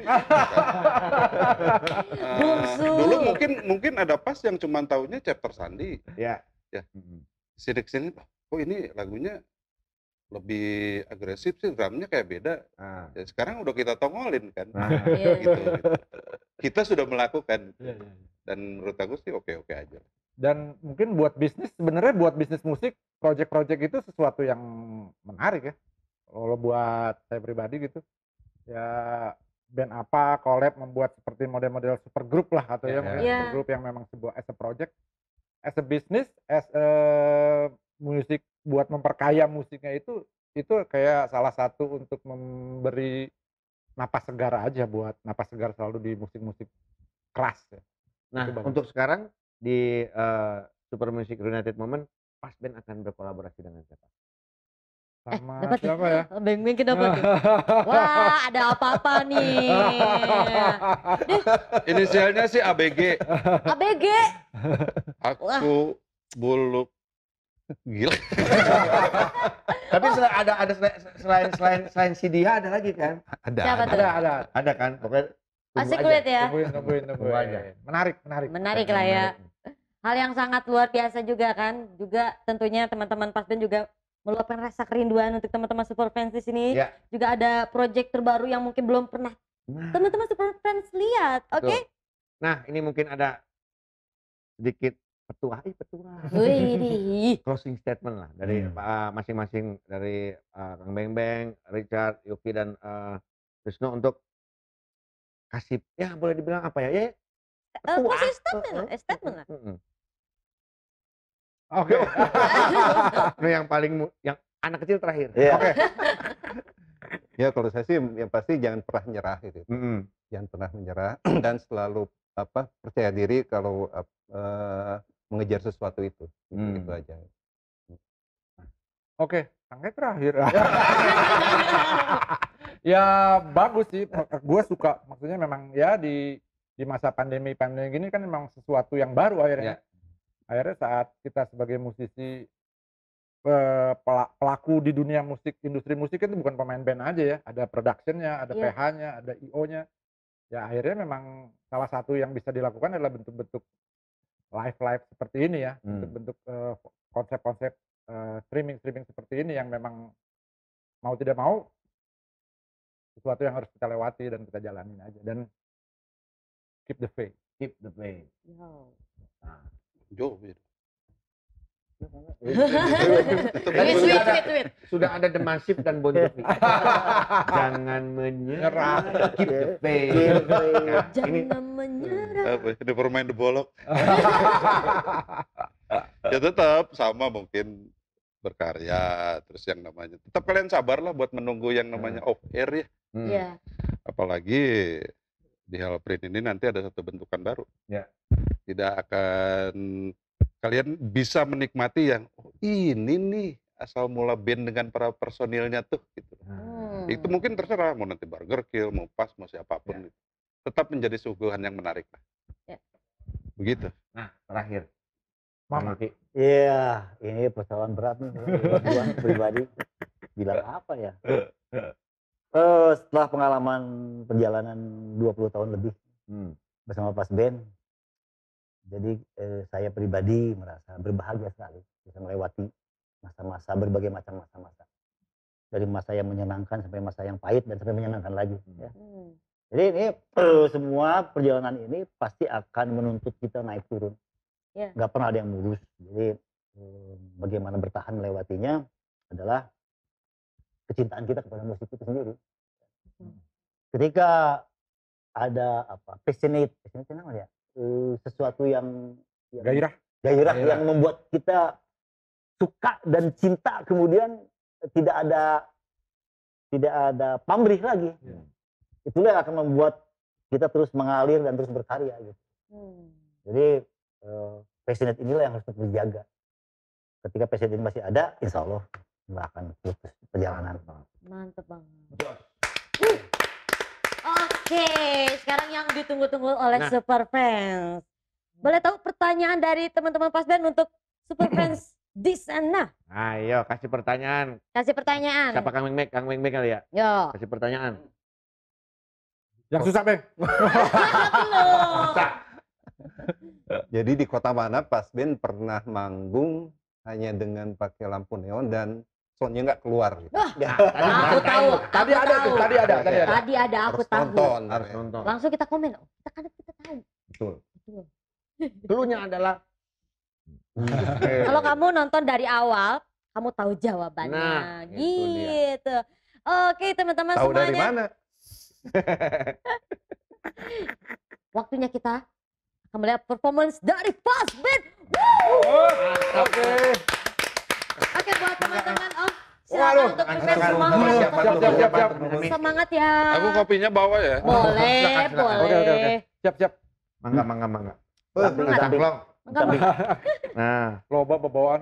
Eh,
Bungsu.
dulu mungkin mungkin ada Pas yang cuma taunya chapter Sandi.
Ya.
Ya. Sidik sini, oh ini lagunya lebih agresif sih, drumnya kayak beda.
Ah.
Ya, sekarang udah kita tongolin kan.
Nah.
Iya.
gitu, gitu. Kita sudah melakukan.
Iya, iya, iya.
Dan menurut aku sih oke-oke aja.
Dan mungkin buat bisnis, sebenarnya buat bisnis musik, project-project itu sesuatu yang menarik ya. Kalau buat saya pribadi gitu, ya band apa, collab, membuat seperti model-model super group lah, atau
Ya,
ya,
ya.
mungkin
Ya.
super group yang memang sebuah as a project, as a business, as a musik, buat memperkaya musiknya itu, itu kayak salah satu untuk memberi napas segar aja, buat napas segar selalu di musik-musik keras ya.
Nah,
Itu bagus.
untuk sekarang di eh, Super Music Reunited Moment, Pas Band akan berkolaborasi dengan siapa?
Sama
Dapat
siapa ya?
Beng Beng kenapa tuh? Wah, ada apa-apa nih.
Inisialnya sih A B G.
A B G.
Aku buluk. Gila.
Tapi sel- ada ada sel- selain selain selain si dia ada lagi kan?
Ada.
Siapa tuh?
Ada, ada.
Ada kan? Pokoknya tunggu
Asik
aja.
kulit ya.
Tungguin, tungguin,
Tunggu
tungguin.
aja.
Menarik, menarik.
Menarik lah ya. Hal yang sangat luar biasa juga kan. Juga tentunya teman-teman Pas Band juga meluapkan rasa kerinduan untuk teman-teman Super Fans di sini.
Ya.
Juga ada project terbaru yang mungkin belum pernah
Nah,
teman-teman Super Fans lihat. Oke?
betul. Nah, ini mungkin ada sedikit petua, eh petua.
Wih.
Closing statement lah dari
Hmm.
uh, masing-masing dari uh, Kang Beng Beng, Richard, Yuki dan uh, Wisnu untuk kasih ya boleh dibilang apa ya? Ya
Eh, closing statement lah. Eh, statement lah.
mm-mm.
Oke.
Nah, yang paling mu- yang anak kecil terakhir.
Iya.
Oke.
Ya kalau saya sih yang pasti jangan pernah nyerah gitu.
Mm-mm.
Jangan pernah menyerah dan selalu apa percaya diri kalau eh, mengejar sesuatu itu. Itu,
Hmm.
itu aja.
Oke, sampai terakhir. Ya bagus sih. Gue suka. Maksudnya memang ya di di masa pandemi pandemi gini kan memang sesuatu yang baru akhirnya.
Ya.
Akhirnya saat kita sebagai musisi eh, pela- pelaku di dunia musik, industri musik itu bukan pemain band aja ya. Ada productionnya, ada
Iya.
P H-nya, ada I O-nya. Ya akhirnya memang salah satu yang bisa dilakukan adalah bentuk-bentuk live-live seperti ini ya.
Hmm.
Bentuk-bentuk eh, konsep-konsep eh, streaming-streaming seperti ini yang memang mau tidak mau sesuatu yang harus kita lewati dan kita jalanin aja. Dan keep the faith.
Keep the faith.
Yo.
Jauh beda.
Tadi sudah ada, sudah ada The Massive dan Bon Jovi. Jangan menyerah, keep the faith. Nah, ini
Jangan menyerah.
Apa? The Permain The Bolok. Ya tetap sama mungkin berkarya, terus yang namanya tetap kalian sabarlah buat menunggu yang namanya off air ya.
Iya.
Apalagi di Helprint ini nanti ada satu bentukan baru.
Ya.
Tidak akan kalian bisa menikmati yang oh, ini nih asal mula band dengan para personilnya tuh gitu.
Hmm.
Itu mungkin terserah mau nanti Burger Kill, mau Pas, mau siapapun gitu. Tetap menjadi suguhan yang menarik lah.
Ya.
Begitu.
Nah, terakhir.
Mama.
Iya, ini persoalan berat nih buat gua pribadi. Bilang apa ya? Eh, setelah pengalaman perjalanan dua puluh tahun lebih
Hmm.
bersama Pas Band, jadi eh, saya pribadi merasa berbahagia sekali bisa melewati masa-masa berbagai macam masa-masa. Dari masa yang menyenangkan sampai masa yang pahit dan sampai menyenangkan lagi. Ya.
Hmm.
Jadi ini eh, semua perjalanan ini pasti akan menuntut kita naik turun.
Ya.
Nggak pernah ada yang mulus. Jadi eh, bagaimana bertahan melewatinya adalah kecintaan kita kepada musik itu sendiri. Ketika ada apa passionate, passionate itu namanya ya, eh, sesuatu yang, yang
Gairah.
gairah
Gairah.
yang membuat kita suka dan cinta, kemudian tidak ada tidak ada pamrih lagi. Itulah yang akan membuat kita terus mengalir dan terus berkarya gitu.
Hmm.
Jadi eh, passionate inilah yang harus terus dijaga. Ketika passionate ini masih ada, insya Allah nggak akan putus perjalanan.
Mantep banget. Oke, sekarang yang ditunggu-tunggu oleh
Nah.
Super Friends. Boleh tahu pertanyaan dari teman-teman Pas Band untuk Super Friends di sana?
Ayo, kasih pertanyaan.
Kasih pertanyaan.
Siapa Kang Meng Mek? Kang Meng Mek kali ya?
Yo.
Kasih pertanyaan.
Yang susah, Bang.
Jadi di kota mana Pas Band pernah manggung hanya dengan pakai lampu neon dan soundnya nggak keluar gitu.
Wah,
Ya.
aku tahu.
Tadi
aku
ada tuh,
tahu.
tadi ada, tadi ada.
Tadi ada, aku
Harus
tahu.
nonton.
Harus nonton.
Langsung kita komen. Oh, kita kan kita tahu.
Betul.
Betul.
Cluenya adalah
Kalau kamu nonton dari awal, kamu tahu jawabannya.
Nah, itu dia.
gitu. Oke, teman-teman
Tahu
semuanya.
dari mana?
Waktunya kita akan melihat performance dari Pas Band.
Oke.
Oke, buat teman-teman Om,
Waduh,
silakan untuk
siap,
prepare
siap,
semangat.
siap, siap, siap, siap, siap.
Semangat ya.
Aku kopinya bawa ya.
Boleh,
Silakan, silakan.
boleh.
Oke, oke, oke. Siap, siap.
Mangga, mangga, mangga.
Semangat.
Cangklong.
Enggak,
Nah,
Loba bawaan.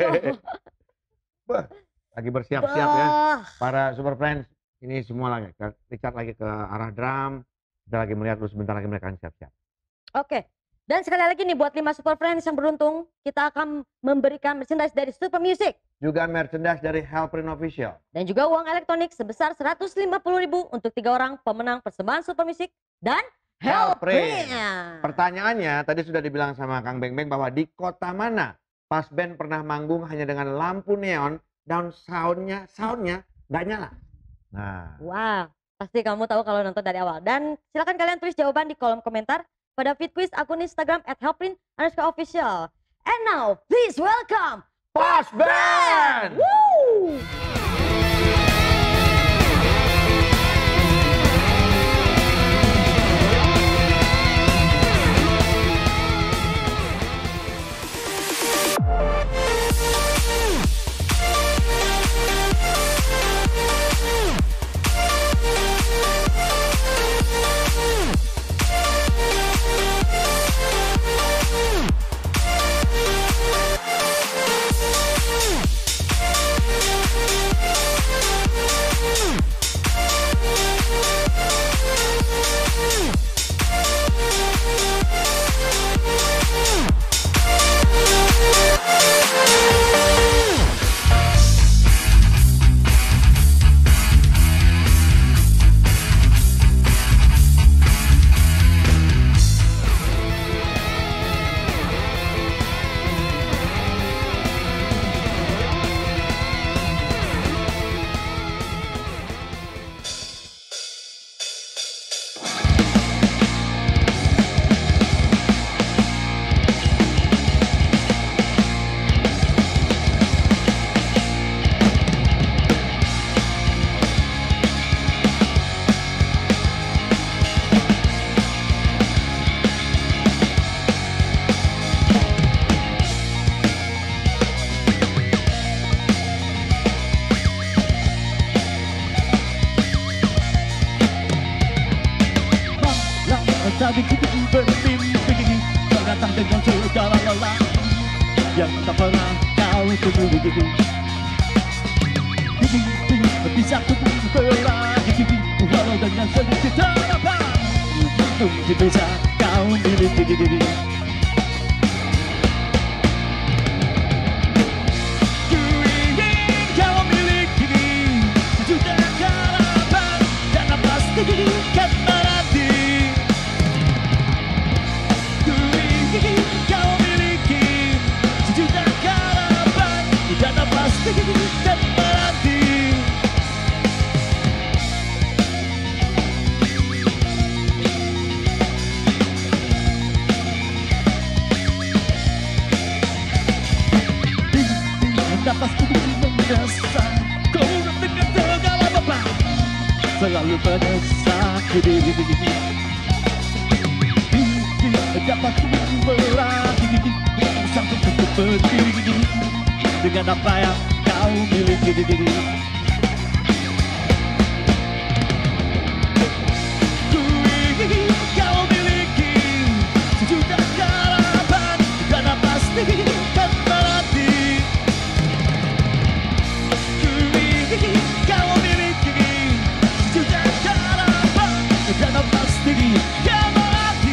lagi bersiap-siap ya.
Wah.
Para Super Friends, ini semua lagi. Richard lagi ke arah drum. Kita lagi melihat terus sebentar lagi mereka akan siap-siap.
Oke. Dan sekali lagi nih buat lima Super Friends yang beruntung, kita akan memberikan merchandise dari Super Music
Juga merchandise dari Helprint Official.
dan juga uang elektronik sebesar seratus lima puluh ribu untuk tiga orang pemenang persembahan Super Music dan Helprint.
Pertanyaannya tadi sudah dibilang sama Kang Beng Beng bahwa di kota mana Pas Band pernah manggung hanya dengan lampu neon dan soundnya soundnya nggak nyala. Nah,
Wah, pasti kamu tahu kalau nonton dari awal. Dan silakan kalian tulis jawaban di kolom komentar pada feed quiz akun Instagram at helprint underscore official. And now, please welcome
Pas Band!
Woo!
segala lelah yang tak pernah kau temui. Bisa ku berlari walau dengan sedikit harapan, mungkin bisa kau miliki. Ku ingin kau miliki sejuta harapan dan pasti kan menanti. Ku ingin kau miliki sejuta harapan dan pasti kan menanti. Napas tubuh mendesak, kau dengan segala beban selalu mendesak diri. Dapat ku berlari sanggup untuk berdiri dengan apa yang kau miliki. Ku ingin kau miliki sejuta harapan dan pasti kan menanti. Kau miliki sejuta harapan dan pasti kau menanti.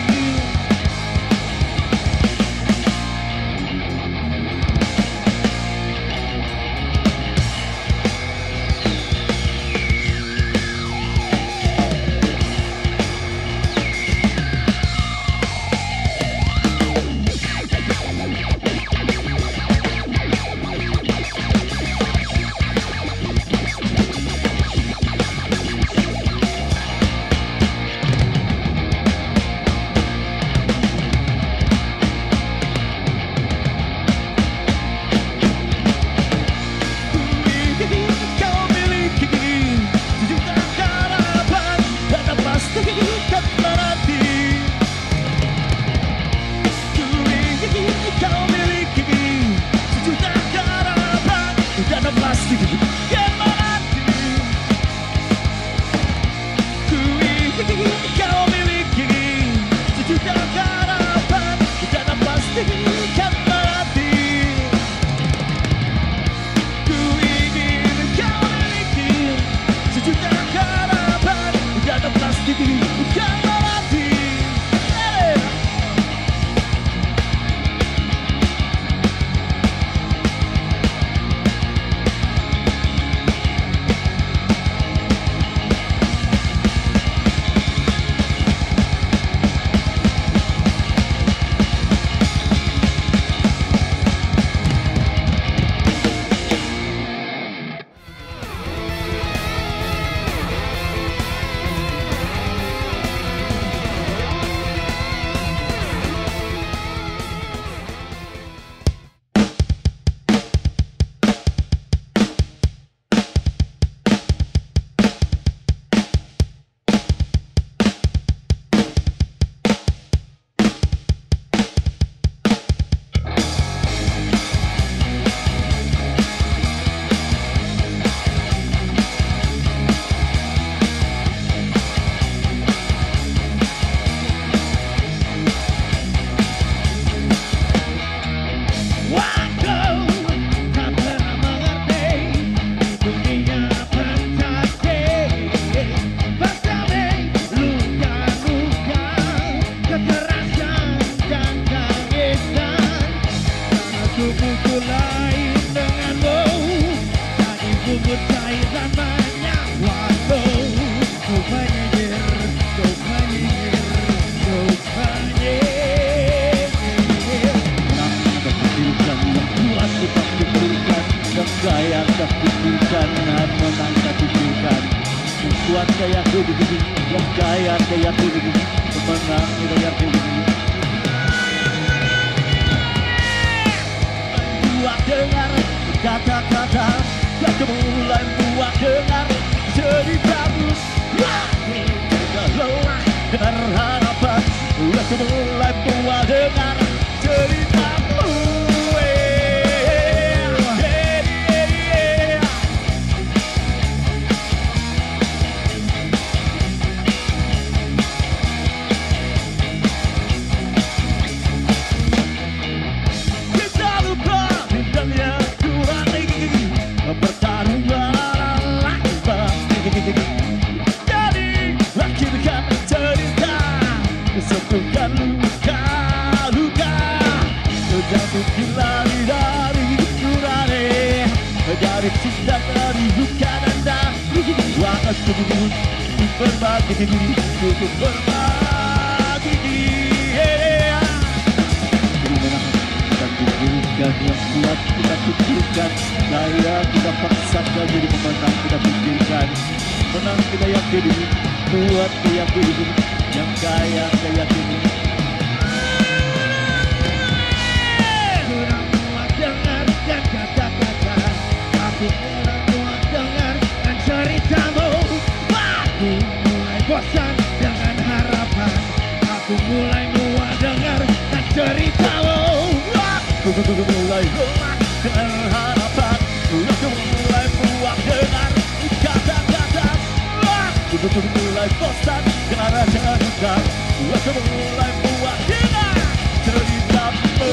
Kata-kata yang mulai buat dengar ceritamu. Lelah dengan harapan yang mulai buat dengar ceritamu. tidak mungkin lari dari nurani, dari cinta dari luka dan dari waktu sebelum untuk berbagi diri, untuk berbagi diri. Dan pikirkan yang kuat kita pikirkan, saya kita paksakan jadi pemenang kita pikirkan, menang kita yakini, kuat kita yakini, yang kaya kita yakini. Kurang muat dengarkan kata-kata, aku kurang muat dengarkan ceritamu. Aku mulai bosan dengan harapan, aku mulai muat dengarkan ceritamu. Aku mulai lelah dengan harapan, aku mulai muak dengan kata-kata. Aku mulai bosan dengan cerita, aku mulai muak dengan ceritamu.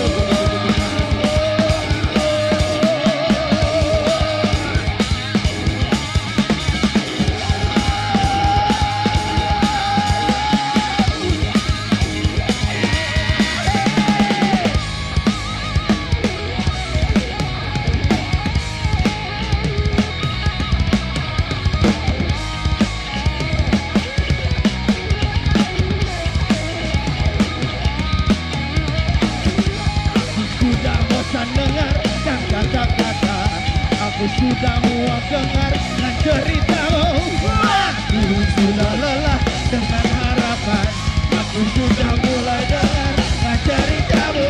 Dengarkan kata-kata, aku sudah muak dengarkan ceritamu. Aku sudah lelah dengan harapan, aku sudah mulai dengarkan ceritamu.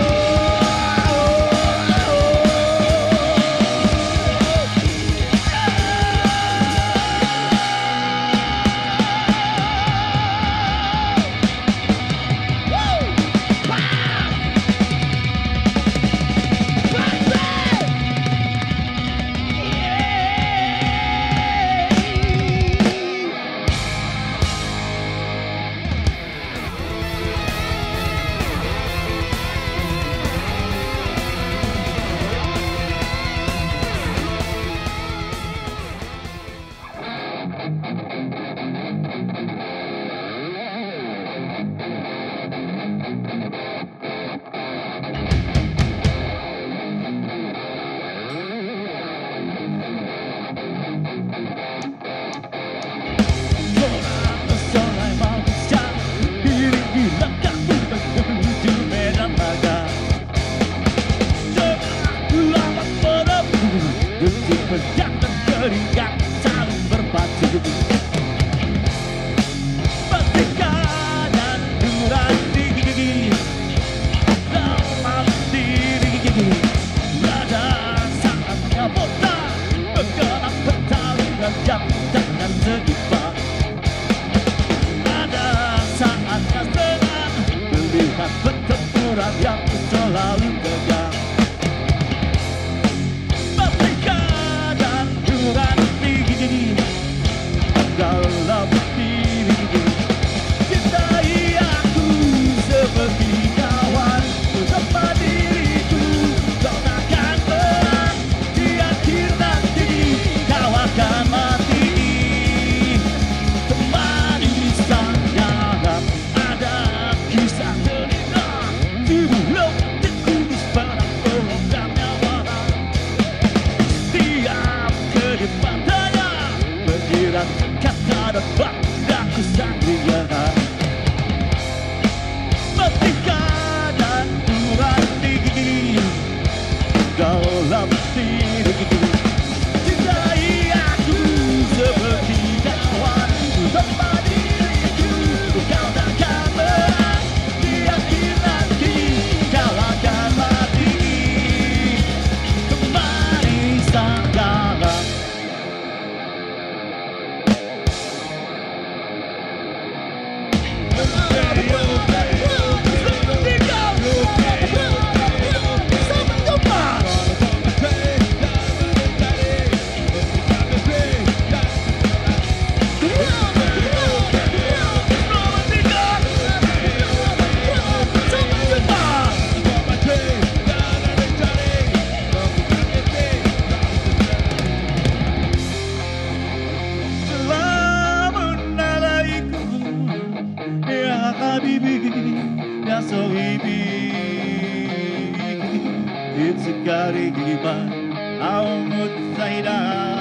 いつかできれば青もついだ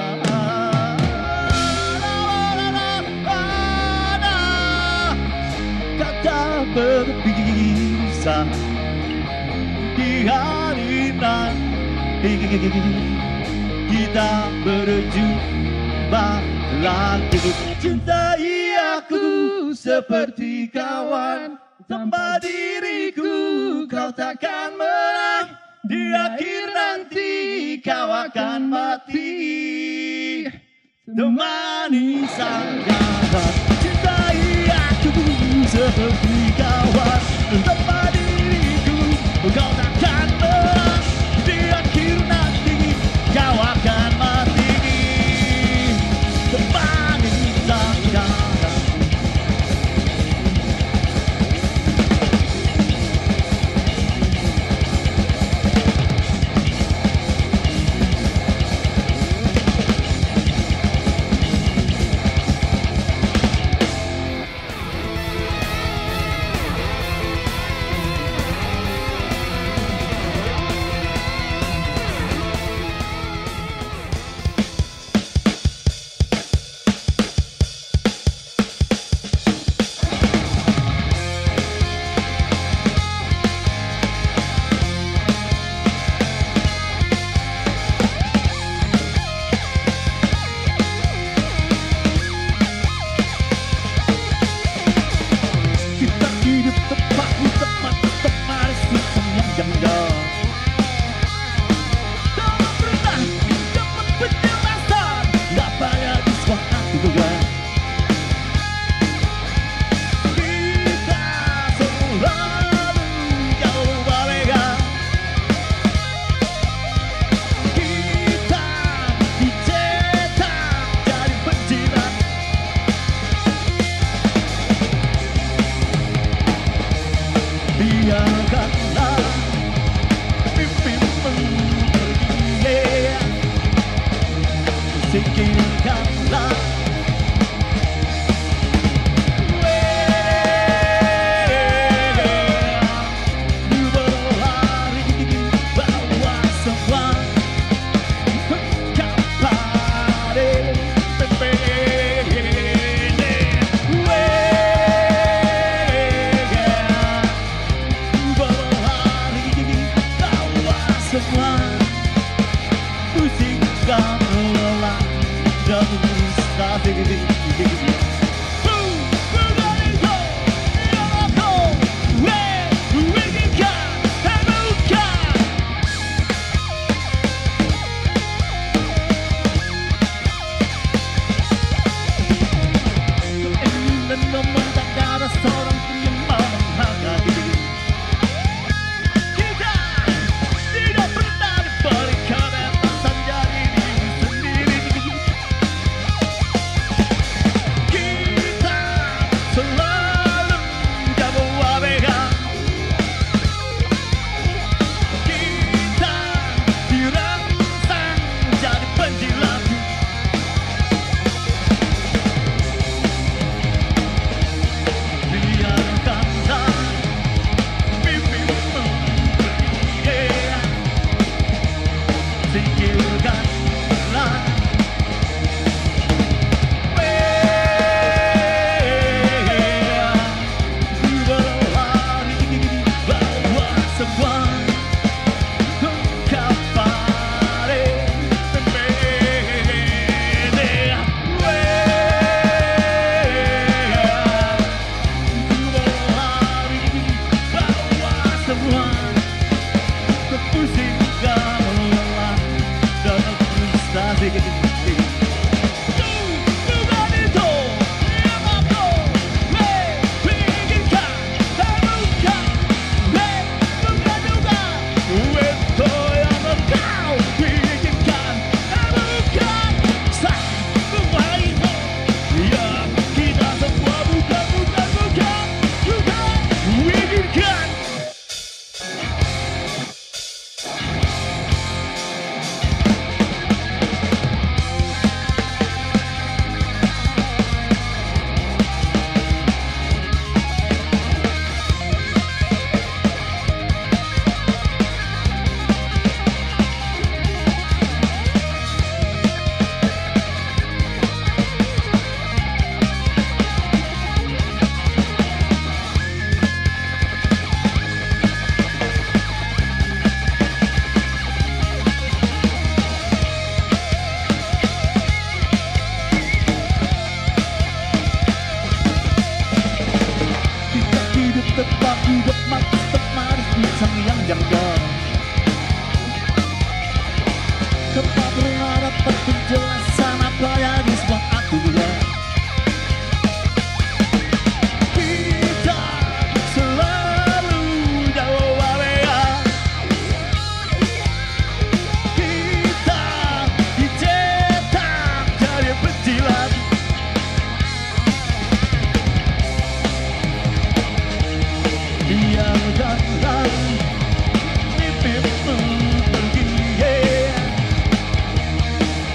kata berpisah di hari nanti kita berjumpa lagi. Cintai aku seperti kawan, tanpa diriku kau takkan menang. Di akhir nanti kau akan mati, temani sang kawan. Cintai aku seperti kawan, tanpa diriku kau takkan menang. Di akhir nanti kau akan mati, temani sang kawan. Biarkanlah mimpimu pergi, singkirkanlah berlari bawa semua kepada semua pusingkan lelah dan mustahil. Kita tidak pernah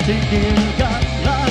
singkirkanlah.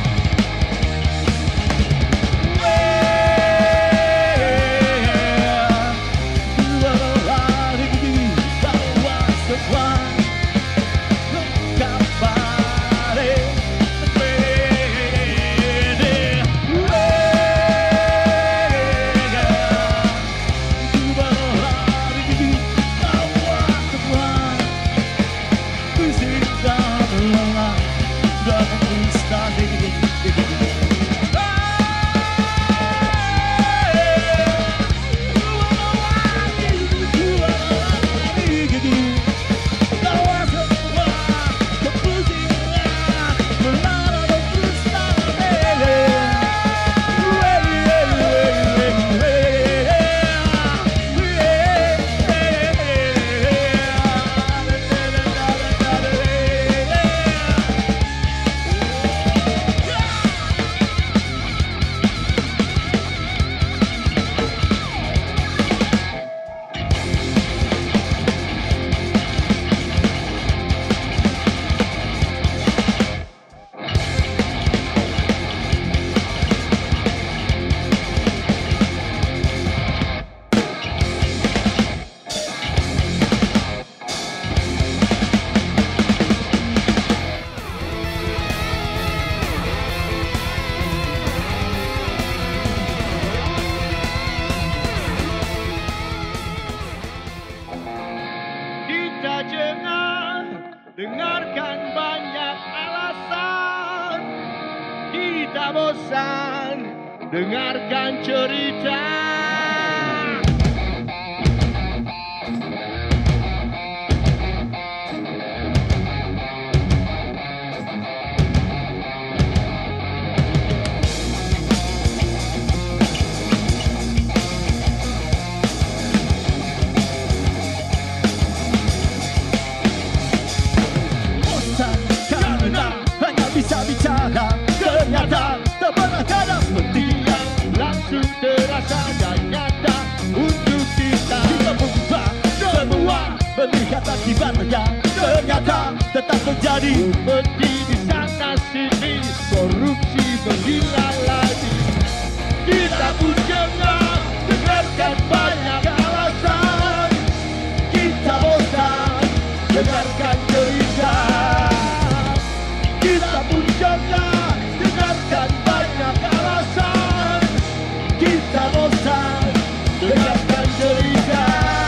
Kita jangan dengarkan banyak alasan. Kita bosan dengarkan cerita.
Bisa bicara, ternyata tak pernah ada pentingnya. Langsung terasa dan nyata untuk kita. Kita mengubah semua, melihat akibatnya. Ternyata tetap terjadi seperti di sana sini. Korupsi menggila lagi. Kita pun jangan dengarkan banyak alasan. Kita bosan dengarkan cerita. Kita pun jangan dengarkan banyak alasan. Kita bosan dengarkan cerita.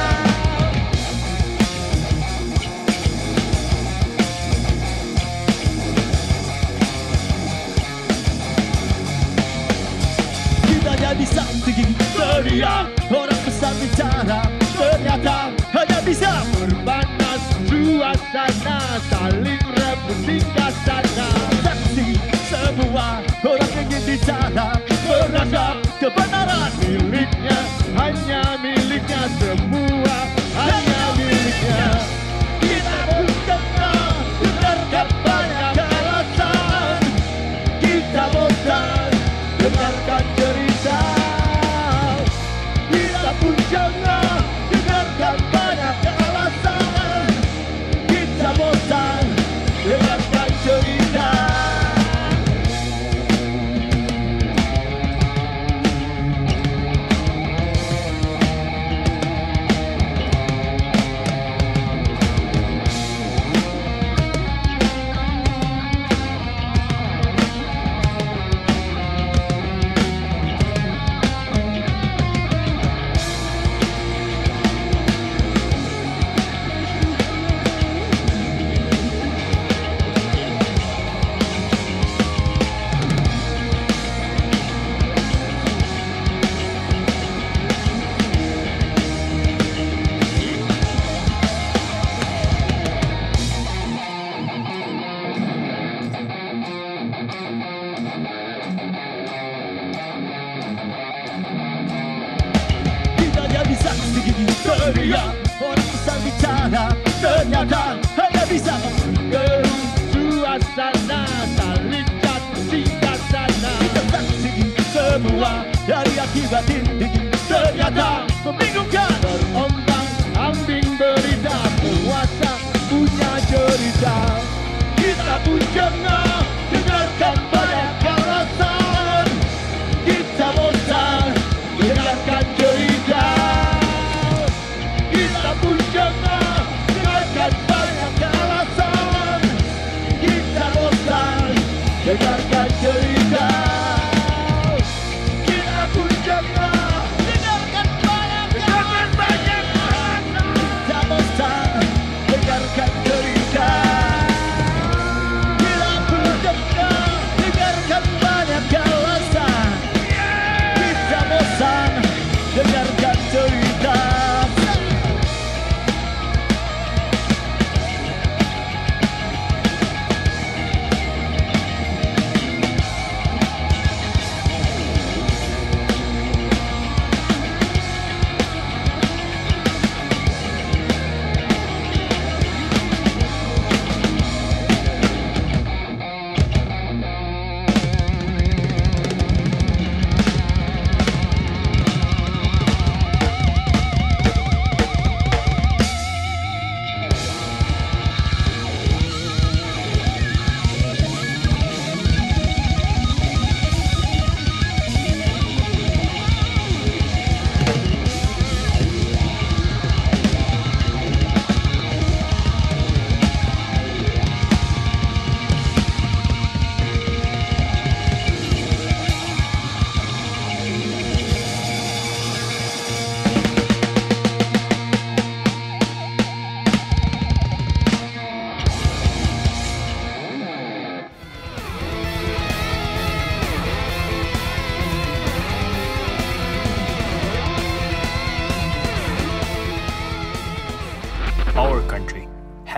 Kita jadi something teriak, orang besar bicara. Ternyata hanya bisa berpanas suasana, saling rebut hingga sana. Saksi semua orang ingin bicara, merasa kebenaran miliknya, hanya miliknya, semua hanya miliknya. Kita pun jangan dengarkan banyak alasan. Kita bosan dengarkan cerita. Kita pun jangan dengarkan banyak alasan. Kita bosan dengarkan cerita. Teriak, orang besar bicara. Ternyata hanya bisa menggerus suasana, saling jatuh hingga sana. Kita saksi semua dari akibat ini. Ternyata membingungkan, terombang ambing berita. Penguasa punya cerita. Kita pun jangan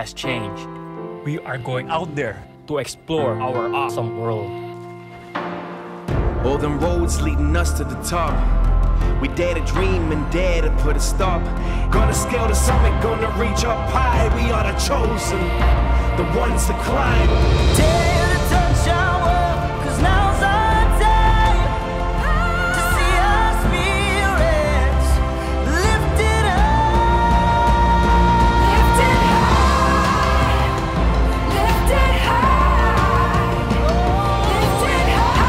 has changed. We are going out there to explore our awesome world.
All them roads leading us to the top. We dare to dream and dare to put a stop. Gonna scale the summit, gonna reach up high. We are the chosen, the ones to climb.
Dare to touch our world, 'cause now's our time to see our spirits lifted up. Lifted high, lifted high, lifted high.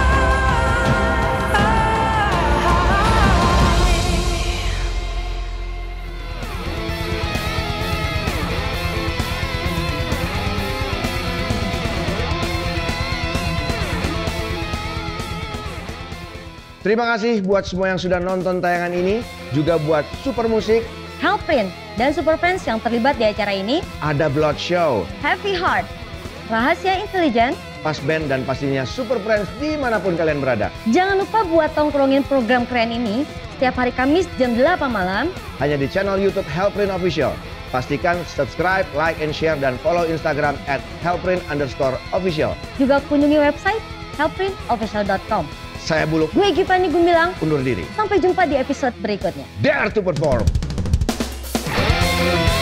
Terima kasih buat semua yang sudah nonton tayangan ini, juga buat Super Musik,
Helprint, dan Super Friends yang terlibat di acara ini,
ada Blood Show,
Happy Heart, Rahasia Intelijen,
Pas Band, dan pastinya Super Friends dimanapun kalian berada.
Jangan lupa buat tongkrongin program keren ini setiap hari Kamis jam delapan malam
hanya di channel YouTube Helprint Official. Pastikan subscribe, like, and share, dan follow Instagram at helprint underscore official.
Juga kunjungi website helprint official dot com.
Saya Buluk.
Gue Gipani Gumilang.
Undur diri.
Sampai jumpa di episode berikutnya.
Dare to perform.